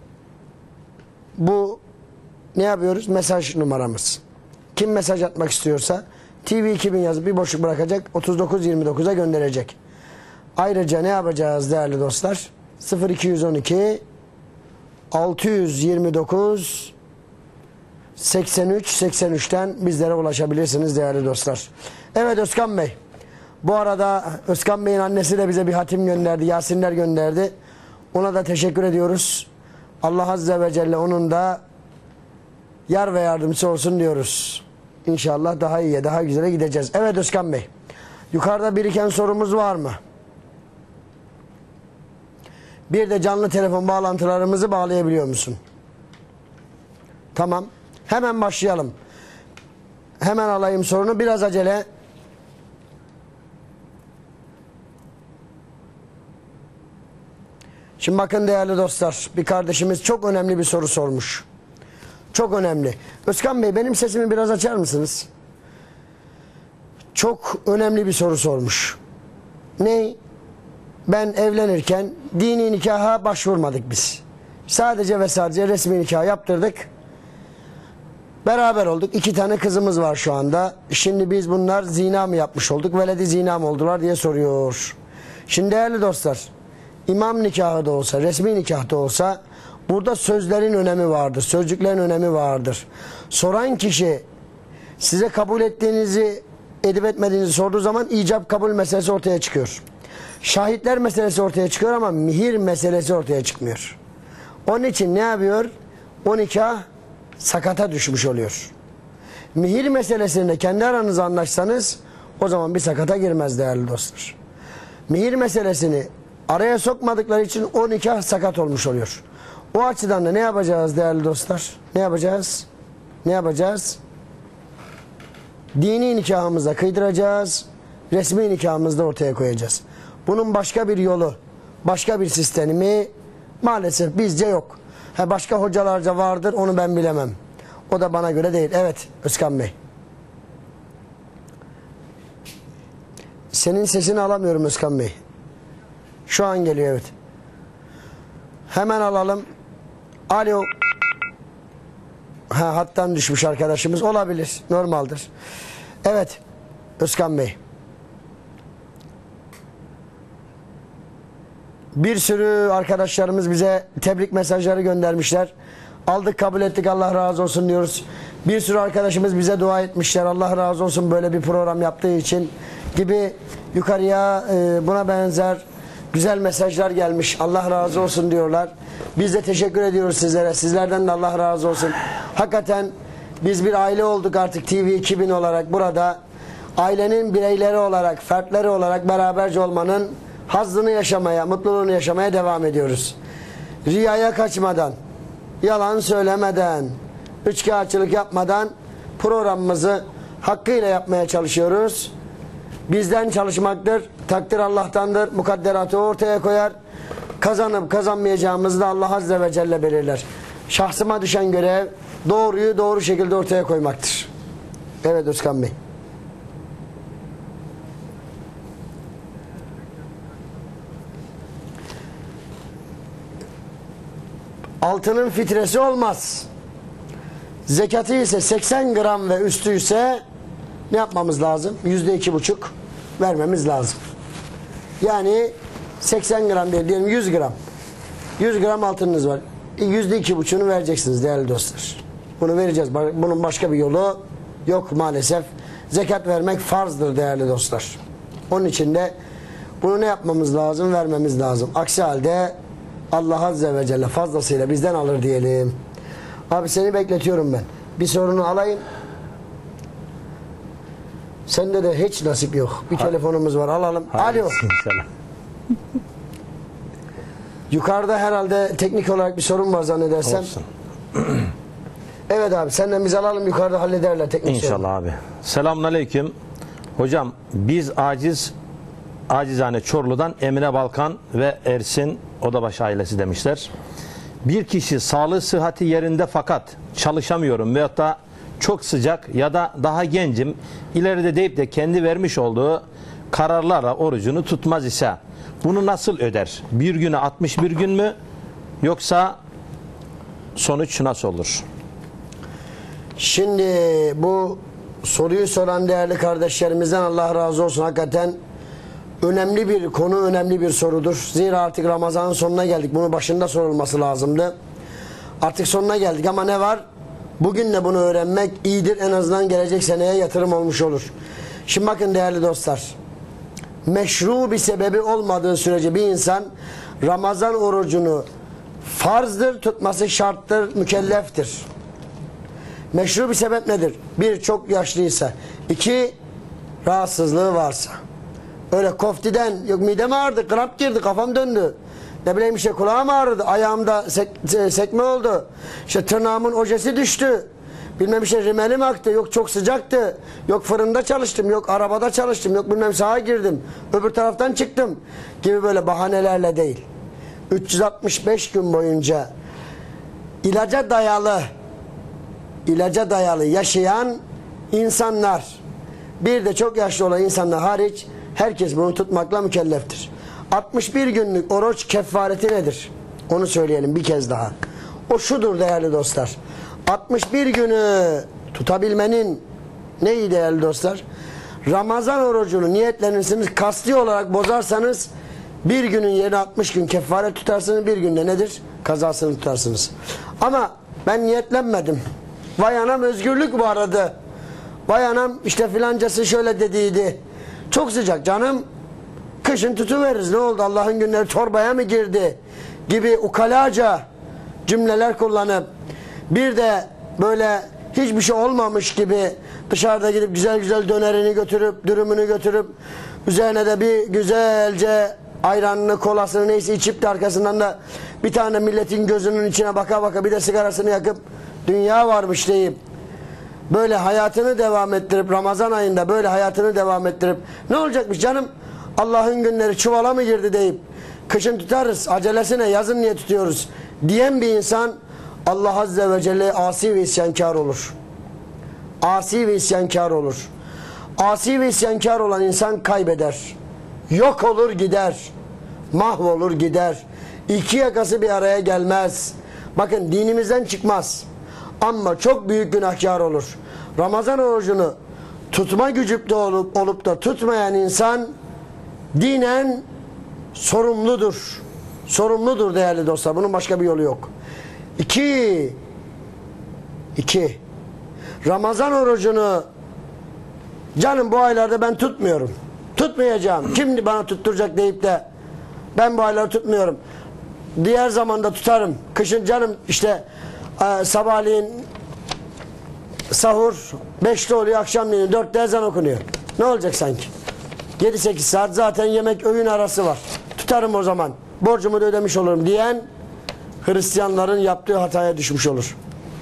bu ne yapıyoruz? Mesaj numaramız. Kim mesaj atmak istiyorsa T V iki bin yazıp bir boşluk bırakacak. otuz dokuz yirmi dokuza gönderecek. Ayrıca ne yapacağız değerli dostlar? sıfır iki yüz on iki altı yüz yirmi dokuz seksen üç seksen üçten bizlere ulaşabilirsiniz değerli dostlar. Evet Özkan Bey. Bu arada Özkan Bey'in annesi de bize bir hatim gönderdi. Yasinler gönderdi. Ona da teşekkür ediyoruz. Allah Azze ve Celle onun da yar ve yardımcısı olsun diyoruz. İnşallah daha iyiye, daha güzele gideceğiz. Evet Özkan Bey. Yukarıda biriken sorumuz var mı? Bir de canlı telefon bağlantılarımızı bağlayabiliyor musun? Tamam. Hemen başlayalım. Hemen alayım sorunu. Biraz acele. Şimdi bakın değerli dostlar. Bir kardeşimiz çok önemli bir soru sormuş. Çok önemli. Özkan Bey benim sesimi biraz açar mısınız? Çok önemli bir soru sormuş. Ne? Ben evlenirken dini nikaha başvurmadık biz. Sadece ve sadece resmi nikah yaptırdık. Beraber olduk. İki tane kızımız var şu anda. Şimdi biz bunlar zina mı yapmış olduk? Veledi zina mı oldular diye soruyor. Şimdi değerli dostlar, imam nikahı da olsa, resmi nikah da olsa burada sözlerin önemi vardır. Sözcüklerin önemi vardır. Soran kişi size kabul ettiğinizi, edip etmediğinizi sorduğu zaman icap kabul meselesi ortaya çıkıyor. Şahitler meselesi ortaya çıkıyor ama mihir meselesi ortaya çıkmıyor. Onun için ne yapıyor? O nikah sakata düşmüş oluyor. Mihir meselesinde kendi aranızda anlaşsanız o zaman bir sakata girmez değerli dostlar. Mihir meselesini araya sokmadıkları için o nikah sakat olmuş oluyor. O açıdan da ne yapacağız değerli dostlar? Ne yapacağız? Ne yapacağız? Dini nikahımızda kıydıracağız. Resmi nikahımızda ortaya koyacağız. Bunun başka bir yolu, başka bir sistemi maalesef bizce yok. Ha, başka hocalarca vardır, onu ben bilemem. O da bana göre değil. Evet Özkan Bey. Senin sesini alamıyorum Özkan Bey. Şu an geliyor evet. Hemen alalım. Alo. Ha, hattan düşmüş arkadaşımız. Olabilir. Normaldir. Evet Özkan Bey. Bir sürü arkadaşlarımız bize tebrik mesajları göndermişler. Aldık kabul ettik Allah razı olsun diyoruz. Bir sürü arkadaşımız bize dua etmişler. Allah razı olsun böyle bir program yaptığı için gibi yukarıya e, buna benzer güzel mesajlar gelmiş. Allah razı olsun diyorlar. Biz de teşekkür ediyoruz sizlere. Sizlerden de Allah razı olsun. Hakikaten Biz bir aile olduk artık T V iki bin olarak burada. Ailenin bireyleri olarak, fertleri olarak beraberce olmanın hazzını yaşamaya, mutluluğunu yaşamaya devam ediyoruz. Riyaya kaçmadan, yalan söylemeden, üçkağıtçılık yapmadan programımızı hakkıyla yapmaya çalışıyoruz. Bizden çalışmaktır, takdir Allah'tandır, mukadderatı ortaya koyar. Kazanıp kazanmayacağımızı da Allah Azze ve Celle belirler. Şahsıma düşen görev doğruyu doğru şekilde ortaya koymaktır. Evet Özkan Bey. Altının fitresi olmaz. Zekatı ise seksen gram ve üstü ise ne yapmamız lazım? Yüzde iki buçuk vermemiz lazım. Yani seksen gram değil diyelim yüz gram. yüz gram altınınız var. Yüzde iki buçuğunu vereceksiniz değerli dostlar. Bunu vereceğiz. Bunun başka bir yolu yok maalesef. Zekat vermek farzdır değerli dostlar. Onun için de bunu ne yapmamız lazım? Vermemiz lazım. Aksi halde Allah Azze ve Celle fazlasıyla bizden alır diyelim. Abi seni bekletiyorum ben. Bir sorunu alayım. Sende de hiç nasip yok. Bir Hayır. telefonumuz var alalım. Hayır. Alo. İnşallah. Yukarıda herhalde teknik olarak bir sorun var zannedersem. Olsun. Evet abi senden biz alalım yukarıda hallederler teknik İnşallah sorun. Abi. Selamünaleyküm. Hocam biz aciz acizane Çorlu'dan Emine Balkan ve Ersin Odabaşı ailesi demişler. Bir kişi sağlığı sıhhati yerinde fakat çalışamıyorum veyahut da çok sıcak ya da daha gencim ileride deyip de kendi vermiş olduğu kararlarla orucunu tutmaz ise bunu nasıl öder? Bir güne altmış bir gün mü yoksa sonuç nasıl olur? Şimdi bu soruyu soran değerli kardeşlerimizden Allah razı olsun. Hakikaten önemli bir konu, önemli bir sorudur. Zira artık Ramazan'ın sonuna geldik. Bunu başında sorulması lazımdı. Artık sonuna geldik ama ne var? Bugün de bunu öğrenmek iyidir. En azından gelecek seneye yatırım olmuş olur. Şimdi bakın değerli dostlar. Meşru bir sebebi olmadığı sürece bir insan Ramazan orucunu farzdır, tutması şarttır, mükelleftir. Meşru bir sebep nedir? Bir, çok yaşlıysa. İki, rahatsızlığı varsa. Öyle koftiden, yok midem ağrıdı, kramp girdi, kafam döndü. Ne bileyim işte kulağım ağrıdı, ayağımda sek, sekme oldu. İşte tırnağımın ojesi düştü. Bilmem işte rimelim aktı, yok çok sıcaktı. Yok fırında çalıştım, yok arabada çalıştım, yok bilmem sağa girdim. Öbür taraftan çıktım gibi böyle bahanelerle değil. üç yüz altmış beş gün boyunca ilaca dayalı ilaca dayalı yaşayan insanlar, bir de çok yaşlı olan insanlar hariç herkes bunu tutmakla mükelleftir. altmış bir günlük oruç kefareti nedir? Onu söyleyelim bir kez daha. O şudur değerli dostlar. altmış bir günü tutabilmenin neyi değerli dostlar? Ramazan orucunu niyetlenirsiniz, kasti olarak bozarsanız bir günün yerine altmış gün kefaret tutarsınız, bir günde nedir? Kazasını tutarsınız. Ama ben niyetlenmedim. Vay anam özgürlük bu aradı. Vay anam işte filancası şöyle dediydi. Çok sıcak canım. Kışın tutuveririz. Ne oldu? Allah'ın günleri torbaya mı girdi? Gibi ukalaca cümleler kullanıp bir de böyle hiçbir şey olmamış gibi dışarıda gidip güzel güzel dönerini götürüp dürümünü götürüp üzerine de bir güzelce ayranını kolasını neyse içip de arkasından da bir tane milletin gözünün içine baka baka bir de sigarasını yakıp dünya varmış deyip böyle hayatını devam ettirip Ramazan ayında böyle hayatını devam ettirip ne olacakmış canım Allah'ın günleri çuvala mı girdi deyip kışın tutarız acelesine yazın niye tutuyoruz diyen bir insan Allah Azze ve Celle asi ve isyankar olur. Asi ve isyankar olur. Asi ve isyankar olan insan kaybeder. Yok olur gider. Mahvolur gider. İki yakası bir araya gelmez. Bakın dinimizden çıkmaz. Ama çok büyük günahkar olur. Ramazan orucunu tutma gücüpte olup, olup da tutmayan insan dinen sorumludur. Sorumludur değerli dostlar. Bunun başka bir yolu yok. İki, iki, Ramazan orucunu canım bu aylarda ben tutmuyorum. Tutmayacağım. Kim bana tutturacak deyip de ben bu ayları tutmuyorum. Diğer zamanda tutarım. Kışın canım işte e, sabahleyin sahur beşte oluyor, akşamleyin dörtte ezan okunuyor. Ne olacak sanki? yedi sekiz saat zaten yemek öğün arası var. Tutarım o zaman. Borcumu da ödemiş olurum diyen Hristiyanların yaptığı hataya düşmüş olur.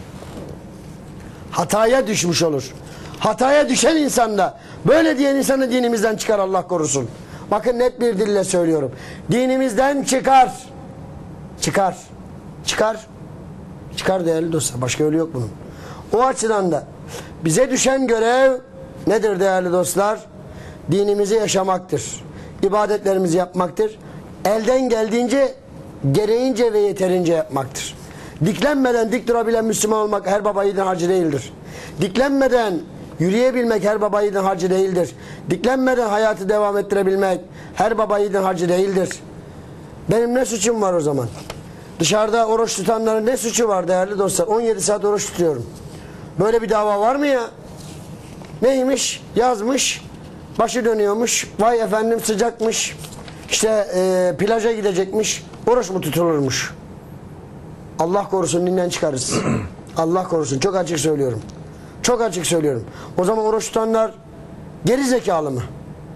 Hataya düşmüş olur. Hataya düşen insan da, böyle diyen insanı dinimizden çıkar, Allah korusun. Bakın net bir dille söylüyorum. Dinimizden çıkar. Çıkar. Çıkar. Çıkar değerli dostlar. Başka yolu yok bunun. O açıdan da bize düşen görev nedir değerli dostlar? Dinimizi yaşamaktır. İbadetlerimizi yapmaktır. Elden geldiğince, gereğince ve yeterince yapmaktır. Diklenmeden dik durabilen Müslüman olmak her baba yiğidin harcı değildir. Diklenmeden yürüyebilmek her baba yiğidin harcı değildir. Diklenmeden hayatı devam ettirebilmek her baba yiğidin harcı değildir. Benim ne suçum var o zaman? Dışarıda oruç tutanların ne suçu var değerli dostlar? on yedi saat oruç tutuyorum. Böyle bir dava var mı ya? Neymiş? Yazmış. Başı dönüyormuş. Vay efendim sıcakmış. İşte e, plaja gidecekmiş. Oruç mu tutulurmuş? Allah korusun, dinden çıkarız. Allah korusun. Çok açık söylüyorum. Çok açık söylüyorum. O zaman oruç tutanlar geri zekalı mı?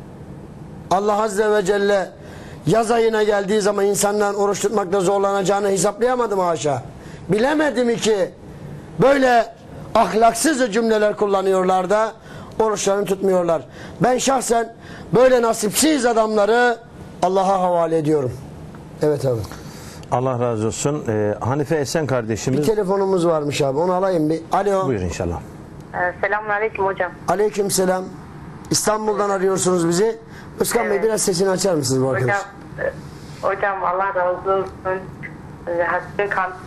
Allah Azze ve Celle yaz ayına geldiği zaman insanların oruç tutmakta zorlanacağını hesaplayamadı mı haşa? Bilemedi mi ki böyle ahlaksızca cümleler kullanıyorlar da oruçlarını tutmuyorlar. Ben şahsen böyle nasipsiz adamları Allah'a havale ediyorum. Evet abi. Allah razı olsun. Ee, Hanife Esen kardeşimiz. Bir telefonumuz varmış abi. Onu alayım bir. Alo. Buyur inşallah. Ee, Selamünaleyküm hocam. Aleyküm selam. İstanbul'dan arıyorsunuz bizi. Özkan Bey biraz sesini açar mısınız bu arkadaş? Hocam, e, hocam Allah razı olsun. E, Hakkın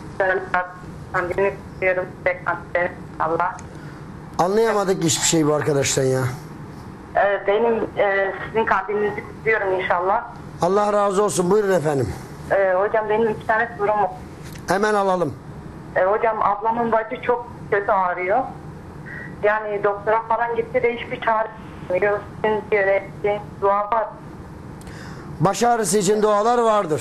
kandilini kutluyorum. Allah. Anlayamadık hiçbir şey bu arkadaştan ya. E, benim e, sizin kandilinizi kutluyorum inşallah. Allah razı olsun. Buyurun efendim. E, hocam benim iki tane sorum var. Hemen alalım. E, hocam ablamın bacı çok kötü ağrıyor. Yani doktora falan gitti de hiçbir çare yok. Sizin gerekli dua var. Baş ağrısı için dualar vardır.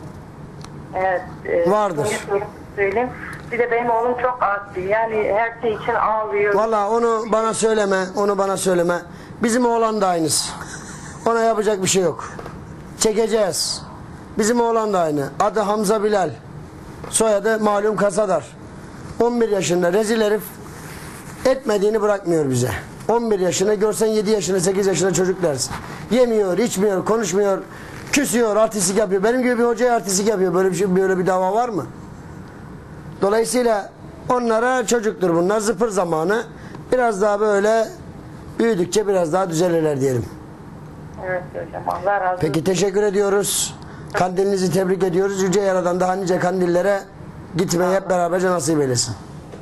Evet. E, Vardır. bir sorum söyleyeyim. Bir de benim oğlum çok ağrı. Yani her şey için ağlıyor. Valla onu bana söyleme. Onu bana söyleme. Bizim oğlan da aynısı. Ona yapacak bir şey yok. Çekeceğiz. Bizim oğlan da aynı. Adı Hamza Bilal. Soyadı malum Kasadar. on bir yaşında rezil herif, etmediğini bırakmıyor bize. on bir yaşında görsen yedi yaşında sekiz yaşında çocuk dersin. Yemiyor, içmiyor, konuşmuyor, küsüyor, artistik yapıyor. Benim gibi bir hocaya artistik yapıyor. Böyle bir şey, böyle bir dava var mı? Dolayısıyla onlara çocuktur bunlar, zıpır zamanı. Biraz daha böyle büyüdükçe biraz daha düzelirler diyelim. Evet hocam, Allah razı olsun. Peki teşekkür ediyoruz. Kandilinizi tebrik ediyoruz. Yüce Yaradan daha nice kandillere gitmeyi hep beraberce nasip eylesin.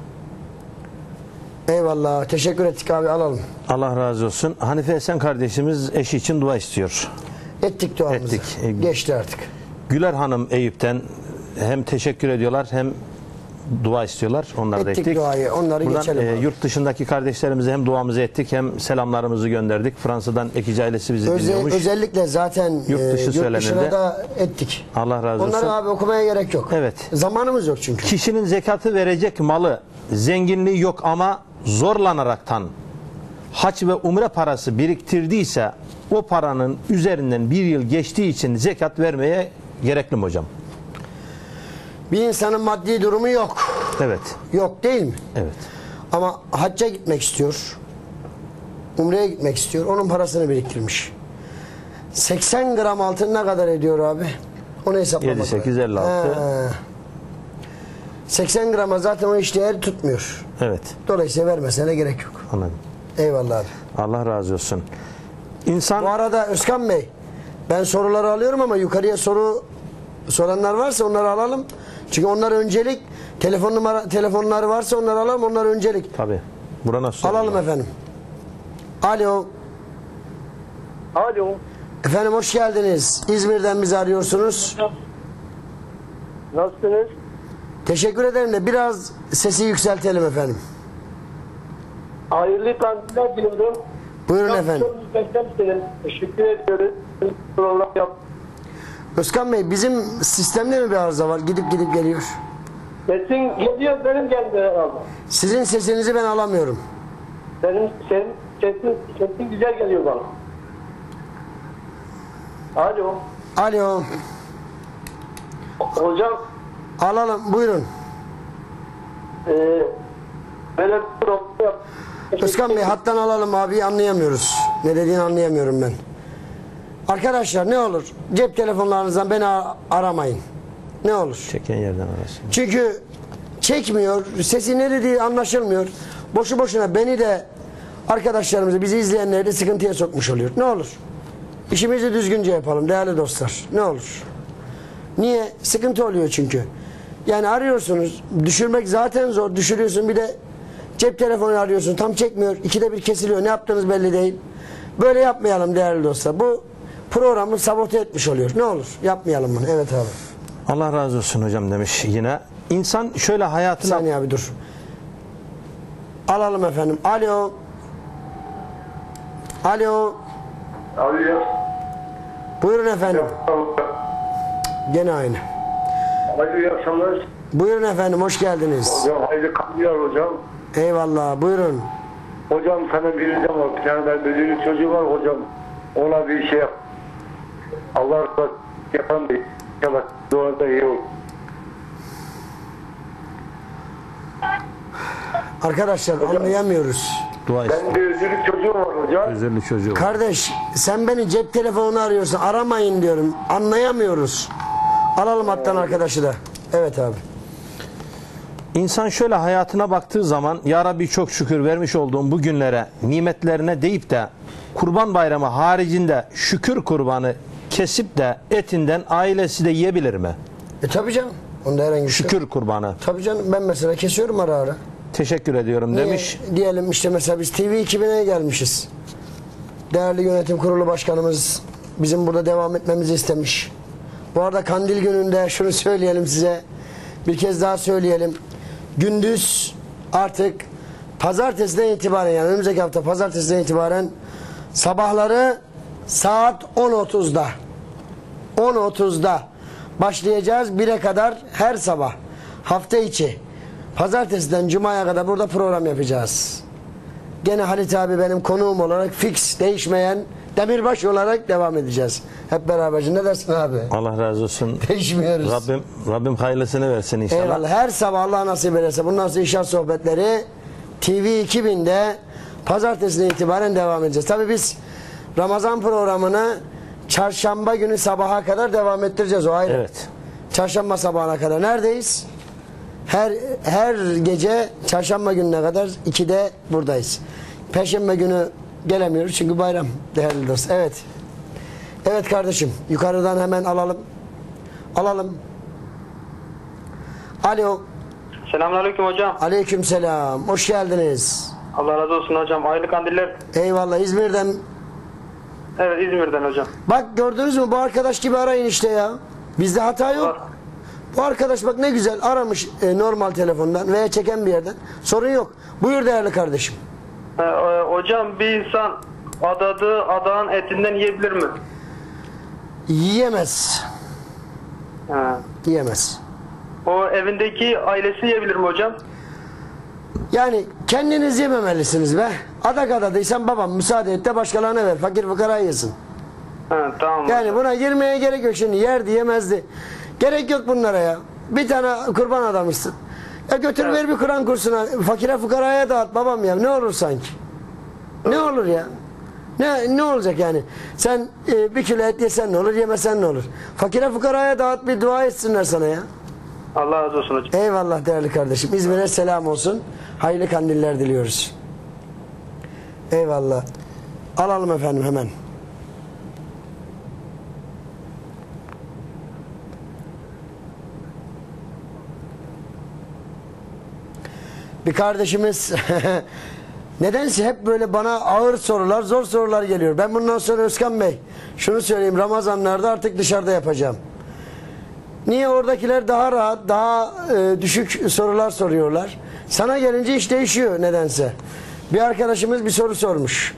Eyvallah. Teşekkür ettik abi, alalım. Allah razı olsun. Hanife Esen kardeşimiz eşi için dua istiyor. Ettik duamızı. Ettik. Geçti artık. Güler Hanım Eyüp'ten hem teşekkür ediyorlar hem dua istiyorlar. Onları da Ettik ettik. duayı. Onları Buradan geçelim. e, abi. yurt dışındaki kardeşlerimize hem duamızı ettik hem selamlarımızı gönderdik. Fransa'dan Ekici ailesi bizi Özel, dinliyormuş. özellikle zaten Yurt e, dışı yurt söylenildi. dışına da ettik. Allah razı olsun. Onları abi okumaya gerek yok. Evet. Zamanımız yok çünkü. Kişinin zekatı verecek malı, zenginliği yok ama zorlanaraktan hac ve umre parası biriktirdiyse o paranın üzerinden bir yıl geçtiği için zekat vermeye gerekli mi hocam? Bir insanın maddi durumu yok. Evet. Yok değil mi? Evet. Ama hacca gitmek istiyor. Umre'ye gitmek istiyor. Onun parasını biriktirmiş. seksen gram altın ne kadar ediyor abi? Onu hesaplamak yedi sekiz elli altı. He. seksen grama zaten o işdeğer tutmuyor. Evet. Dolayısıyla vermesine gerek yok. Anladım. Eyvallah abi. Allah razı olsun. İnsan Bu arada Özkan Bey, ben soruları alıyorum ama yukarıya soru soranlar varsa onları alalım. Çünkü onlar öncelik. Telefon numara telefonları varsa onları alalım. Onlar öncelik. tabii. Buna nasıl Alalım efendim. Alo. Alo. Efendim hoş geldiniz. İzmir'den bizi arıyorsunuz. Nasılsınız? Teşekkür ederim de biraz sesi yükseltelim efendim. Hayırlı kandiller diyorum. Buyurun efendim. Teşekkür ediyoruz. Program yap. Özkan Bey, bizim sistemde mi bir arıza var? Gidip gidip geliyor. Sesin geliyor, benim gelmiyor herhalde. Sizin sesinizi ben alamıyorum. Benim senin sesin, sesin güzel geliyor bana. Alo. Alo. Hocam, Alalım. Buyurun. e, böyle bir program yap. Özkan Bey hattan alalım abi, anlayamıyoruz. Ne dediğini anlayamıyorum ben. Arkadaşlar ne olur cep telefonlarınızdan beni a- aramayın. Ne olur. Çeken yerden arasın. Çünkü çekmiyor, sesi ne dediği anlaşılmıyor. Boşu boşuna beni de arkadaşlarımızı, bizi izleyenleri de sıkıntıya sokmuş oluyor. Ne olur. İşimizi düzgünce yapalım değerli dostlar. Ne olur. Niye? Sıkıntı oluyor çünkü. Yani arıyorsunuz, düşürmek zaten zor. Düşürüyorsun, bir de cep telefonu arıyorsun, tam çekmiyor. İkide bir kesiliyor. Ne yaptığınız belli değil. Böyle yapmayalım değerli dostlar. Bu programı sabote etmiş oluyor. Ne olur yapmayalım bunu. Evet abi. Allah razı olsun hocam demiş yine. İnsan şöyle Bir hayatına... saniye abi dur. Alalım efendim. Alo. Alo. Alo. Buyurun efendim. Gene aynı. Alo, iyi akşamlar. Buyurun efendim, hoş geldiniz. Hocam, hayırlı kalıyor hocam. Eyvallah, buyurun. Hocam sana bir ricam var. Bir tane ben bölümlü çocuğu var hocam. Ona bir şey yap. Allah razı olsun. Yapan bir inşallah duada iyi olur. Arkadaşlar anlayamıyoruz. Dua etsin. Ben bir özürlü çocuğum var hocam. Özürlü çocuğu. Kardeş sen beni cep telefonu arıyorsun, aramayın diyorum. Anlayamıyoruz. Alalım hattan arkadaşı da. Evet abi. İnsan şöyle hayatına baktığı zaman Ya Rabbi çok şükür vermiş olduğum bu günlere, nimetlerine deyip de Kurban Bayramı haricinde şükür kurbanı kesip de etinden ailesi de yiyebilir mi? E tabi canım. Onda herhangi bir şey yok. Şükür kurbanı. Tabii canım, ben mesela kesiyorum ara ara. Teşekkür ediyorum Niye? demiş. Diyelim işte mesela biz T V iki bine gelmişiz. Değerli yönetim kurulu başkanımız bizim burada devam etmemizi istemiş. Bu arada Kandil gününde şunu söyleyelim size. Bir kez daha söyleyelim. Gündüz artık pazartesiden itibaren, yani önümüzdeki hafta pazartesiden itibaren sabahları saat on otuzda on otuzda başlayacağız. bire kadar her sabah hafta içi pazartesiden cumaya kadar burada program yapacağız. Gene Halit abi benim konuğum olarak fix, değişmeyen demirbaş olarak devam edeceğiz. Hep beraberce. Ne dersin abi? Allah razı olsun. Değişmiyoruz. Rabbim, Rabbim hayırlısını versin inşallah. Eyvallah. Her sabah Allah nasip ederse bundan sonra inşaat sohbetleri T V iki binde pazartesine itibaren devam edeceğiz. Tabii biz Ramazan programını çarşamba günü sabaha kadar devam ettireceğiz, o ayrı. Evet. Çarşamba sabahına kadar neredeyiz? Her her gece çarşamba gününe kadar ikide buradayız. Perşembe günü gelemiyoruz çünkü bayram değerli dost. Evet. Evet kardeşim, yukarıdan hemen alalım. Alalım. Alo. Selamünaleyküm hocam. Aleykümselam. Hoş geldiniz. Allah razı olsun hocam. Hayırlı kandiller. Eyvallah. İzmir'den. Evet, İzmir'den hocam. Bak gördünüz mü, bu arkadaş gibi arayın işte ya. Bizde hata yok. Var. Bu arkadaş bak ne güzel aramış e, normal telefondan veya çeken bir yerden. Sorun yok. Buyur değerli kardeşim. Ee, e, hocam, bir insan adadığı adağın etinden yiyebilir mi? Yiyemez. Ha. Yiyemez. O evindeki ailesi yiyebilir mi hocam? Yani kendiniz yememelisiniz be. Adak adadıysan babam müsaade et de başkalarına ver. Fakir fukara yesin. Ha, tamam. Yani buna girmeye gerek yok şimdi. Yerdi yemezdi. Gerek yok bunlara ya. Bir tane kurban adamışsın. Ya götür Evet. ver bir Kur'an kursuna. Fakire fukaraya dağıt babam ya. Ne olur sanki. Ne olur ya. Ne ne olacak yani? Sen e, bir kilo et yesen ne olur, yemesen ne olur? Fakire fukaraya dağıt, bir dua etsinler sana ya. Allah razı olsun hocam. Eyvallah değerli kardeşim. İzmir'e selam olsun. Hayırlı kandiller diliyoruz. Eyvallah. Alalım efendim hemen. Bir kardeşimiz nedense hep böyle bana ağır sorular, zor sorular geliyor. Ben bundan sonra Özkan Bey şunu söyleyeyim, Ramazanlarda artık dışarıda yapacağım. Niye? Oradakiler daha rahat, daha e, düşük sorular soruyorlar. Sana gelince iş değişiyor nedense. Bir arkadaşımız bir soru sormuş.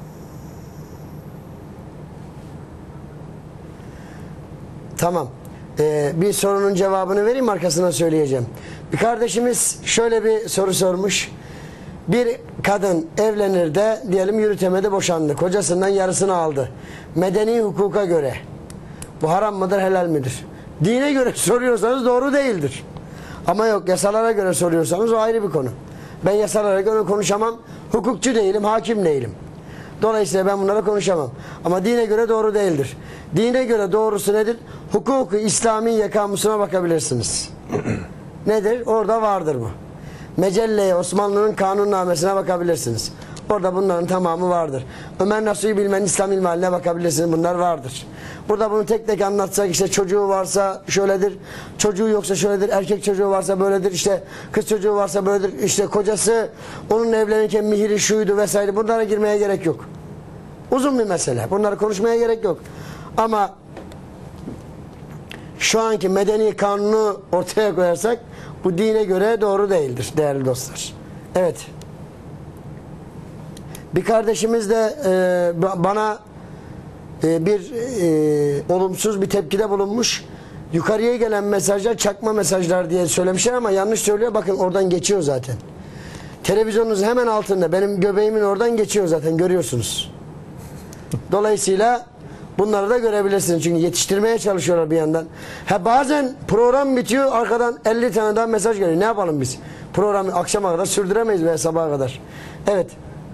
Tamam. Ee, bir sorunun cevabını vereyim, arkasına söyleyeceğim. Bir kardeşimiz şöyle bir soru sormuş. Bir kadın evlenir de diyelim yürütemedi, boşandı. Kocasından yarısını aldı. Medeni hukuka göre bu haram mıdır, helal midir? Dine göre soruyorsanız doğru değildir. Ama yok, yasalara göre soruyorsanız o ayrı bir konu. Ben yasalara göre konuşamam. Hukukçu değilim, hakim değilim. Dolayısıyla ben bunlara konuşamam. Ama dine göre doğru değildir. Dine göre doğrusu nedir? Hukuku İslamiye kamusuna bakabilirsiniz. Nedir? Orada vardır bu. Mecelleye, Osmanlı'nın kanunnamesine bakabilirsiniz. Orada bunların tamamı vardır. Ömer Nasuhi Bilmen'in İslam İlmihaline bakabilirsiniz. Bunlar vardır. Burada bunu tek tek anlatsak, işte çocuğu varsa şöyledir, çocuğu yoksa şöyledir, erkek çocuğu varsa böyledir, işte kız çocuğu varsa böyledir, işte kocası onun evlenirken mihiri şuydu vesaire, bunlara girmeye gerek yok. Uzun bir mesele. Bunları konuşmaya gerek yok. Ama şu anki medeni kanunu ortaya koyarsak bu dine göre doğru değildir değerli dostlar. Evet. Bir kardeşimiz de e, bana e, bir e, olumsuz bir tepkide bulunmuş. Yukarıya gelen mesajlar çakma mesajlar diye söylemişler ama yanlış söylüyor. Bakın oradan geçiyor zaten. Televizyonunuz hemen altında. Benim göbeğimin oradan geçiyor zaten, görüyorsunuz. Dolayısıyla bunları da görebilirsiniz. Çünkü yetiştirmeye çalışıyorlar bir yandan. Ha, bazen program bitiyor, arkadan elli tane daha mesaj geliyor. Ne yapalım biz? Programı akşama kadar sürdüremeyiz veya sabaha kadar. Evet.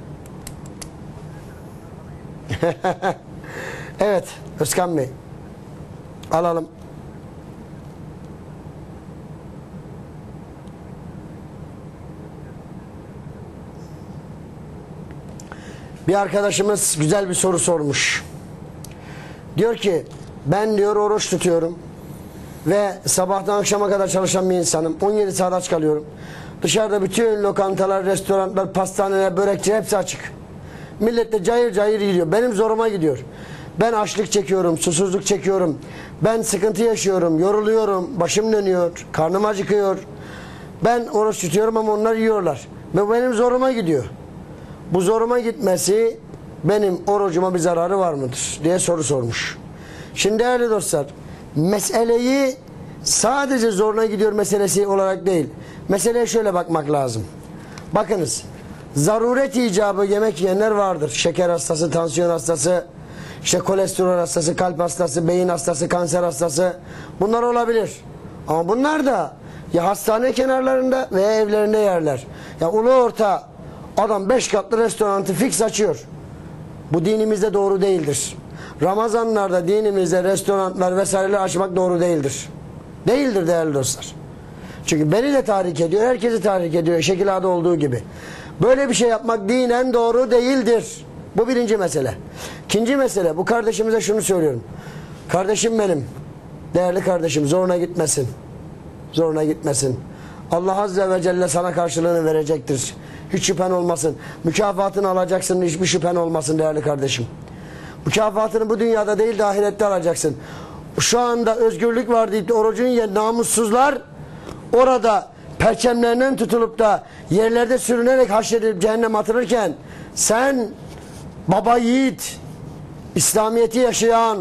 Evet Özkan Bey. Alalım. Bir arkadaşımız güzel bir soru sormuş. Diyor ki ben diyor oruç tutuyorum ve sabahtan akşama kadar çalışan bir insanım. on yedi saat aç kalıyorum. Dışarıda bütün lokantalar, restoranlar, pastaneler, börekçi hepsi açık. Millet de cayır cayır yiyor. Benim zoruma gidiyor. Ben açlık çekiyorum, susuzluk çekiyorum. Ben sıkıntı yaşıyorum, yoruluyorum, başım dönüyor, karnım acıkıyor. Ben oruç tutuyorum ama onlar yiyorlar. Ve benim zoruma gidiyor. Bu zoruma gitmesi benim orucuma bir zararı var mıdır diye soru sormuş. Şimdi değerli dostlar, meseleyi sadece zoruna gidiyor meselesi olarak değil, meseleye şöyle bakmak lazım. Bakınız, zaruret icabı yemek yiyenler vardır. Şeker hastası, tansiyon hastası, işte kolesterol hastası, kalp hastası, beyin hastası, kanser hastası, bunlar olabilir. Ama bunlar da ya hastane kenarlarında veya evlerinde yerler. Ya ulu orta adam beş katlı restoranı fix açıyor. Bu dinimizde doğru değildir. Ramazanlarda dinimizde restoranlar vesaireler açmak doğru değildir. Değildir değerli dostlar. Çünkü beni de tahrik ediyor, herkesi tahrik ediyor, şekil adı olduğu gibi. Böyle bir şey yapmak dinen doğru değildir. Bu birinci mesele. İkinci mesele, bu kardeşimize şunu söylüyorum. Kardeşim benim, değerli kardeşim, zoruna gitmesin. Zoruna gitmesin. Allah Azze ve Celle sana karşılığını verecektir. Hiç şüphen olmasın. Mükafatını alacaksın, hiçbir şüphen olmasın değerli kardeşim. Mükafatını bu dünyada değil de ahirette alacaksın. Şu anda özgürlük var deyip de orucun yiyen namussuzlar orada perçemlerinden tutulup da yerlerde sürünerek haşredilip cehennem atılırken sen baba yiğit, İslamiyet'i yaşayan,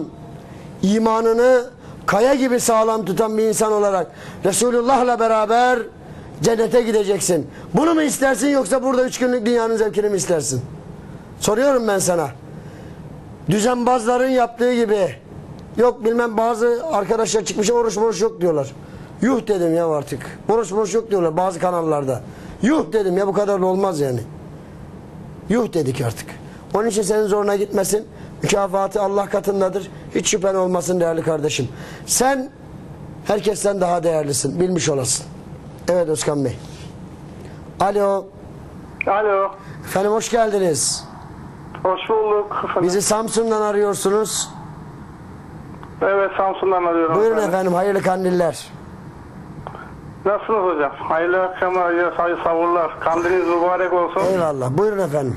imanını kaya gibi sağlam tutan bir insan olarak Resulullah'la beraber cennete gideceksin. Bunu mu istersin yoksa burada üç günlük dünyanın zevkini mi istersin? Soruyorum ben sana. Düzenbazların yaptığı gibi, yok bilmem bazı arkadaşlar çıkmış oruç moruç yok diyorlar. Yuh dedim ya artık. Oruç moruç yok diyorlar bazı kanallarda. Yuh dedim ya, bu kadar da olmaz yani. Yuh dedik artık. Onun için senin zoruna gitmesin. Mükafatı Allah katındadır. Hiç şüphen olmasın değerli kardeşim. Sen herkesten daha değerlisin. Bilmiş olasın. Evet Özkan Bey. Alo. Alo. Efendim hoş geldiniz. Hoş bulduk efendim. Bizi Samsun'dan arıyorsunuz. Evet, Samsun'dan arıyorum. Buyurun efendim. efendim, hayırlı kandiller. Nasılsınız hocam? Hayırlı akşamlar, hayırlı savurlar. Kandiliniz mübarek olsun. Eyvallah. Buyurun efendim.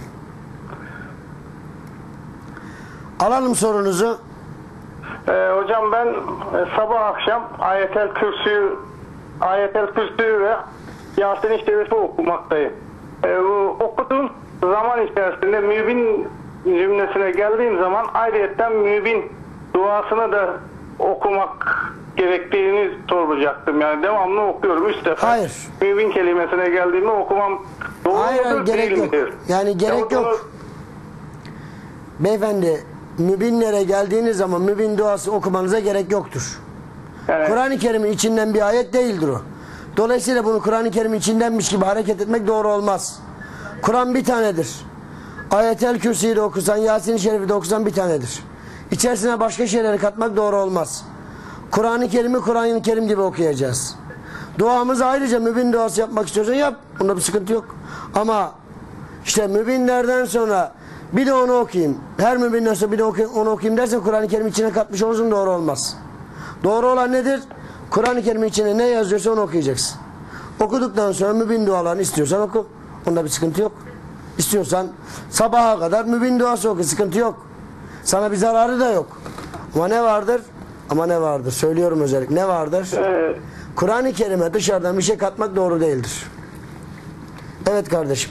Alalım sorunuzu. Ee, hocam ben e, sabah akşam Ayetel Kürsü Ayetel Kürsü ve Yasin-i Şerif'i okumaktayım. Ee, bu okuduğum zaman içerisinde mübin cümlesine geldiğim zaman ayrıyetten mübin duasını da okumak gerektiğini soracaktım. Yani devamlı okuyorum. Üç defa. Hayır. Mümin kelimesine geldiğimde okumam doğru Hayır, mudur, gerek değil yok. midir? Yani gerek Yahut yok. Beyefendi, mübinlere geldiğiniz zaman mübin duası okumanıza gerek yoktur. Yani, Kur'an-ı Kerim'in içinden bir ayet değildir o. Dolayısıyla bunu Kur'an-ı Kerim'in içindenmiş gibi hareket etmek doğru olmaz. Kur'an bir tanedir. Ayet-el Kürsi'yi de okusan, Yasin-i Şerif'i de okusan bir tanedir. İçerisine başka şeyleri katmak doğru olmaz. Kur'an-ı Kerim'i Kur'an-ı Kerim gibi okuyacağız. Duamızı ayrıca mübin duası yapmak istiyorsan yap. Bunda bir sıkıntı yok. Ama işte mübinlerden sonra bir de onu okuyayım. Her mübinden sonra bir de onu okuyayım dersen Kur'an-ı Kerim içine katmış olursun, doğru olmaz. Doğru olan nedir? Kur'an-ı Kerim'in içine ne yazıyorsa onu okuyacaksın. Okuduktan sonra mübin dualarını istiyorsan oku. Bunda bir sıkıntı yok. İstiyorsan sabaha kadar mübin duası oku. Sıkıntı yok. Sana bir zararı da yok. Ama ne vardır? Ama ne vardır? Söylüyorum özellikle. Ne vardır? e, Kur'an-ı Kerim'e dışarıdan bir şey katmak doğru değildir. Evet kardeşim.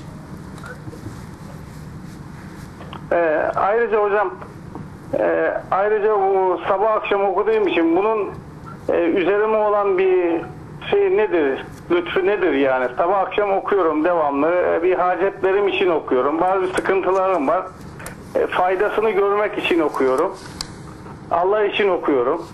e, ayrıca hocam e, ayrıca bu sabah akşam okuduğum için bunun e, üzerime olan bir şey nedir? Lütfü nedir yani? Sabah akşam okuyorum devamlı. E, bir hacetlerim için okuyorum. Bazı sıkıntılarım var. E, faydasını görmek için okuyorum. Allah için okuyorum.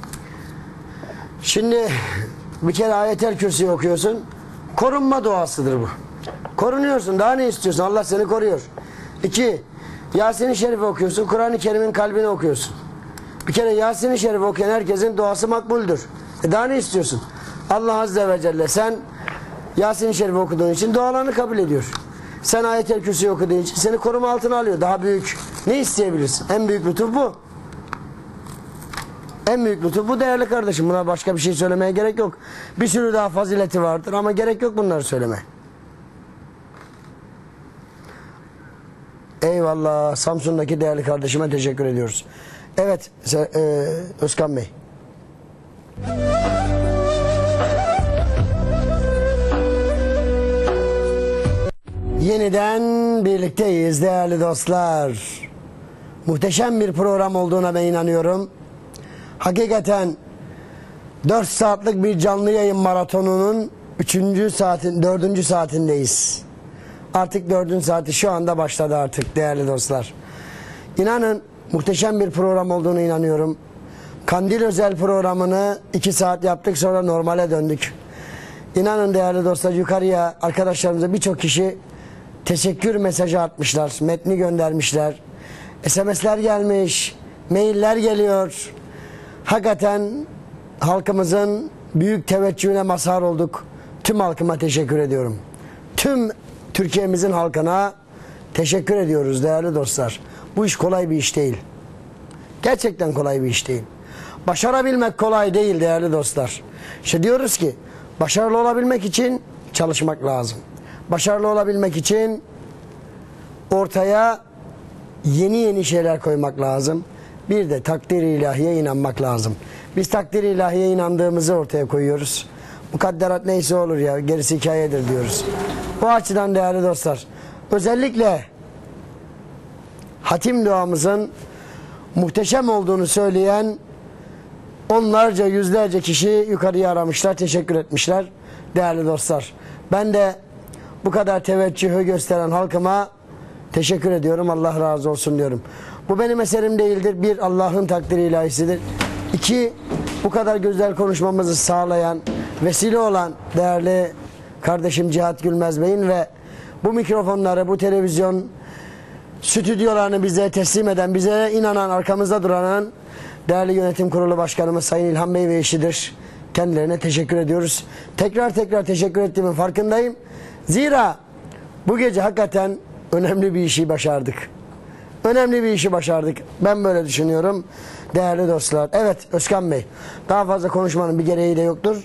Şimdi bir kere Ayet-el Kürsi'yi okuyorsun. Korunma duasıdır bu. Korunuyorsun. Daha ne istiyorsun? Allah seni koruyor. İki, Yasin-i Şerif okuyorsun. Kur'an-ı Kerim'in kalbini okuyorsun. Bir kere Yasin-i Şerif okuyan herkesin duası makbuldür. E daha ne istiyorsun? Allah Azze ve Celle sen Yasin-i Şerif okuduğun için dualarını kabul ediyor. Sen Ayet-el Kürsi'yi okuduğun için seni koruma altına alıyor. Daha büyük ne isteyebilirsin? En büyük lütuf bu. En büyük lütuf bu değerli kardeşim. Buna başka bir şey söylemeye gerek yok. Bir sürü daha fazileti vardır ama gerek yok bunları söylemeye. Eyvallah. Samsun'daki değerli kardeşime teşekkür ediyoruz. Evet e, Özkan Bey. Yeniden birlikteyiz değerli dostlar. Muhteşem bir program olduğuna ben inanıyorum. Hakikaten dört saatlik bir canlı yayın maratonunun üçüncü saatin, dördüncü saatindeyiz. Artık dördüncü saati şu anda başladı artık değerli dostlar. İnanın muhteşem bir program olduğunu inanıyorum. Kandil özel programını iki saat yaptık, sonra normale döndük. İnanın değerli dostlar, yukarıya arkadaşlarımıza birçok kişi teşekkür mesajı atmışlar, metni göndermişler. S M S'ler gelmiş, mailler geliyor. Hakikaten halkımızın büyük teveccühüne mazhar olduk. Tüm halkıma teşekkür ediyorum. Tüm Türkiye'mizin halkına teşekkür ediyoruz değerli dostlar. Bu iş kolay bir iş değil. Gerçekten kolay bir iş değil. Başarabilmek kolay değil değerli dostlar. İşte diyoruz ki başarılı olabilmek için çalışmak lazım. Başarılı olabilmek için ortaya yeni yeni şeyler koymak lazım. Bir de takdir-i ilahiye inanmak lazım. Biz takdir-i ilahiye inandığımızı ortaya koyuyoruz. Mukadderat neyse olur ya, gerisi hikayedir diyoruz. Bu açıdan değerli dostlar, özellikle hatim duamızın muhteşem olduğunu söyleyen onlarca, yüzlerce kişi yukarıya aramışlar, teşekkür etmişler değerli dostlar. Ben de bu kadar teveccühü gösteren halkıma teşekkür ediyorum. Allah razı olsun diyorum. Bu benim eserim değildir. Bir, Allah'ın takdiri ilahisidir. İki, bu kadar güzel konuşmamızı sağlayan, vesile olan değerli kardeşim Cihat Gülmez Bey'in ve bu mikrofonları, bu televizyon stüdyolarını bize teslim eden, bize inanan, arkamızda duran değerli yönetim kurulu başkanımız Sayın İlhan Bey ve eşidir. Kendilerine teşekkür ediyoruz. Tekrar tekrar teşekkür ettiğimin farkındayım. Zira bu gece hakikaten önemli bir işi başardık. Önemli bir işi başardık. Ben böyle düşünüyorum. Değerli dostlar. Evet Özkan Bey. Daha fazla konuşmanın bir gereği de yoktur.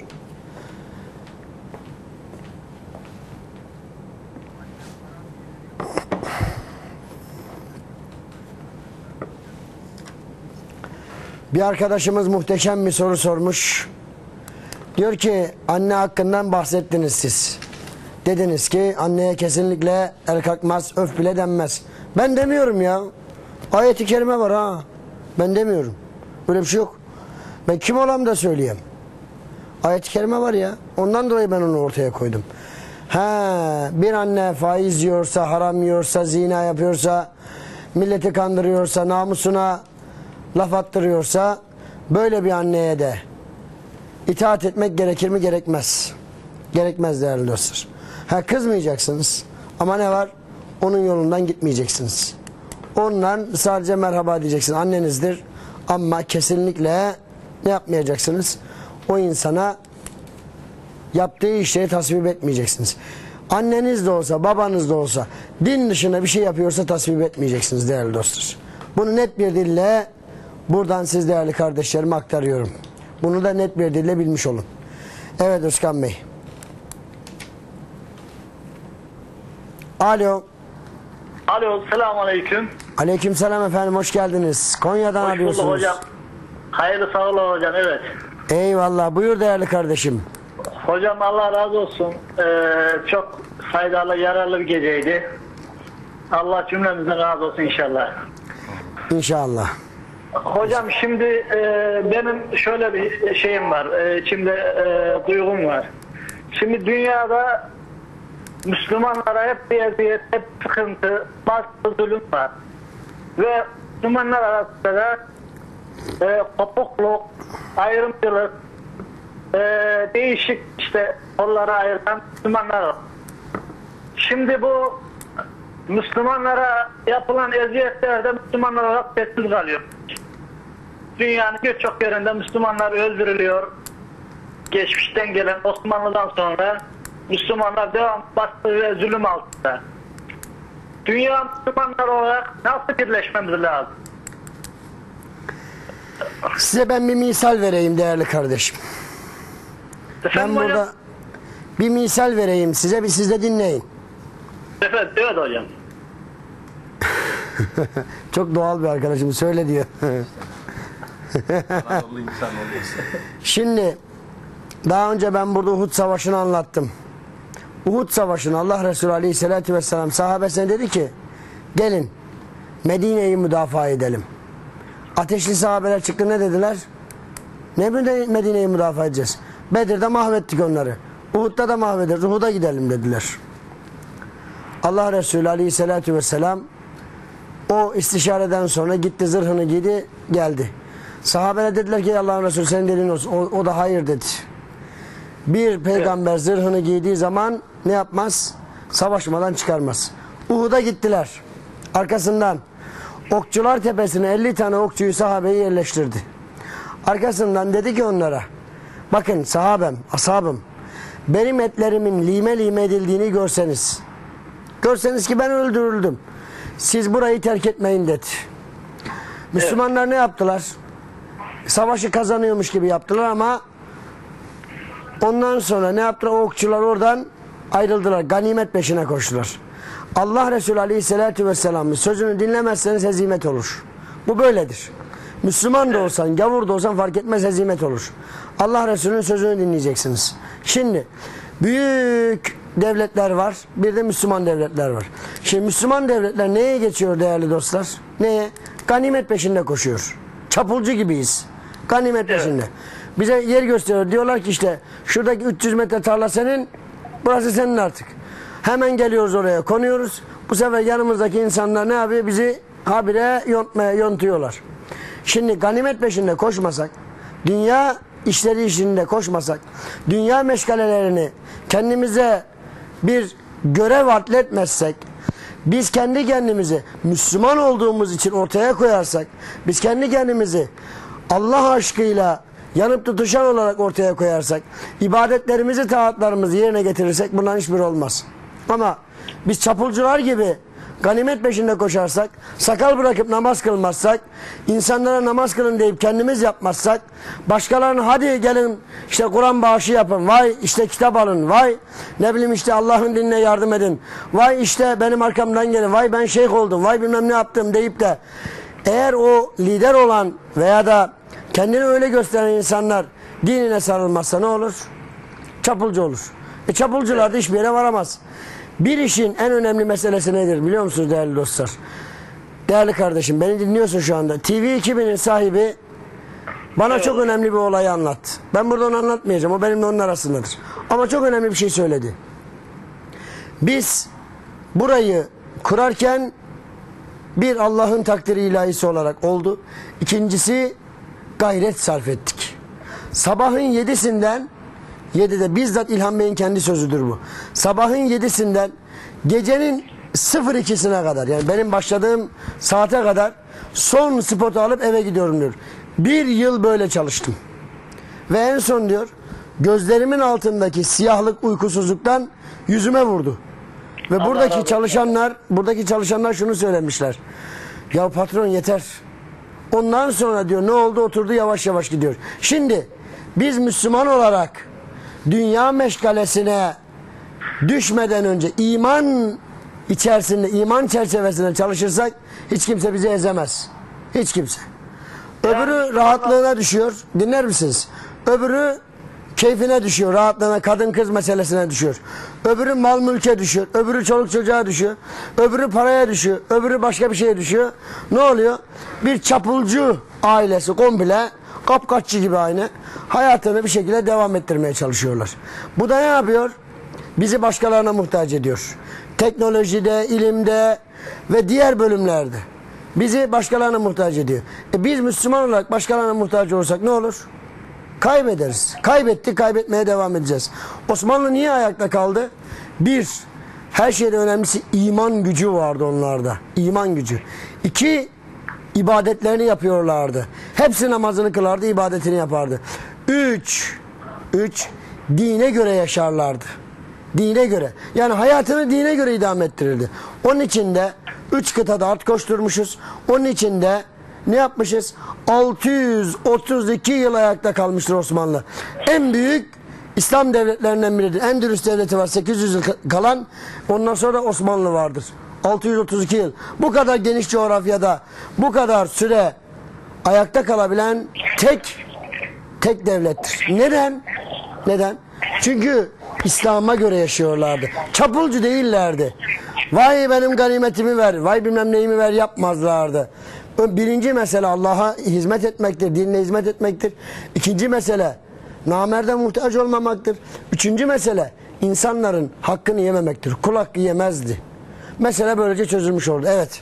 Bir arkadaşımız muhteşem bir soru sormuş. Diyor ki anne hakkından bahsettiniz siz. Dediniz ki anneye kesinlikle el kalkmaz, öf bile denmez. Ben demiyorum ya. Ayet-i kerime var ha. Ben demiyorum. Böyle bir şey yok. Ben kim olam da söyleyeyim. Ayet-i kerime var ya. Ondan dolayı ben onu ortaya koydum. Ha, bir anne faiz yiyorsa, haram yiyorsa, zina yapıyorsa, milleti kandırıyorsa, namusuna laf attırıyorsa, böyle bir anneye de itaat etmek gerekir mi? Gerekmez. Gerekmez değerli dostlar. Ha, kızmayacaksınız ama ne var? Onun yolundan gitmeyeceksiniz. Ondan sadece merhaba diyeceksiniz. Annenizdir ama kesinlikle ne yapmayacaksınız? O insana yaptığı işleri tasvip etmeyeceksiniz. Anneniz de olsa, babanız da olsa din dışında bir şey yapıyorsa tasvip etmeyeceksiniz değerli dostlar. Bunu net bir dille buradan siz değerli kardeşlerime aktarıyorum. Bunu da net bir dille bilmiş olun. Evet Özkan Bey. Alo. Alo, selamun aleyküm. Aleyküm selam efendim, hoş geldiniz. Konya'dan Hoş arıyorsunuz. bulduk hocam. Hayırlı sağ olun hocam, evet. Eyvallah, buyur değerli kardeşim. Hocam Allah razı olsun. Ee, çok faydalı, yararlı bir geceydi. Allah cümlemizden razı olsun inşallah. İnşallah. Hocam şimdi e, benim şöyle bir şeyim var. E, içimde e, duygum var. Şimdi dünyada Müslümanlara hep bir eziyet, hep sıkıntı, bazı zulüm var. Ve Müslümanlar arasında da e, kopukluk, ayrımcılık, e, değişik işte kollara ayrılan Müslümanlar var. Şimdi bu Müslümanlara yapılan eziyetlerde Müslümanlar olarak sessiz kalıyor. Dünyanın birçok yerinde Müslümanlar öldürülüyor. Geçmişten gelen Osmanlı'dan sonra Müslümanlar devam baskı ve zulüm altında. Dünya Müslümanlar olarak nasıl birleşmemiz lazım? Size ben bir misal vereyim değerli kardeşim. Efendim ben hocam? burada bir misal vereyim size, bir siz de dinleyin. Evet, evet hocam. Çok doğal bir arkadaşım, söyle diyor. Şimdi daha önce ben burada Uhud Savaşı'nı anlattım. Uhud Savaşı'nı Allah Resulü Aleyhisselatü Vesselam sahabesine dedi ki gelin Medine'yi müdafaa edelim. Ateşli sahabeler çıktı, ne dediler? Ne Medine'yi müdafaa edeceğiz? Bedir'de mahvettik onları. Uhud'da da mahvederiz. Uhud'a gidelim dediler. Allah Resulü Aleyhisselatü Vesselam o istişareden sonra gitti, zırhını giydi, geldi. Sahabeler dediler ki Allah'ın Resulü senin dediğin olsun. O, o da hayır dedi. Bir peygamber evet. zırhını giydiği zaman ne yapmaz? Savaşmadan çıkarmaz. Uhud'a gittiler. Arkasından Okçular Tepesi'ne elli tane okçuyu sahabeyi yerleştirdi. Arkasından dedi ki onlara bakın sahabem, ashabım benim etlerimin lime lime edildiğini görseniz görseniz ki ben öldürüldüm. Siz burayı terk etmeyin dedi. Müslümanlar evet. ne yaptılar? Savaşı kazanıyormuş gibi yaptılar ama ondan sonra ne yaptılar? O okçular oradan ayrıldılar. Ganimet peşine koştular. Allah Resulü Aleyhisselatü Vesselam'ın sözünü dinlemezseniz hezimet olur. Bu böyledir. Müslüman da olsan, gavur da olsan fark etmez, hezimet olur. Allah Resulü'nün sözünü dinleyeceksiniz. Şimdi büyük devletler var, bir de Müslüman devletler var. Şimdi Müslüman devletler neye geçiyor değerli dostlar? Neye? Ganimet peşinde koşuyor. Çapulcu gibiyiz. Ganimet evet. peşinde. Bize yer gösteriyor. Diyorlar ki işte şuradaki üç yüz metre tarla senin, burası senin artık. Hemen geliyoruz oraya, konuyoruz. Bu sefer yanımızdaki insanlar ne yapıyor? Bizi habire yontmaya, yontuyorlar. Şimdi ganimet peşinde koşmasak, dünya işleri işinde koşmasak, dünya meşgalelerini kendimize bir görev atletmezsek, biz kendi kendimizi Müslüman olduğumuz için ortaya koyarsak, biz kendi kendimizi Allah aşkıyla yanıp tutuşan olarak ortaya koyarsak, ibadetlerimizi, taatlarımızı yerine getirirsek bundan hiçbir olmaz. Ama biz çapulcular gibi ganimet peşinde koşarsak, sakal bırakıp namaz kılmazsak, insanlara namaz kılın deyip kendimiz yapmazsak, başkalarına hadi gelin işte Kur'an bağışı yapın, vay işte kitap alın, vay ne bileyim işte Allah'ın dinine yardım edin, vay işte benim arkamdan gelin, vay ben şeyh oldum, vay bilmem ne yaptım deyip de eğer o lider olan veya da kendini öyle gösteren insanlar dinine sarılmazsa ne olur? Çapulcu olur. E çapulcular da hiçbir yere varamaz. Bir işin en önemli meselesi nedir biliyor musunuz değerli dostlar? Değerli kardeşim, beni dinliyorsun şu anda. T V iki binin sahibi Bana çok önemli bir olayı anlat. Ben burada onu anlatmayacağım. O benimle onun arasındadır. Ama çok önemli bir şey söyledi. Biz burayı kurarken bir Allah'ın takdiri ilahisi olarak oldu. İkincisi gayret sarf ettik. Sabahın yedisinden yedide bizzat İlhan Bey'in kendi sözüdür bu. Sabahın yedisinden gecenin sıfır ikisine kadar, yani benim başladığım saate kadar son spotu alıp eve gidiyorum diyor. Bir yıl böyle çalıştım. Ve en son diyor gözlerimin altındaki siyahlık uykusuzluktan yüzüme vurdu. Ve Allah buradaki razı çalışanlar, buradaki çalışanlar şunu söylemişler. Ya patron yeter. Ondan sonra diyor ne oldu, oturdu yavaş yavaş gidiyor. Şimdi biz Müslüman olarak dünya meşgalesine düşmeden önce iman içerisinde, iman çerçevesinde çalışırsak hiç kimse bizi ezemez. Hiç kimse. Öbürü rahatlığına düşüyor. Dinler misiniz? Öbürü keyfine düşüyor, rahatlığına, kadın kız meselesine düşüyor. Öbürü mal mülke düşüyor. Öbürü çoluk çocuğa düşüyor. Öbürü paraya düşüyor. Öbürü başka bir şeye düşüyor. Ne oluyor? Bir çapulcu ailesi komple, kapkaççı gibi aynı, hayatını bir şekilde devam ettirmeye çalışıyorlar. Bu da ne yapıyor? Bizi başkalarına muhtaç ediyor. Teknolojide, ilimde ve diğer bölümlerde bizi başkalarına muhtaç ediyor. E biz Müslüman olarak başkalarına muhtaç olursak ne olur? Kaybederiz. Kaybettik, kaybetmeye devam edeceğiz. Osmanlı niye ayakta kaldı? Bir, her şeyden önemlisi iman gücü vardı onlarda. İman gücü. İki, ibadetlerini yapıyorlardı. Hepsi namazını kılardı, ibadetini yapardı. Üç, üç, dine göre yaşarlardı. Dine göre. Yani hayatını dine göre idame ettirirdi. Onun için de üç kıtada at koşturmuşuz. Onun için de ne yapmışız? altı yüz otuz iki yıl ayakta kalmıştır Osmanlı. En büyük İslam devletlerinden biridir. Endülüs devleti var, sekiz yüz yıl kalan. Ondan sonra Osmanlı vardır. altı yüz otuz iki yıl. Bu kadar geniş coğrafyada bu kadar süre ayakta kalabilen tek tek devlettir. Neden? Neden? Çünkü İslam'a göre yaşıyorlardı. Çapulcu değillerdi. Vay benim ganimetimi ver, vay bilmem neyimi ver yapmazlardı. Birinci mesele Allah'a hizmet etmektir, dinine hizmet etmektir. İkinci mesele namerde muhtaç olmamaktır. Üçüncü mesele insanların hakkını yememektir. Kul hakkı yemezdi. Mesele böylece çözülmüş oldu. Evet.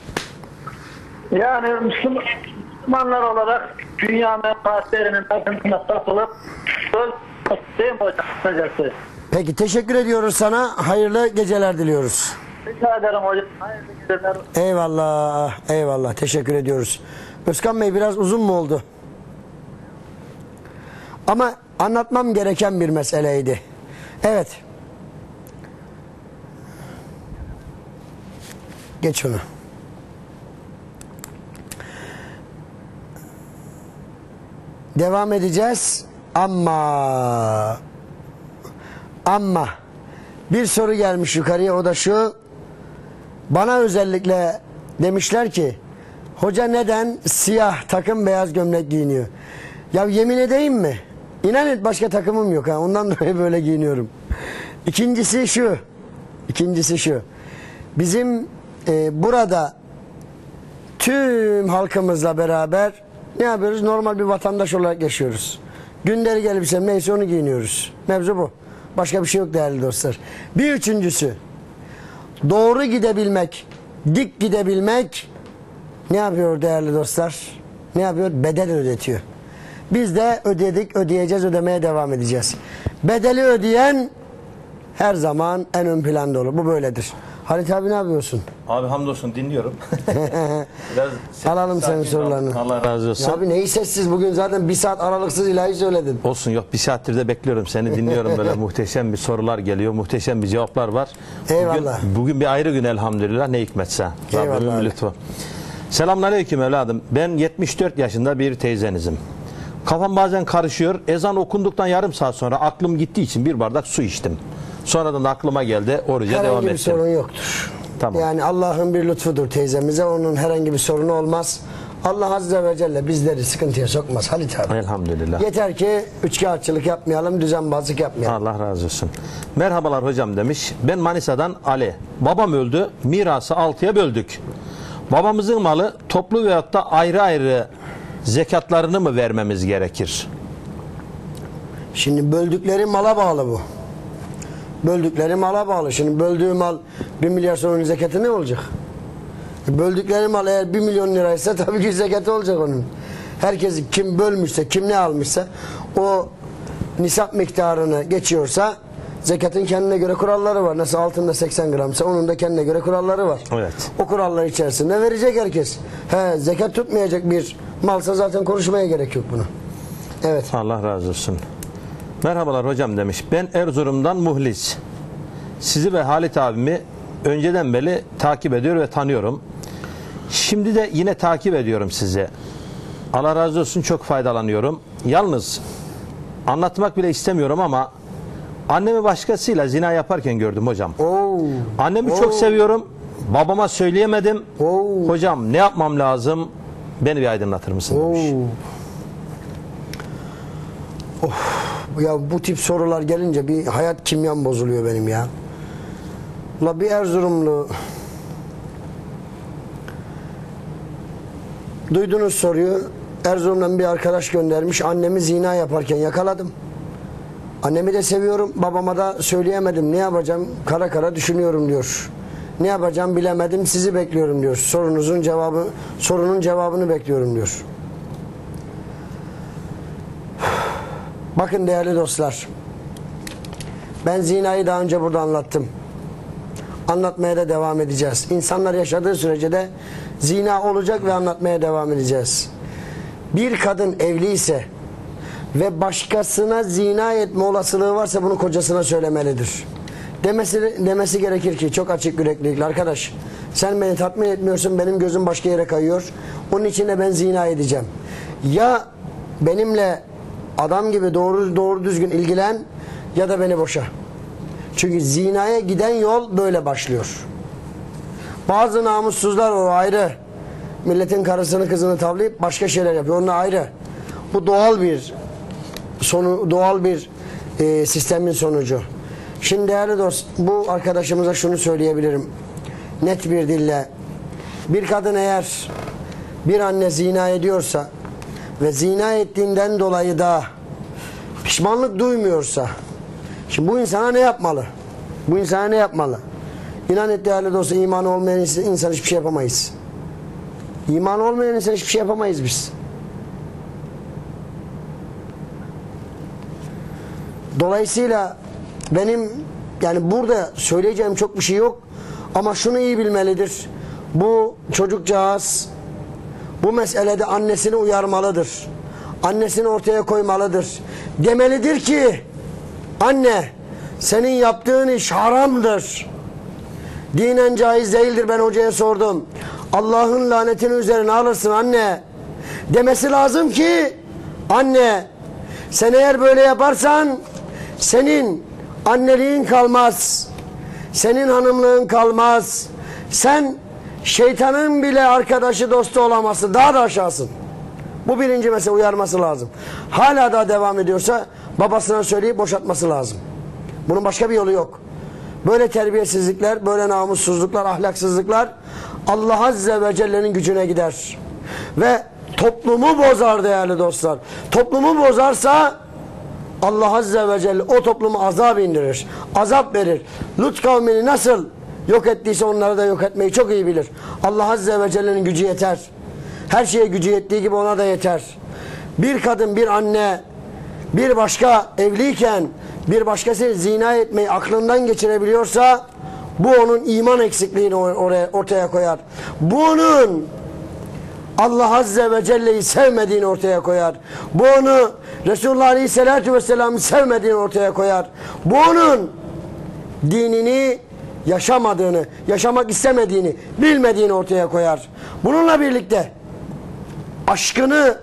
Yani Müslümanlar olarak dünya menfaatlerinin takıntısına takılıp değil mi hocam? Kısacası. Peki teşekkür ediyoruz sana. Hayırlı geceler diliyoruz. Rica ederim hocam. Hayırlı geceler. Eyvallah. Eyvallah. Teşekkür ediyoruz. Özkan Bey biraz uzun mu oldu? Ama anlatmam gereken bir meseleydi. Evet. Geç onu. Devam edeceğiz. Ama ama bir soru gelmiş yukarıya, o da şu. Bana özellikle demişler ki hoca neden siyah takım beyaz gömlek giyiniyor? Ya yemin edeyim mi? İnan et başka takımım yok ha. Ondan dolayı böyle giyiniyorum. İkincisi şu. İkincisi şu. Bizim e, burada tüm halkımızla beraber ne yapıyoruz? Normal bir vatandaş olarak yaşıyoruz. Gündelik elbisem neyse onu giyiniyoruz. Mevzu bu. Başka bir şey yok değerli dostlar. Bir üçüncüsü. Doğru gidebilmek, dik gidebilmek ne yapıyor değerli dostlar? Ne yapıyor? Bedel ödetiyor. Biz de ödedik, ödeyeceğiz, ödemeye devam edeceğiz. Bedeli ödeyen her zaman en ön planda olur. Bu böyledir. Halit abi ne yapıyorsun? Abi hamdolsun dinliyorum. Biraz alalım senin sorularını. Allah razı olsun. Ya abi neyi sessiz bugün, zaten bir saat aralıksız ilahi söyledin. Olsun, yok bir saattir de bekliyorum seni, dinliyorum, böyle muhteşem bir sorular geliyor, muhteşem bir cevaplar var. Eyvallah. Bugün, bugün bir ayrı gün elhamdülillah, ne hikmetse. Eyvallah. Lütfu. Selamünaleyküm evladım. Ben yetmiş dört yaşında bir teyzenizim. Kafam bazen karışıyor. Ezan okunduktan yarım saat sonra aklım gittiği için bir bardak su içtim. Sonradan da aklıma geldi, oruca herhangi devam ettim. bir sorun yoktur. Tamam. Yani Allah'ın bir lütfudur teyzemize. Onun herhangi bir sorunu olmaz. Allah Azze ve Celle bizleri sıkıntıya sokmaz Halit abi. Elhamdülillah. Yeter ki üçkağıtçılık yapmayalım, düzenbazlık yapmayalım. Allah razı olsun. Merhabalar hocam demiş. Ben Manisa'dan Ali. Babam öldü. Mirası altıya böldük. Babamızın malı toplu veyahut da ayrı ayrı zekatlarını mı vermemiz gerekir? Şimdi böldükleri mala bağlı bu. Böldükleri mala bağlı. Şimdi böldüğü mal bir milyar sonra onun zekatı ne olacak? Böldükleri mal eğer bir milyon liraysa tabii ki zekatı olacak onun. Herkes kim bölmüşse, kim ne almışsa o nisap miktarını geçiyorsa zekatın kendine göre kuralları var. Nasıl altında seksen gramsa onun da kendine göre kuralları var. Evet. O kurallar içerisinde verecek herkes. He, zekat tutmayacak bir malsa zaten konuşmaya gerek yok buna. Evet. Allah razı olsun. Merhabalar hocam demiş. Ben Erzurum'dan Muhlis. Sizi ve Halit abimi önceden beri takip ediyor ve tanıyorum. Şimdi de yine takip ediyorum sizi. Allah razı olsun, çok faydalanıyorum. Yalnız anlatmak bile istemiyorum ama annemi başkasıyla zina yaparken gördüm hocam. Oo. Annemi Oo. çok seviyorum. Babama söyleyemedim. Oo. Hocam ne yapmam lazım? Beni bir aydınlatır mısın demiş. Of. Ya bu tip sorular gelince bir hayat kimyam bozuluyor benim ya. La bir Erzurumlu duydunuz soruyu. Erzurum'dan bir arkadaş göndermiş. Annemi zina yaparken yakaladım. Annemi de seviyorum. Babama da söyleyemedim. Ne yapacağım? Kara kara düşünüyorum diyor. Ne yapacağım bilemedim. Sizi bekliyorum diyor. Sorunuzun cevabı, sorunun cevabını bekliyorum diyor. Bakın değerli dostlar. Ben zinayı daha önce burada anlattım. Anlatmaya da devam edeceğiz. İnsanlar yaşadığı sürece de zina olacak ve anlatmaya devam edeceğiz. Bir kadın evli ise ve başkasına zina etme olasılığı varsa bunu kocasına söylemelidir. Demesi, demesi gerekir ki çok açık yüreklilikle, arkadaş sen beni tatmin etmiyorsun, benim gözüm başka yere kayıyor. Onun için de ben zina edeceğim. Ya benimle adam gibi doğru doğru düzgün ilgilen ya da beni boşa. Çünkü zinaya giden yol böyle başlıyor. Bazı namussuzlar o ayrı. Milletin karısını kızını tavlayıp başka şeyler yapıyor. Onlar ayrı. Bu doğal bir sonu, doğal bir e, sistemin sonucu. Şimdi değerli dost, bu arkadaşımıza şunu söyleyebilirim. Net bir dille. Bir kadın eğer bir anne zina ediyorsa ve zina ettiğinden dolayı da pişmanlık duymuyorsa, şimdi bu insana ne yapmalı? Bu insana ne yapmalı? İnan et değerli dostum, imanı olmayan insan hiçbir şey yapamayız. İmanı olmayan insan hiçbir şey yapamayız biz. Dolayısıyla benim yani burada söyleyeceğim çok bir şey yok ama şunu iyi bilmelidir. Bu çocukcağız bu meselede annesini uyarmalıdır. Annesini ortaya koymalıdır. Demelidir ki anne, senin yaptığın iş haramdır. Dinen caiz değildir, ben hocaya sordum. Allah'ın lanetini üzerine alırsın anne. Demesi lazım ki anne, sen eğer böyle yaparsan senin anneliğin kalmaz. Senin hanımlığın kalmaz. Sen şeytanın bile arkadaşı dostu olamazsın. Daha da aşağısın. Bu birinci mesele, uyarması lazım. Hala daha devam ediyorsa babasına söyleyip boşaltması lazım. Bunun başka bir yolu yok. Böyle terbiyesizlikler, böyle namussuzluklar, ahlaksızlıklar Allah Azze ve Celle'nin gücüne gider. Ve toplumu bozar değerli dostlar. Toplumu bozarsa Allah Azze ve Celle o toplumu azap indirir. Azap verir. Lut kavmini nasıl yok ettiyse onları da yok etmeyi çok iyi bilir. Allah Azze ve Celle'nin gücü yeter. Her şeye gücü yettiği gibi ona da yeter. Bir kadın, bir anne, bir başka evliyken bir başkası zina etmeyi aklından geçirebiliyorsa bu onun iman eksikliğini oraya, ortaya koyar. Bu onun Allah Azze ve Celle'yi sevmediğini ortaya koyar. Bu onu Resulullah Aleyhisselatü Vesselam'ı sevmediğini ortaya koyar. Bu onun dinini yaşamadığını, yaşamak istemediğini, bilmediğini ortaya koyar. Bununla birlikte aşkını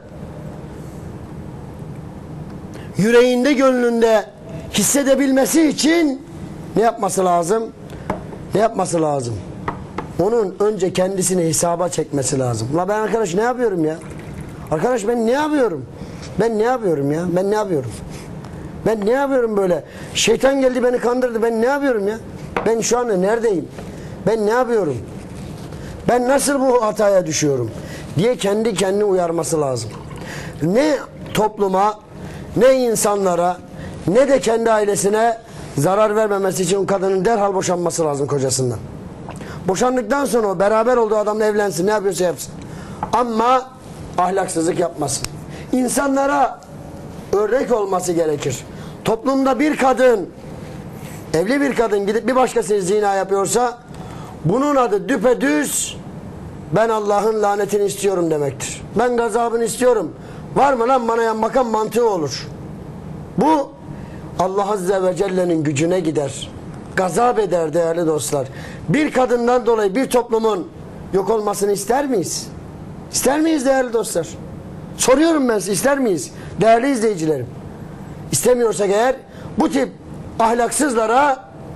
yüreğinde, gönlünde hissedebilmesi için ne yapması lazım? Ne yapması lazım? Onun önce kendisini hesaba çekmesi lazım. La ben arkadaş ne yapıyorum ya? Arkadaş ben ne yapıyorum? Ben ne yapıyorum ya? Ben ne yapıyorum? Ben ne yapıyorum böyle? Şeytan geldi beni kandırdı. Ben ne yapıyorum ya? Ben şu anda neredeyim? Ben ne yapıyorum? Ben nasıl bu hataya düşüyorum? Diye kendi kendini uyarması lazım. ne topluma, ne insanlara, ne de kendi ailesine zarar vermemesi için o kadının derhal boşanması lazım kocasından. Boşandıktan sonra o beraber olduğu adamla evlensin, ne yapıyorsa yapsın. Ama ahlaksızlık yapmasın. İnsanlara örnek olması gerekir. Toplumda bir kadın, evli bir kadın gidip bir başkasıyla zina yapıyorsa, bunun adı düpedüz ben Allah'ın lanetini istiyorum demektir. Ben gazabını istiyorum. Var mı lan bana yan bakan mantığı olur. Bu Allah Azze ve Celle'nin gücüne gider. Gazap eder değerli dostlar. Bir kadından dolayı bir toplumun yok olmasını ister miyiz? İster miyiz değerli dostlar? Soruyorum ben size, ister miyiz? Değerli izleyicilerim. İstemiyorsak eğer bu tip ahlaksızlara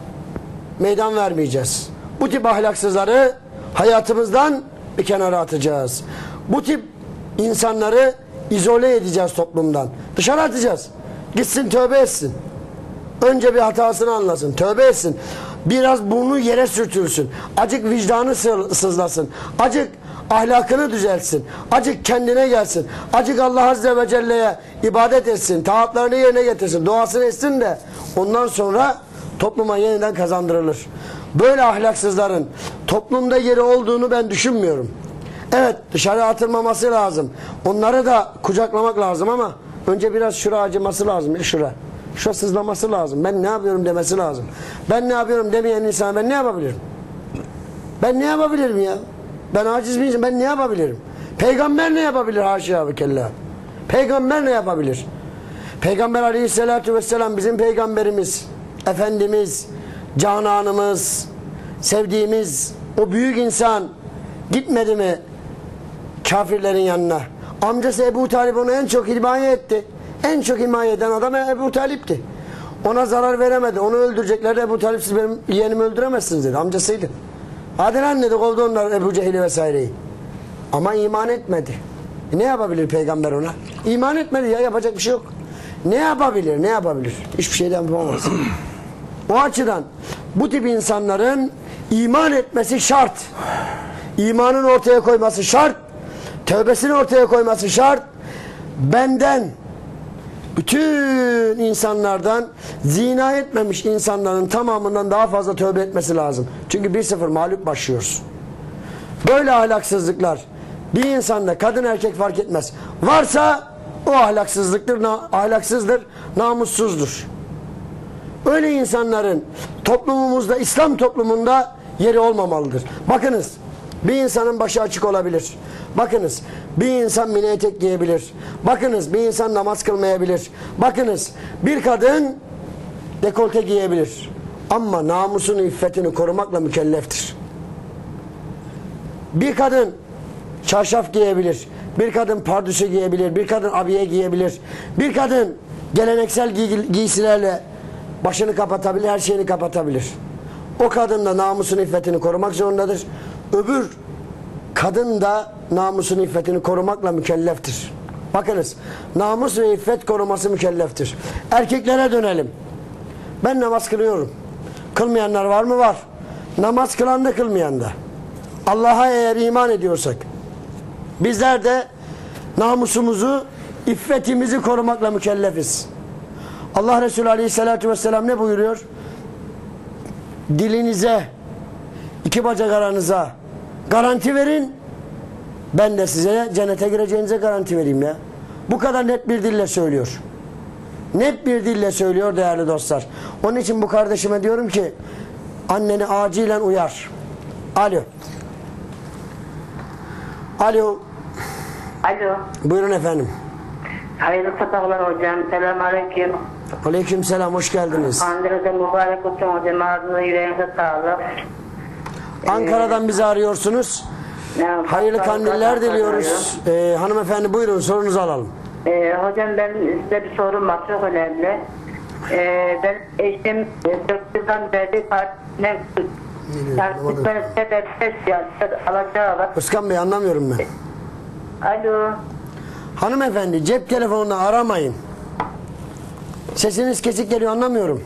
meydan vermeyeceğiz. Bu tip ahlaksızları hayatımızdan bir kenara atacağız. Bu tip insanları izole edeceğiz toplumdan. Dışarı atacağız. Gitsin tövbe etsin. Önce bir hatasını anlasın. Tövbe etsin. Biraz burnu yere sürtülsün. Acık vicdanı sızlasın. Acık ahlakını düzeltsin. Acık kendine gelsin. Acık Allah Azze ve Celle'ye ibadet etsin. Taatlarını yerine getirsin. Duasını etsin de ondan sonra topluma yeniden kazandırılır. Böyle ahlaksızların toplumda yeri olduğunu ben düşünmüyorum. Evet, dışarı atılmaması lazım. Onları da kucaklamak lazım ama önce biraz şura acıması lazım. Şura. Şura sızlaması lazım. Ben ne yapıyorum demesi lazım. Ben ne yapıyorum demeyen insana ben ne yapabilirim? Ben ne yapabilirim ya? Ben aciz bir insanım. Ben ne yapabilirim? Peygamber ne yapabilir? Haşa ve kella. Peygamber ne yapabilir? Peygamber aleyhissalatu vesselam bizim peygamberimiz, Efendimiz, cananımız, sevdiğimiz o büyük insan gitmedi mi kafirlerin yanına? Amcası Ebu Talib onu en çok himaye etti. En çok himaye eden adam Ebu Talip'ti. Ona zarar veremedi. Onu öldüreceklerdi. Ebu Talip siz benim yeğenimi öldüremezsiniz dedi. Amcasıydı. Hadi lan dedi, kovdu onlar Ebu Cehil'i vesaireyi. Ama iman etmedi. E ne yapabilir peygamber ona? İman etmedi ya, yapacak bir şey yok. Ne yapabilir? Ne yapabilir? Hiçbir şeyden yapamaz. O açıdan bu tip insanların iman etmesi şart. İmanını ortaya koyması şart. Tövbesini ortaya koyması şart. Benden, bütün insanlardan, zina etmemiş insanların tamamından daha fazla tövbe etmesi lazım. Çünkü bir sıfır mağlup başlıyoruz. Böyle ahlaksızlıklar bir insanda, kadın erkek fark etmez, varsa o ahlaksızlıktır, ahlaksızdır, namussuzdur. Öyle insanların toplumumuzda, İslam toplumunda yeri olmamalıdır. Bakınız, bir insanın başı açık olabilir. Bakınız, bir insan mini etek giyebilir. Bakınız, bir insan namaz kılmayabilir. Bakınız, bir kadın dekolte giyebilir. Ama namusunu, iffetini korumakla mükelleftir. Bir kadın çarşaf giyebilir. Bir kadın pardüsü giyebilir. Bir kadın abiye giyebilir. Bir kadın geleneksel giy giysilerle başını kapatabilir, her şeyini kapatabilir. O kadın da namusunu, iffetini korumak zorundadır. Öbür kadın da namusunu, iffetini korumakla mükelleftir. Bakınız, namus ve iffet koruması mükelleftir. Erkeklere dönelim. Ben namaz kılıyorum. Kılmayanlar var mı? Var. Namaz kılan da kılmayan da. Allah'a eğer iman ediyorsak, bizler de namusumuzu, iffetimizi korumakla mükellefiz. Allah Resulü Aleyhisselatü Vesselam ne buyuruyor? Dilinize, iki bacak aranıza garanti verin, ben de size cennete gireceğinize garanti vereyim ya. Bu kadar net bir dille söylüyor. Net bir dille söylüyor değerli dostlar. Onun için bu kardeşime diyorum ki, anneni acilen uyar. Alo. Alo. Alo. Buyurun efendim. Hayırlı sabahlar hocam. Selamünaleyküm. Aleyküm selam. Hoş geldiniz. Kandil'de mübarek olsun hocam. Ağzına yüreğinize sağlık. Ankara'dan bizi arıyorsunuz. Ne, Hayırlı kandiller diliyoruz. Ee, hanımefendi buyurun, sorunuzu alalım. Ee, hocam ben size bir sorum var. Çok önemli. Ee, ben eşim dört yıldan beri partine alacağı var. Özkan Bey, anlamıyorum ben. Alo. Hanımefendi, cep telefonunu aramayın. Sesiniz kesik geliyor, anlamıyorum.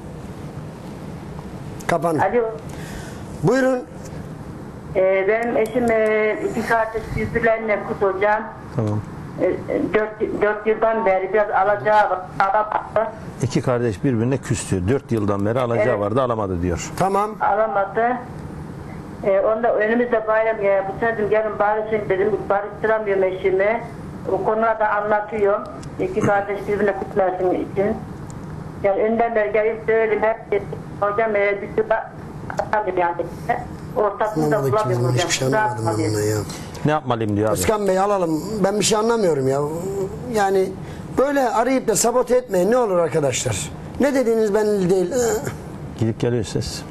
Kapan. Alo. Buyurun. Ee, benim eşim e, iki kardeş yüzülerine kut hocam. Tamam. Dört, dört yıldan beri biraz alacağı var. Alamadı. İki kardeş birbirine küstü. Dört yıldan beri alacağı Evet. vardı, alamadı diyor. Tamam. Alamadı. Ee, onda önümüzde bayram ya. Bu sene dedim gelin barışın dedim. Barıştıramıyorum eşimi. O konularda anlatıyorum. İki kardeş birbirine kutlasın için. Yani önden beri gelip söyleyeyim hep hocam e, bir sürü atamıyorum yani. Ortasını da Vallahi bulamıyorum hocam. hiçbir şey anlamadım ben buna ya. Ne yapmalıyım diyor abi. Özkan Bey alalım. Ben bir şey anlamıyorum ya. Yani böyle arayıp da sabote etmeyin ne olur arkadaşlar. Ne dediğiniz belli değil. Gidip geliyor ses.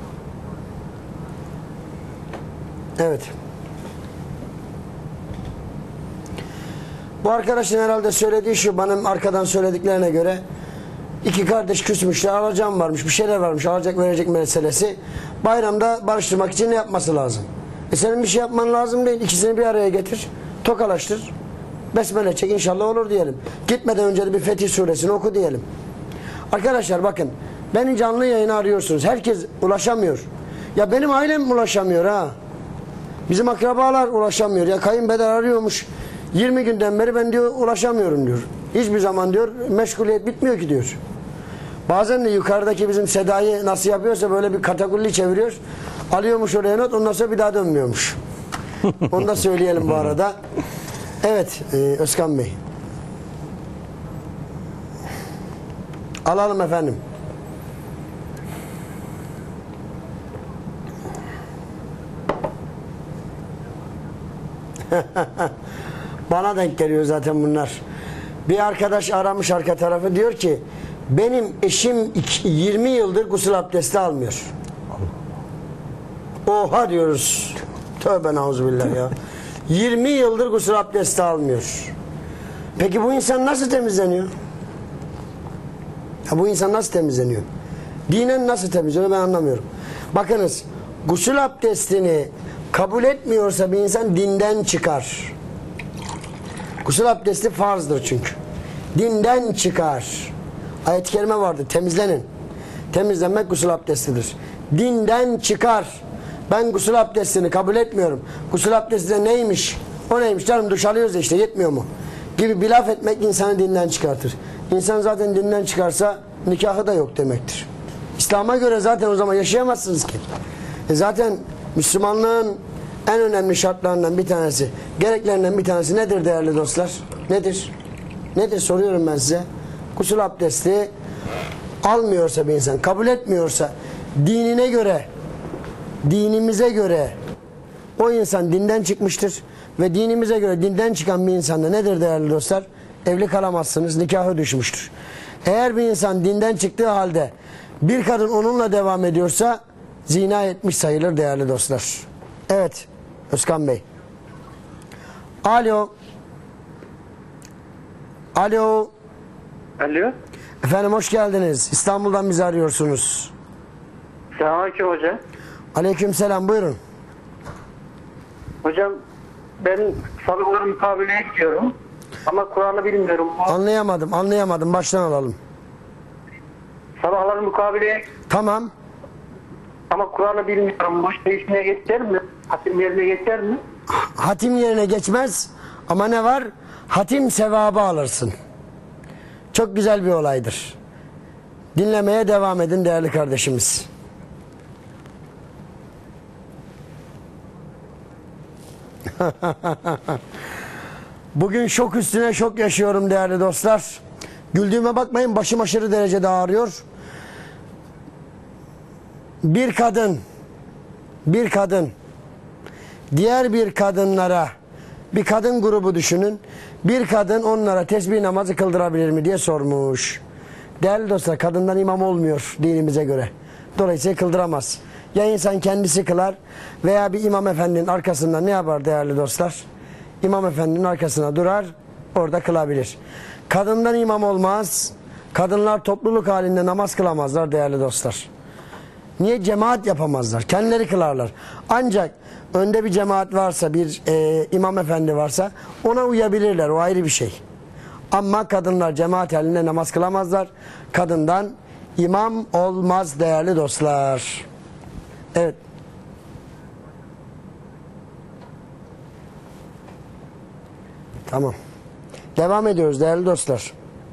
Evet. Bu arkadaşın herhalde söylediği şu, benim arkadan söylediklerine göre iki kardeş küsmüşler, alacağım varmış, bir şeyler varmış, alacak verecek meselesi. Bayramda barıştırmak için ne yapması lazım? E senin bir şey yapman lazım değil, ikisini bir araya getir, tokalaştır, besmele çek, inşallah olur diyelim. Gitmeden önce de bir Fetih Suresini oku diyelim. Arkadaşlar bakın, beni canlı yayına arıyorsunuz, herkes ulaşamıyor. Ya benim ailem ulaşamıyor ha. Bizim akrabalar ulaşamıyor. Ya kayınpeder arıyormuş. yirmi günden beri ben diyor ulaşamıyorum diyor. Hiçbir zaman diyor meşguliyet bitmiyor ki diyor. Bazen de yukarıdaki bizim Seda'yı nasıl yapıyorsa böyle bir katakulli çeviriyor. Alıyormuş oraya not, ondan sonra bir daha dönmüyormuş. Onu da söyleyelim bu arada. Evet e, Özkan Bey. Alalım efendim. Bana denk geliyor zaten bunlar. Bir arkadaş aramış arka tarafı, diyor ki benim eşim yirmi yıldır gusül abdesti almıyor. Oha diyoruz. Tövbe nauzubillah ya. yirmi yıldır gusül abdesti almıyor. Peki bu insan nasıl temizleniyor? Ya bu insan nasıl temizleniyor? Dinen nasıl temizleniyor ben anlamıyorum. Bakınız, gusül abdestini kabul etmiyorsa bir insan dinden çıkar. Gusül abdesti farzdır çünkü. Dinden çıkar. Ayet-i kerime vardır. Temizlenin. Temizlenmek gusül abdestidir. Dinden çıkar. Ben gusül abdestini kabul etmiyorum. Gusül abdesti de neymiş? O neymiş canım, duş alıyoruz işte, yetmiyor mu? Gibi bir laf etmek insanı dinden çıkartır. İnsan zaten dinden çıkarsa nikahı da yok demektir. İslam'a göre zaten o zaman yaşayamazsınız ki. E zaten Müslümanlığın en önemli şartlarından bir tanesi, gereklerinden bir tanesi nedir değerli dostlar? Nedir? Nedir soruyorum ben size. Gusül abdesti almıyorsa bir insan, kabul etmiyorsa, dinine göre, dinimize göre o insan dinden çıkmıştır. Ve dinimize göre dinden çıkan bir insanda nedir değerli dostlar? Evli kalamazsınız, nikahı düşmüştür. Eğer bir insan dinden çıktığı halde bir kadın onunla devam ediyorsa zina etmiş sayılır değerli dostlar. Evet Özkan Bey. Alo. Alo. Alo. Efendim hoş geldiniz. İstanbul'dan bizi arıyorsunuz. Selamünaleyküm hocam. Aleykümselam, buyurun. Hocam ben sabahları mukabileye gidiyorum. Ama Kur'an'ı bilmiyorum. Anlayamadım, anlayamadım. Baştan alalım. Sabahları mukabileye Tamam. ama Kur'an'ı bilmiyorum. Bu şey işine geçer mi? Hatim yerine geçer mi? Hatim yerine geçmez ama ne var? Hatim sevabı alırsın. Çok güzel bir olaydır. Dinlemeye devam edin değerli kardeşimiz. Bugün şok üstüne şok yaşıyorum değerli dostlar. Güldüğüme bakmayın, başım aşırı derecede ağrıyor. Bir kadın, bir kadın, diğer bir kadınlara, bir kadın grubu düşünün, bir kadın onlara tesbih namazı kıldırabilir mi diye sormuş. Değerli dostlar, kadından imam olmuyor dinimize göre. Dolayısıyla kıldıramaz. Ya insan kendisi kılar veya bir imam efendinin arkasından ne yapar değerli dostlar? İmam efendinin arkasına durar, orada kılabilir. Kadından imam olmaz, kadınlar topluluk halinde namaz kılamazlar değerli dostlar. Niye? Cemaat yapamazlar, kendileri kılarlar. Ancak önde bir cemaat varsa, bir e, imam efendi varsa ona uyabilirler, o ayrı bir şey. Ama kadınlar cemaat halinde namaz kılamazlar. Kadından imam olmaz değerli dostlar. Evet. Tamam. Devam ediyoruz değerli dostlar.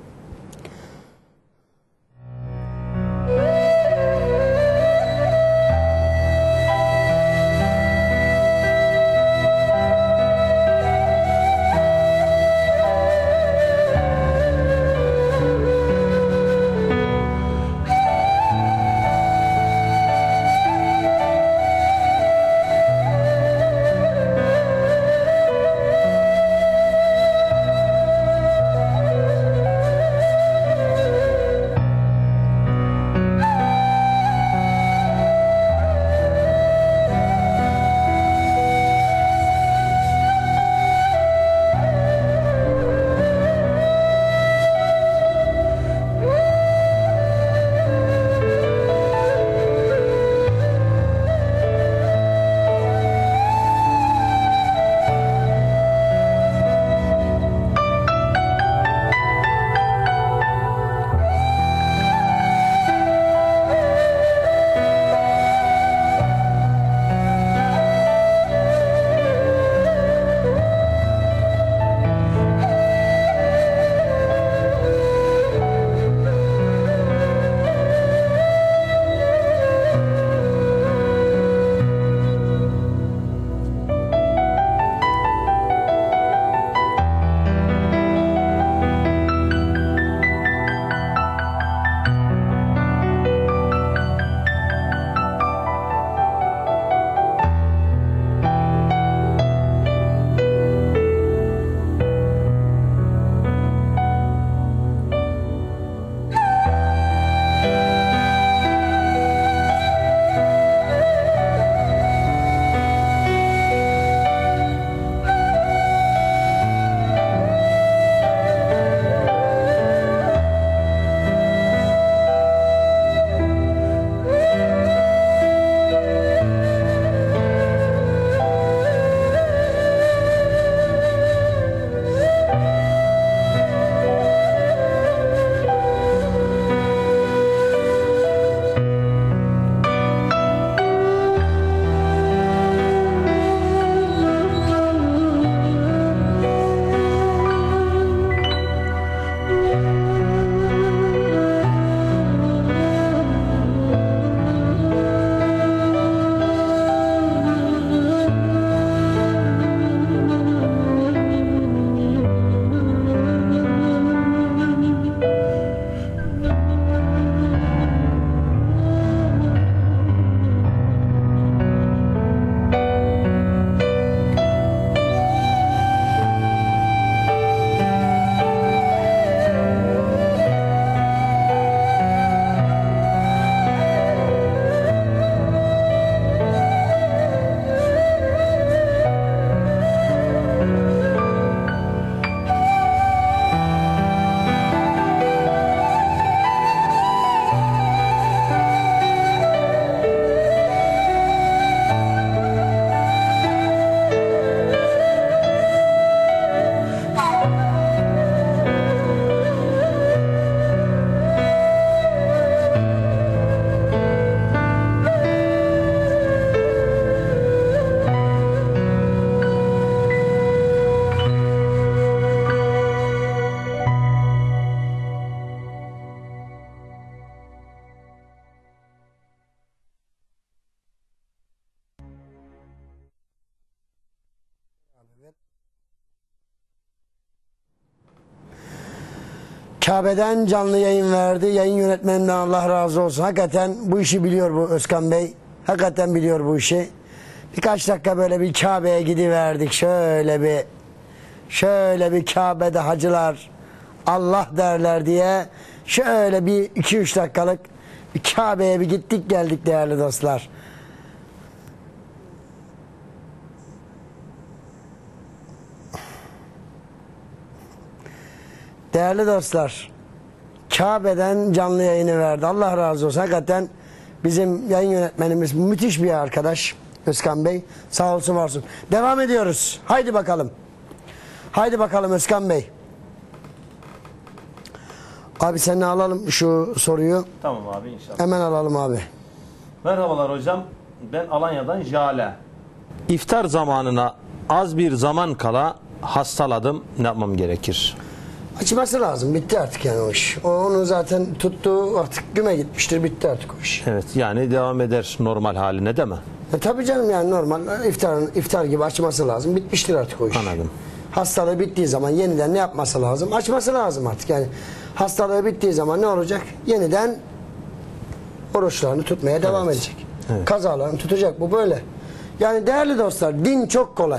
Kabe'den canlı yayın verdi. Yayın yönetmeninden Allah razı olsun. Hakikaten bu işi biliyor bu Özkan Bey. Hakikaten biliyor bu işi. Birkaç dakika böyle bir Kabe'ye gidiverdik. Şöyle bir şöyle bir Kabe'de hacılar Allah derler diye şöyle bir iki üç dakikalık bir Kabe'ye bir gittik geldik değerli dostlar. Değerli dostlar, Kabe'den canlı yayını verdi. Allah razı olsun. Hakikaten bizim yayın yönetmenimiz müthiş bir arkadaş Özkan Bey. Sağ olsun, var olsun. Devam ediyoruz. Haydi bakalım. Haydi bakalım Özkan Bey. Abi seninle alalım şu soruyu. Tamam abi inşallah. Hemen alalım abi. Merhabalar hocam. Ben Alanya'dan Jale. İftar zamanına az bir zaman kala hastaladım. Ne yapmam gerekir? Açması lazım. Bitti artık yani o iş. O, onu zaten tuttu artık güme gitmiştir. Bitti artık o iş. Evet, yani devam eder normal haline değil mi? E tabii canım, yani normal iftar, iftar gibi açması lazım. Bitmiştir artık o iş. Anladım. Hastalığı bittiği zaman yeniden ne yapması lazım? Açması lazım artık. Yani hastalığı bittiği zaman ne olacak? Yeniden oruçlarını tutmaya devam Evet. edecek. Evet. Kazalarını tutacak. Bu böyle. Yani değerli dostlar, din çok kolay.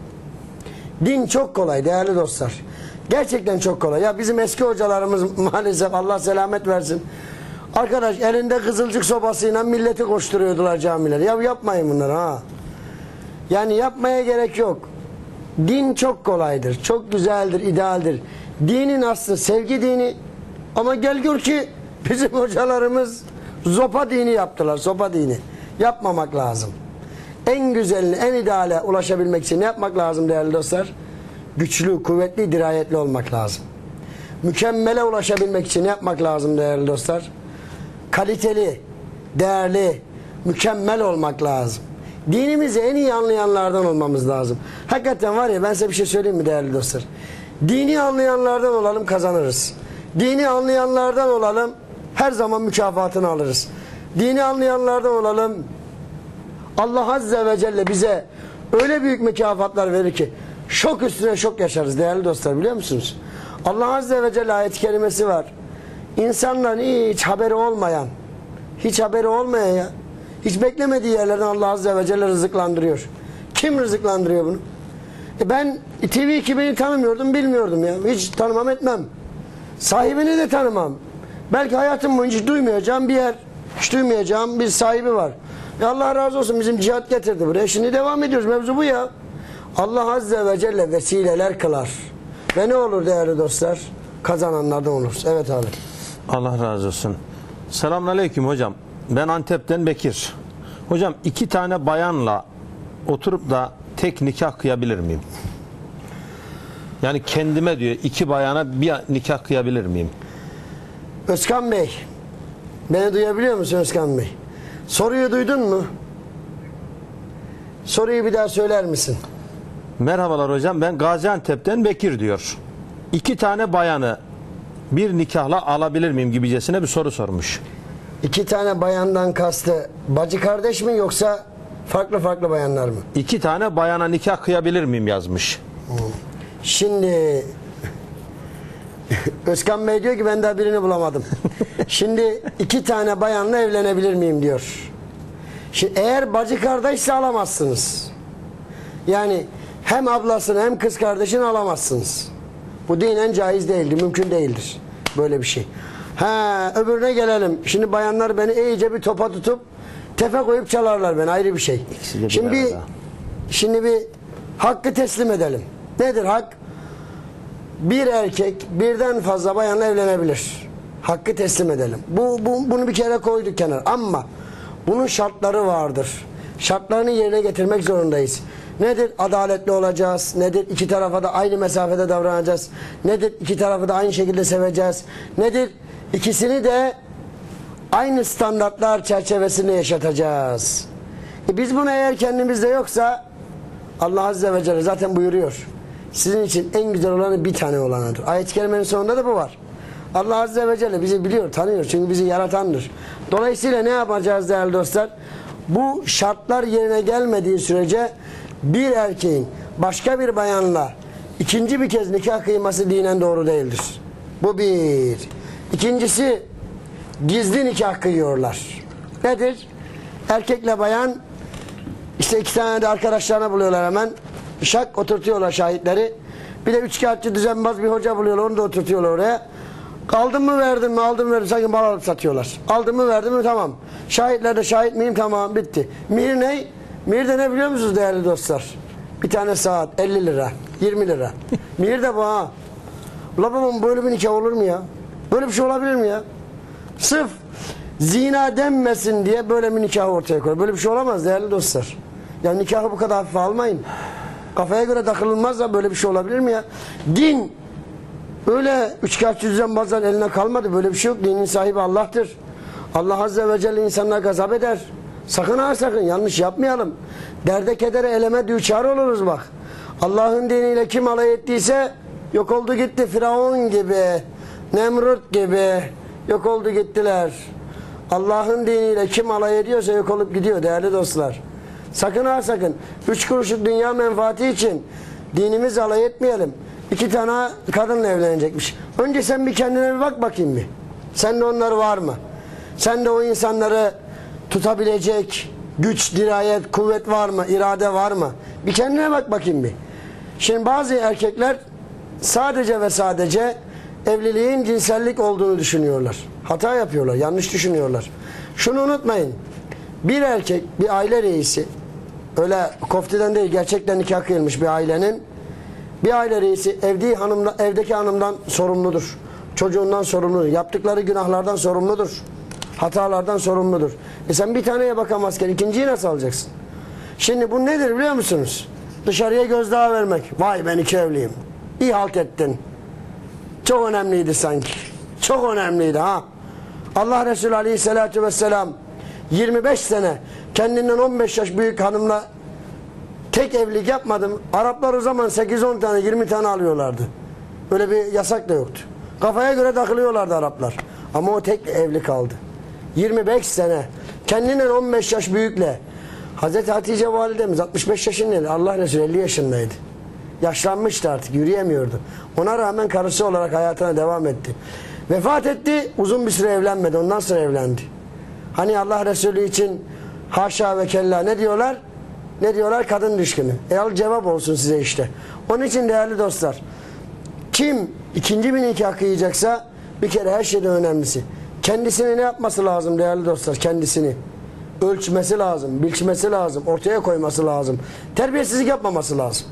Din çok kolay değerli dostlar. Gerçekten çok kolay. Ya bizim eski hocalarımız maalesef, Allah selamet versin. Arkadaş elinde kızılcık sobasıyla milleti koşturuyordular camilere. Ya yapmayın bunları ha. Yani yapmaya gerek yok. Din çok kolaydır. Çok güzeldir, idealdir. Dinin aslı sevgi dini. Ama gel gör ki bizim hocalarımız zopa dini yaptılar. Sopa dini. Yapmamak lazım. En güzeline, en ideale ulaşabilmek için ne yapmak lazım değerli dostlar? Güçlü, kuvvetli, dirayetli olmak lazım. Mükemmele ulaşabilmek için ne yapmak lazım değerli dostlar? Kaliteli, değerli, mükemmel olmak lazım. Dinimizi en iyi anlayanlardan olmamız lazım. Hakikaten var ya, ben size bir şey söyleyeyim mi değerli dostlar? Dini anlayanlardan olalım, kazanırız. Dini anlayanlardan olalım, her zaman mükafatını alırız. Dini anlayanlardan olalım, Allah Azze ve Celle bize öyle büyük mükafatlar verir ki şok üstüne şok yaşarız değerli dostlar, biliyor musunuz? Allah Azze ve Celle ayet-i kerimesi var. İnsanların hiç haberi olmayan, hiç haberi olmayan ya, hiç beklemediği yerlerden Allah Azze ve Celle rızıklandırıyor. Kim rızıklandırıyor bunu? E ben T V iki bini tanımıyordum, bilmiyordum ya. Hiç tanımam etmem. Sahibini de tanımam. Belki hayatım boyunca hiç duymayacağım bir yer, hiç duymayacağım bir sahibi var. E Allah razı olsun, bizim cihat getirdi buraya. Şimdi devam ediyoruz. Mevzu bu ya. Allah Azze ve Celle vesileler kılar. Ve ne olur değerli dostlar? Kazananlardan oluruz. Evet abi. Allah razı olsun. Selamünaleyküm hocam. Ben Antep'ten Bekir. Hocam iki tane bayanla oturup da tek nikah kıyabilir miyim? Yani kendime diyor, iki bayana bir nikah kıyabilir miyim? Özkan Bey. Beni duyabiliyor musun Özkan Bey? Soruyu duydun mu? Soruyu bir daha söyler misin? Merhabalar hocam, ben Gaziantep'ten Bekir diyor. İki tane bayanı bir nikahla alabilir miyim gibicesine bir soru sormuş. İki tane bayandan kastı bacı kardeş mi yoksa farklı farklı bayanlar mı? İki tane bayana nikah kıyabilir miyim yazmış. Şimdi Özkan Bey diyor ki ben daha birini bulamadım. Şimdi iki tane bayanla evlenebilir miyim diyor. Şimdi eğer bacı kardeşse alamazsınız. Yani hem ablasını hem kız kardeşini alamazsınız. Bu dinen caiz değildir, mümkün değildir böyle bir şey. Ha, öbürüne gelelim. Şimdi bayanlar beni iyice bir topa tutup tefe koyup çalarlar beni, ayrı bir şey. Şimdi bir, şimdi bir hakkı teslim edelim. Nedir hak? Bir erkek birden fazla bayanla evlenebilir. Hakkı teslim edelim. Bu, bu bunu bir kere koyduk kenara. Ama bunun şartları vardır. Şartlarını yerine getirmek zorundayız. Nedir? Adaletli olacağız. Nedir? İki tarafa da aynı mesafede davranacağız. Nedir? İki tarafı da aynı şekilde seveceğiz. Nedir? İkisini de aynı standartlar çerçevesinde yaşatacağız. E biz bunu eğer kendimizde yoksa Allah Azze ve Celle zaten buyuruyor. Sizin için en güzel olanı bir tane olanıdır. Ayet-i kerimenin sonunda da bu var. Allah Azze ve Celle bizi biliyor, tanıyor. Çünkü bizi yaratandır. Dolayısıyla ne yapacağız değerli dostlar? Bu şartlar yerine gelmediği sürece bir erkeğin başka bir bayanla ikinci bir kez nikah kıyması dinen doğru değildir. Bu bir. İkincisi, gizli nikah kıyıyorlar. Nedir? Erkekle bayan işte iki tane de arkadaşlarına buluyorlar hemen. Şak oturtuyorlar şahitleri. Bir de üçkağıtçı düzenbaz bir hoca buluyorlar, onu da oturtuyorlar oraya. Aldın mı verdin mi, aldın mı verdin, sanki mal alıp satıyorlar. Aldın mı verdin mi, tamam. Şahitler de şahit miyim, tamam, bitti. Mir ne? Mir de ne biliyor musunuz değerli dostlar? Bir tane saat elli lira, yirmi lira. Mir de bu ha. Ula babam, böyle bir nikah olur mu ya? Böyle bir şey olabilir mi ya? Sırf zina denmesin diye böyle bir nikah ortaya koyuyor. Böyle bir şey olamaz değerli dostlar. Ya nikahı bu kadar hafife almayın. Kafaya göre takılınmaz da böyle bir şey olabilir mi ya? Din öyle üçkağıtçı düzenbazların eline kalmadı. Böyle bir şey yok. Dinin sahibi Allah'tır. Allah Azze ve Celle insanlara gazap eder. Sakın ha sakın yanlış yapmayalım. Derde kedere eleme düçar oluruz bak. Allah'ın diniyle kim alay ettiyse Yok oldu gitti Firavun gibi, Nemrut gibi yok oldu gittiler. Allah'ın diniyle kim alay ediyorsa yok olup gidiyor değerli dostlar. Sakın ha sakın. Üç kuruşluk dünya menfaati için dinimizi alay etmeyelim. İki tane kadınla evlenecekmiş. Önce sen bir kendine bir bak bakayım bir. Sende onlar var mı? Sende o insanları tutabilecek güç, dirayet, kuvvet var mı? İrade var mı? Bir kendine bak bakayım bir. Şimdi bazı erkekler sadece ve sadece evliliğin cinsellik olduğunu düşünüyorlar. Hata yapıyorlar, yanlış düşünüyorlar. Şunu unutmayın. Bir erkek, bir aile reisi, öyle koftiden değil gerçekten nikah kıyılmış bir ailenin, bir aile reisi evdeki, hanımla, evdeki hanımdan sorumludur. Çocuğundan sorumludur. Yaptıkları günahlardan sorumludur. Hatalardan sorumludur. E sen bir taneye bakamazken ikinciyi nasıl alacaksın? Şimdi bu nedir biliyor musunuz? Dışarıya gözdağı vermek. Vay ben iki evliyim. İyi halt ettin. Çok önemliydi sanki. Çok önemliydi ha. Allah Resulü Aleyhisselatü Vesselam yirmi beş sene kendinden on beş yaş büyük hanımla tek evlilik yapmadım. Araplar o zaman sekiz on tane yirmi tane alıyorlardı. Öyle bir yasak da yoktu. Kafaya göre takılıyorlardı Araplar. Ama o tek evli kaldı. yirmi beş sene kendinden on beş yaş büyükle. Hazreti Hatice validemiz altmış beş yaşındaydı. Allah Resulü elli yaşındaydı. Yaşlanmıştı artık, yürüyemiyordu. Ona rağmen karısı olarak hayatına devam etti. Vefat etti, uzun bir süre evlenmedi. Ondan sonra evlendi. Hani Allah Resulü için haşa ve kella ne diyorlar? Ne diyorlar? Kadın düşkünü. E al cevap olsun size işte. Onun için değerli dostlar, kim ikinci bir nikah kıyacaksa bir kere her şeyden önemlisi. Kendisini ne yapması lazım değerli dostlar? Kendisini ölçmesi lazım, biçmesi lazım, ortaya koyması lazım. Terbiyesizlik yapmaması lazım.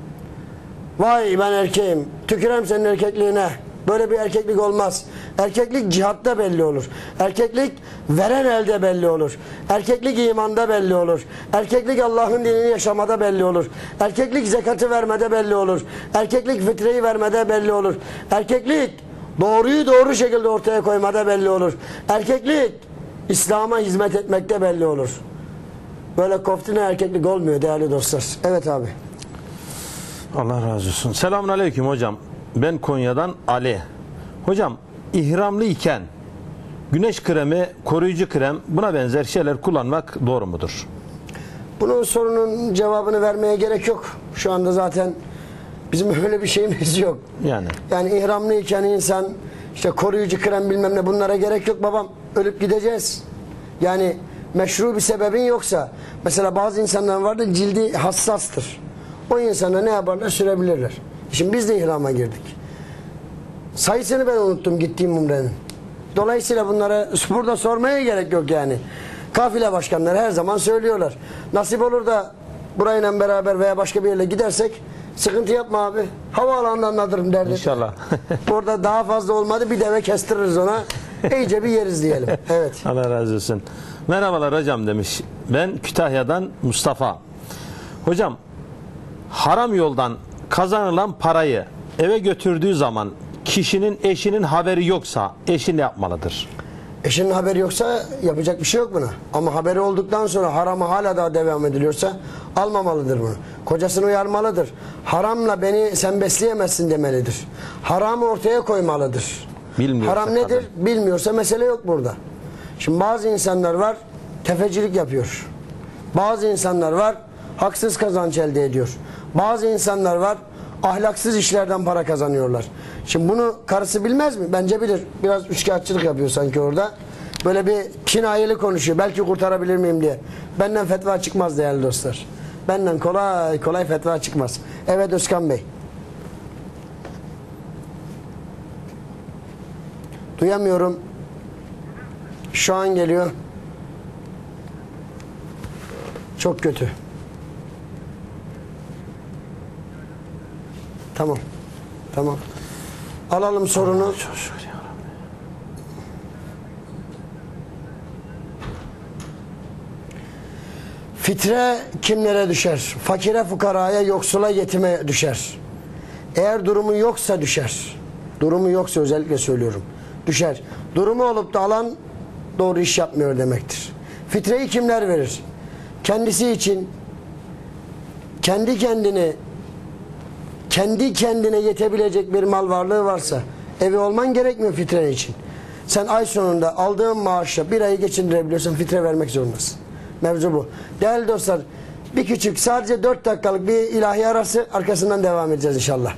Vay ben erkeğim, tükürem senin erkekliğine. Böyle bir erkeklik olmaz. Erkeklik cihatta belli olur. Erkeklik veren elde belli olur. Erkeklik imanda belli olur. Erkeklik Allah'ın dinini yaşamada belli olur. Erkeklik zekatı vermede belli olur. Erkeklik fitreyi vermede belli olur. Erkeklik doğruyu doğru şekilde ortaya koymada belli olur. Erkeklik İslam'a hizmet etmekte belli olur. Böyle koftine erkeklik olmuyor değerli dostlar. Evet abi. Allah razı olsun. Selamun aleyküm hocam. Ben Konya'dan Ali. Hocam ihramlı iken güneş kremi, koruyucu krem buna benzer şeyler kullanmak doğru mudur? Bunun sorunun cevabını vermeye gerek yok. Şu anda zaten bizim öyle bir şeyimiz yok. Yani. Yani ihramlı iken insan işte koruyucu krem bilmem ne bunlara gerek yok babam. Ölüp gideceğiz. Yani meşru bir sebebin yoksa mesela bazı insanlar vardır cildi hassastır. O insana ne yaparlar? Sürebilirler. Şimdi biz de ihrama girdik. Sayısını ben unuttum gittiğim umrenin. Dolayısıyla bunlara burada sormaya gerek yok yani. Kafile başkanları her zaman söylüyorlar. Nasip olur da burayla beraber veya başka bir yerle gidersek sıkıntı yapma abi. Havaalanından anlatırım derdim. İnşallah. Orada daha fazla olmadı bir deve kestiririz ona. İyice bir yeriz diyelim. Evet. Allah razı olsun. Merhabalar hocam demiş. Ben Kütahya'dan Mustafa. Hocam haram yoldan kazanılan parayı eve götürdüğü zaman kişinin eşinin haberi yoksa eşi ne yapmalıdır? Eşinin haberi yoksa yapacak bir şey yok buna. Ama haberi olduktan sonra harama hala daha devam ediliyorsa almamalıdır bunu. Kocasını uyarmalıdır. Haramla beni sen besleyemezsin demelidir. Haramı ortaya koymalıdır. Bilmiyorsa Haram nedir? kadın. Bilmiyorsa mesele yok burada. Şimdi bazı insanlar var tefecilik yapıyor. Bazı insanlar var haksız kazanç elde ediyor. Bazı insanlar var ahlaksız işlerden para kazanıyorlar. Şimdi bunu karısı bilmez mi? Bence bilir. Biraz üçkağıtçılık yapıyor sanki orada. Böyle bir kinayeli konuşuyor. Belki kurtarabilir miyim diye. Benden fetva çıkmaz değerli dostlar. Benden kolay kolay fetva çıkmaz. Evet Özkan Bey. Duyamıyorum. Şu an geliyor. Çok kötü. Tamam. Tamam. Alalım sorunu. Fitre kimlere düşer? Fakire, fukaraya, yoksula, yetime düşer. Eğer durumu yoksa düşer. Durumu yoksa özellikle söylüyorum. Düşer. Durumu olup da alan doğru iş yapmıyor demektir. Fitreyi kimler verir? Kendisi için kendi kendini kendi kendine yetebilecek bir mal varlığı varsa evi olman gerekmiyor fitre için. Sen ay sonunda aldığın maaşla bir ayı geçindirebiliyorsan fitre vermek zorundasın. Mevzu bu. Değerli dostlar, bir küçük sadece dört dakikalık bir ilahi arası, arkasından devam edeceğiz inşallah.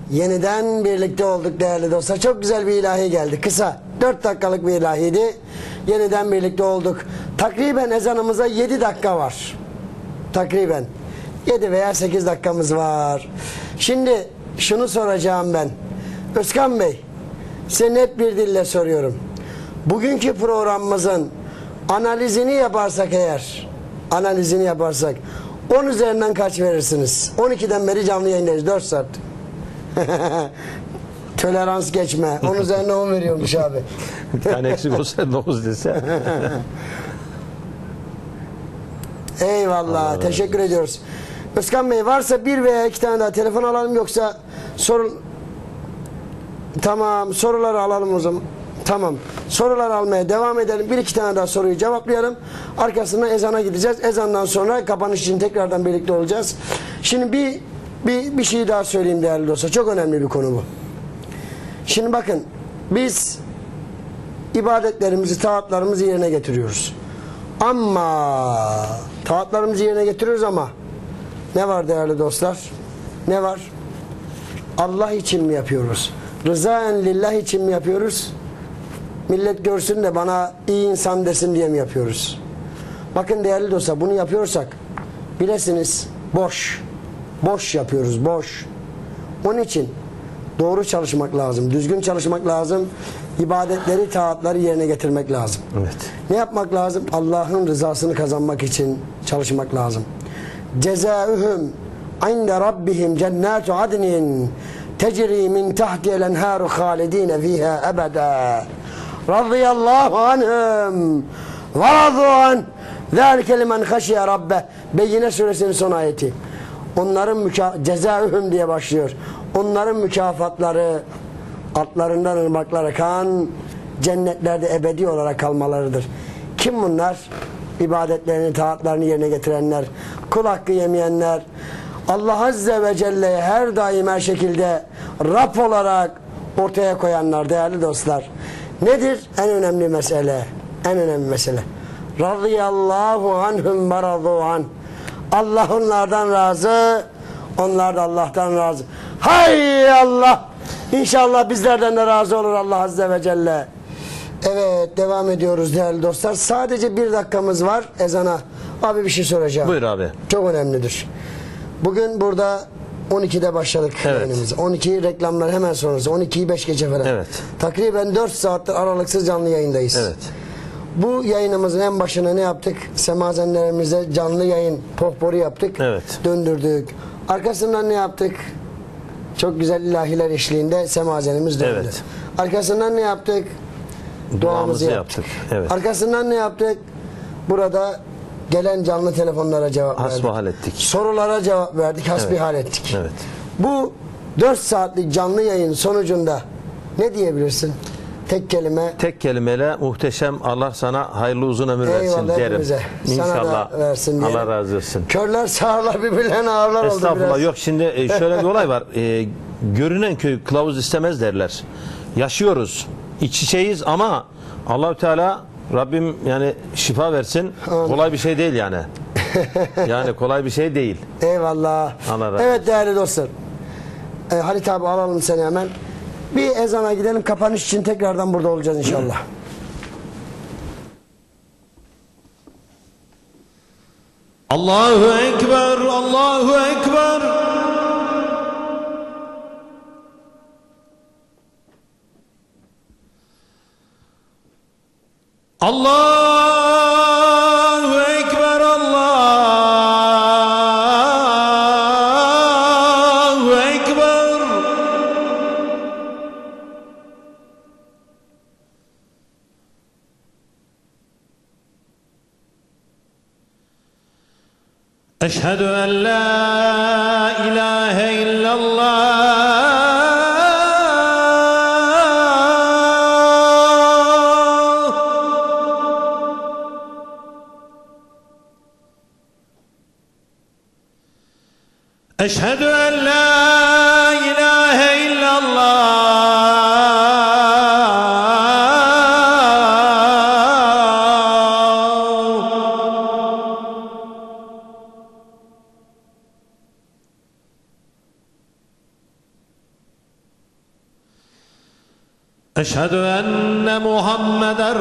Yeniden birlikte olduk değerli dostlar. Çok güzel bir ilahi geldi. Kısa. Dört dakikalık bir ilahiydi. Yeniden birlikte olduk. Takriben ezanımıza yedi dakika var. Takriben. Yedi veya sekiz dakikamız var. Şimdi şunu soracağım ben. Özkan Bey, size net bir dille soruyorum. Bugünkü programımızın analizini yaparsak eğer, analizini yaparsak on üzerinden kaç verirsiniz? on ikiden beri canlı yayındayız. dört saat. Tolerans geçme. on üzerinden on veriyormuş abi. Bir tane eksik olsa dokuz dese. Eyvallah. Teşekkür ediyoruz. Özkan Bey, varsa bir veya iki tane daha telefon alalım, yoksa soru... Tamam, soruları alalım o zaman. Tamam. Sorular almaya devam edelim. Bir iki tane daha soruyu cevaplayalım. Arkasından ezana gideceğiz. Ezandan sonra kapanış için tekrardan birlikte olacağız. Şimdi bir bir, bir şey daha söyleyeyim değerli dostlar. Çok önemli bir konu bu. Şimdi bakın, biz ibadetlerimizi, taatlarımızı yerine getiriyoruz. Ama taatlarımızı yerine getiriyoruz ama ne var değerli dostlar? Ne var? Allah için mi yapıyoruz? Rızaen lillah için mi yapıyoruz? Millet görsün de bana iyi insan desin diye mi yapıyoruz? Bakın değerli dostlar, bunu yapıyorsak bilesiniz boş. Boş yapıyoruz, boş. Onun için doğru çalışmak lazım, düzgün çalışmak lazım. İbadetleri, taatları yerine getirmek lazım. Evet. Ne yapmak lazım? Allah'ın rızasını kazanmak için çalışmak lazım. Cezaühüm inde rabbihim cennatu adnin tecri min tahtiha'l enharu halidin fiha ebeda. Radıyallahu anhum ve radu an. Zalike limen haşiye rabbe. Beyyine suresinin son ayeti. Onların cezaühüm diye başlıyor. Onların mükafatları, altlarından ırmaklar akan cennetlerde ebedi olarak kalmalarıdır. Kim bunlar? İbadetlerini, taatlarını yerine getirenler, kul hakkı yemeyenler, Allah Azze ve Celle'ye her daim her şekilde Rab olarak ortaya koyanlar değerli dostlar. Nedir? En önemli mesele. En önemli mesele. Radıyallahu anhum ve radu an. Allah onlardan razı, onlar da Allah'tan razı. Hay Allah! İnşallah bizlerden de razı olur Allah Azze ve Celle. Evet, devam ediyoruz değerli dostlar. Sadece bir dakikamız var ezana. Abi bir şey soracağım. Buyur abi. Çok önemlidir. Bugün burada on ikide başladık evet. yayınımıza. on iki reklamlar hemen sonrası. on ikiyi beş geçe falan. Evet. Takriben dört saattir aralıksız canlı yayındayız. Evet. Bu yayınımızın en başına ne yaptık? Semazenlerimize canlı yayın pohporu yaptık. Evet. Döndürdük. Arkasından ne yaptık? Çok güzel ilahiler eşliğinde semazenimiz döndü. Evet. Arkasından ne yaptık? Duamızı, Duamızı yaptık. yaptık. Evet. Arkasından ne yaptık? Burada gelen canlı telefonlara cevap verdik. Hasbihal ettik. Sorulara cevap verdik, hasbihal evet. ettik. Evet. Bu dört saatlik canlı yayın sonucunda ne diyebilirsin? Tek kelime. Tek kelimeyle muhteşem, Allah sana hayırlı uzun ömür versin Eyvallah derim. hepimize. İnşallah. Sana da versin diyelim. Allah razı olsun. Körler sağırlar birbirlerine ağırlar oldu biraz. Estağfurullah, yok şimdi şöyle bir olay var. Ee, görünen köy kılavuz istemez derler. Yaşıyoruz. İç içeyiz ama Allahü Teala, Rabbim yani şifa versin. Amin. Kolay bir şey değil yani. Yani kolay bir şey değil. Eyvallah. Allah razı Evet değerli dostlar. Ee, Halit abi alalım seni hemen. Bir ezana gidelim, kapanış için tekrardan burada olacağız inşallah. Allahu Ekber, Allahu Ekber. Allahu Ekber, Allahu Ekber. Eşhedü en la ilahe illallah. Eşhedü en la ilahe illallah. Eşhedü enne Muhammeden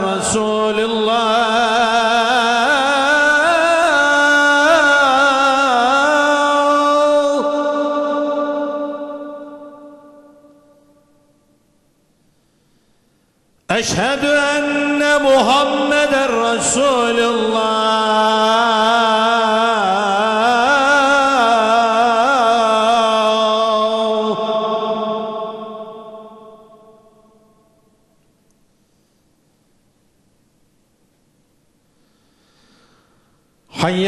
Resulullah. Eşhedü enne Muhammeden Resulullah. Hayy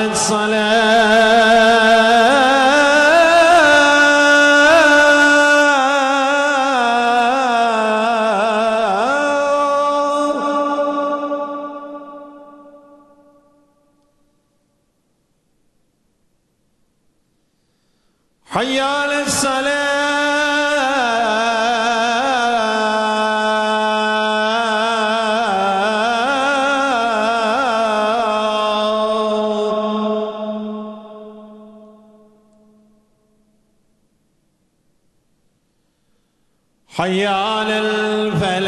Hayy alel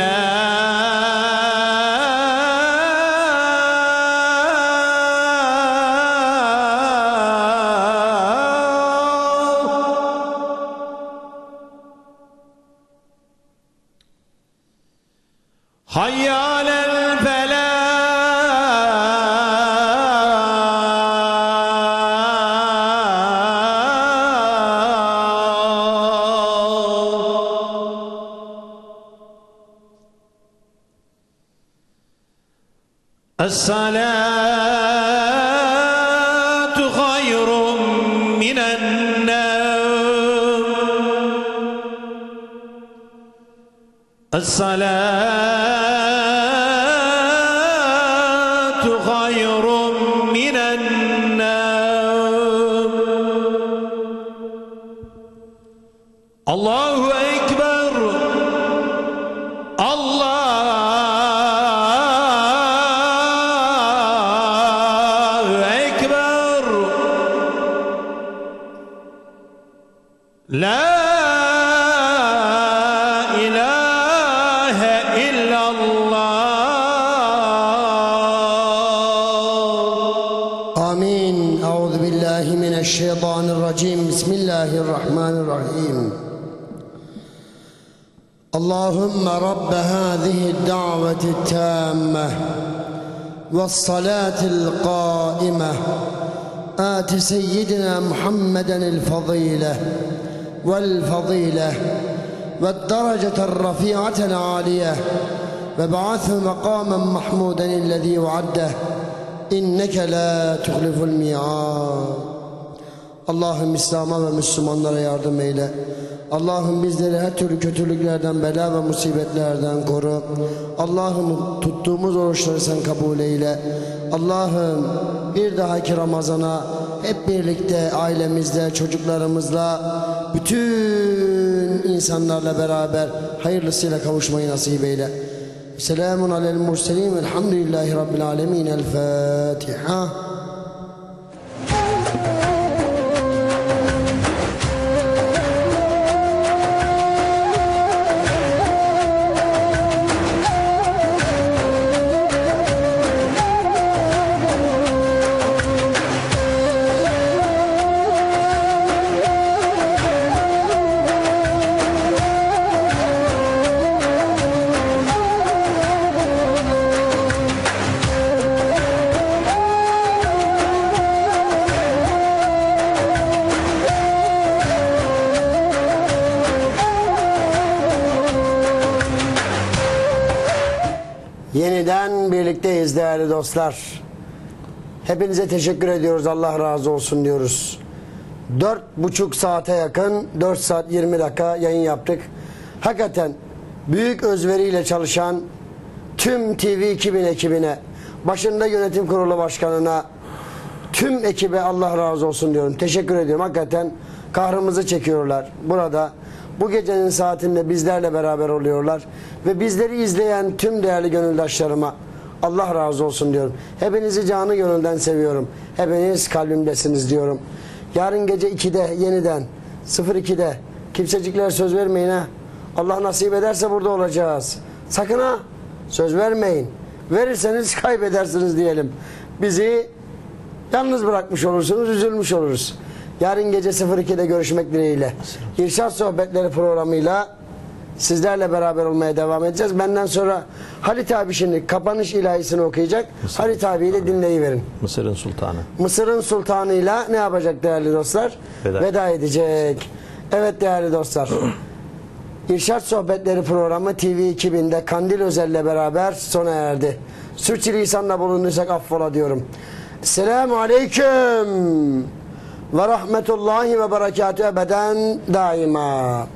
felah. Hayy alel Es-salatu hayrun minen nevm. Es-salatu hayrun minen nevm. Allahu Ekber. Allah La ilahe illallah. Amin. Euzu billahi mineşşeytanirracim. Bismillahirrahmanirrahim. Allahümme Rabbe hâzihi da'veti tâmme ve salatil qâime آت سيدنا محمدا الفضيلة والفضيلة والدرجة الرفيعة العالية وابعثه مقاما محمودا الذي وعده إنك لا تخلف الميعاد. Allah'ım İslam'a ve Müslümanlara yardım eyle. Allah'ım bizleri her türlü kötülüklerden, bela ve musibetlerden koru. Allah'ım tuttuğumuz oruçları sen kabul eyle. Allah'ım bir dahaki Ramazan'a hep birlikte ailemizle, çocuklarımızla, bütün insanlarla beraber hayırlısıyla kavuşmayı nasip eyle. Selamun alel murselin velhamdülillahi rabbil alemin. El Fatiha. Yeniden birlikteyiz değerli dostlar. Hepinize teşekkür ediyoruz. Allah razı olsun diyoruz. Dört buçuk saate yakın, dört saat yirmi dakika yayın yaptık. Hakikaten büyük özveriyle çalışan tüm T V iki bin ekibine, başında yönetim kurulu başkanına, tüm ekibe Allah razı olsun diyorum. Teşekkür ediyorum. Hakikaten kahrımızı çekiyorlar. Burada bu gecenin saatinde bizlerle beraber oluyorlar. Ve bizleri izleyen tüm değerli gönüldaşlarıma Allah razı olsun diyorum. Hepinizi canı gönülden seviyorum. Hepiniz kalbimdesiniz diyorum. Yarın gece ikide yeniden sıfır ikide kimsecikler söz vermeyin ha. Allah nasip ederse burada olacağız. Sakın ha söz vermeyin. Verirseniz kaybedersiniz diyelim. Bizi yalnız bırakmış olursunuz, üzülmüş oluruz. Yarın gece sıfır ikide görüşmek dileğiyle. İrşad Sohbetleri programıyla sizlerle beraber olmaya devam edeceğiz. Benden sonra Halit abi şimdi kapanış ilahisini okuyacak. Mısır. Halit abiyi de dinleyiverin. Mısır'ın sultanı. Mısır'ın sultanıyla ne yapacak değerli dostlar? Veda, Veda edecek. Evet değerli dostlar. İrşad Sohbetleri programı T V iki binde Kandil Özel'le beraber sona erdi. Sürçülisanla bulunduysak affola diyorum. Selamun Aleyküm ve Rahmetullahi ve Berekatühü ebeden daima.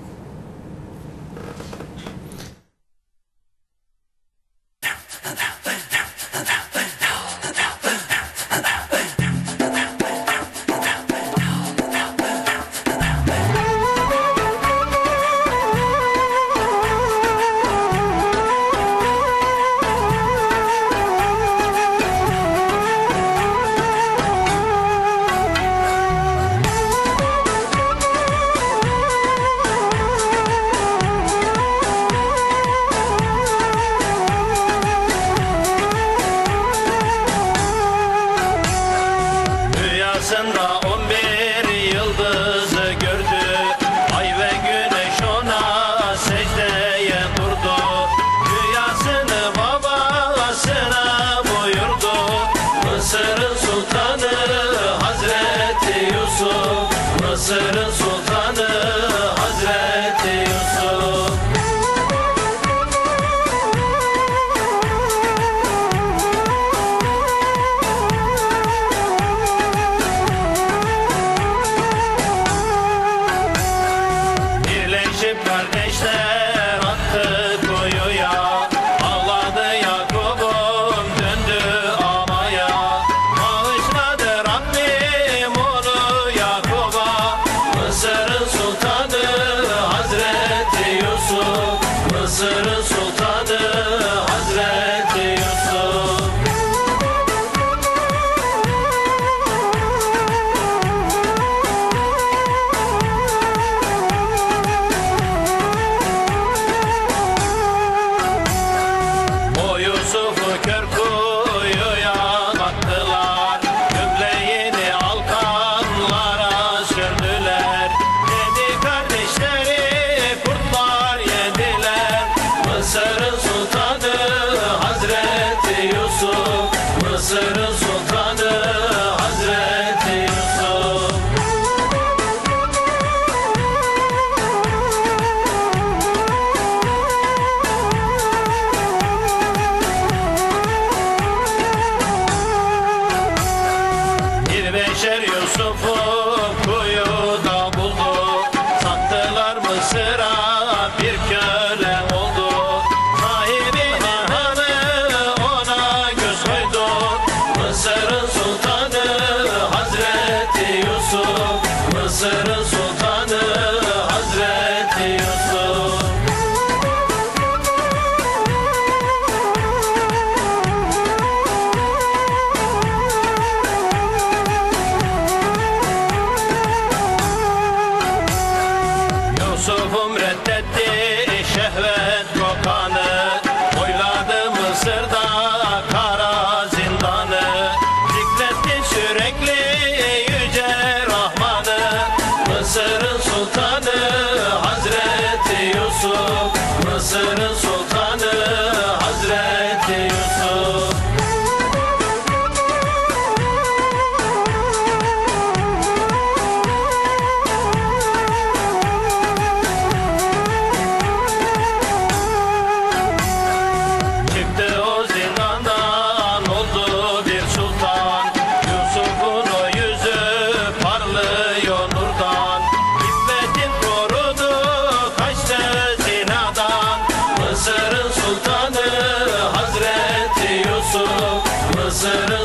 Mısır'ın sultanı Hazreti Yusuf. Birleşip kardeşler attı kuyuya, ağladı Yakup'um döndü ağlaya. Bağışladı Rabbim onu Yakup'a, Mısır'ın sultanı Hazreti Yusuf. Mısır'ın sultanı Hazreti Yusuf. O Yusuf'u kör kuyuya attılar, gömleğini alkanlara sürdüler. Dedi kardeşleri kurtlar yediler. Mısır'ın sultanı Hazreti Yusuf. Mısır'ın sultanı Hazreti Yusuf. Bir beşer Yusuf'u kuyuda buldu, sattılar Mısır'a bir köle oldu. Sahibi hanı ona göz koydu, Mısır'ın sultanı Hazreti Yusuf. Mısır'ın sultanı Hazreti Yusuf. Yusuf'um reddetti şehvet kokanı, boyladı Mısır'da kara zindanı. Zikretti sürekli yüce Rahman'ı, Mısır'ın sultanı Hazreti Yusuf. Mısır'ın sultanı Hazreti Yusuf. Çıktı o zindandan, oldu bir sultan. Yusuf'un o yüzü parlıyor nurdan. İffetin korudu, kaçtı zinadan. Mısır'ın sultanı Hazreti Yusuf. Mısır'ın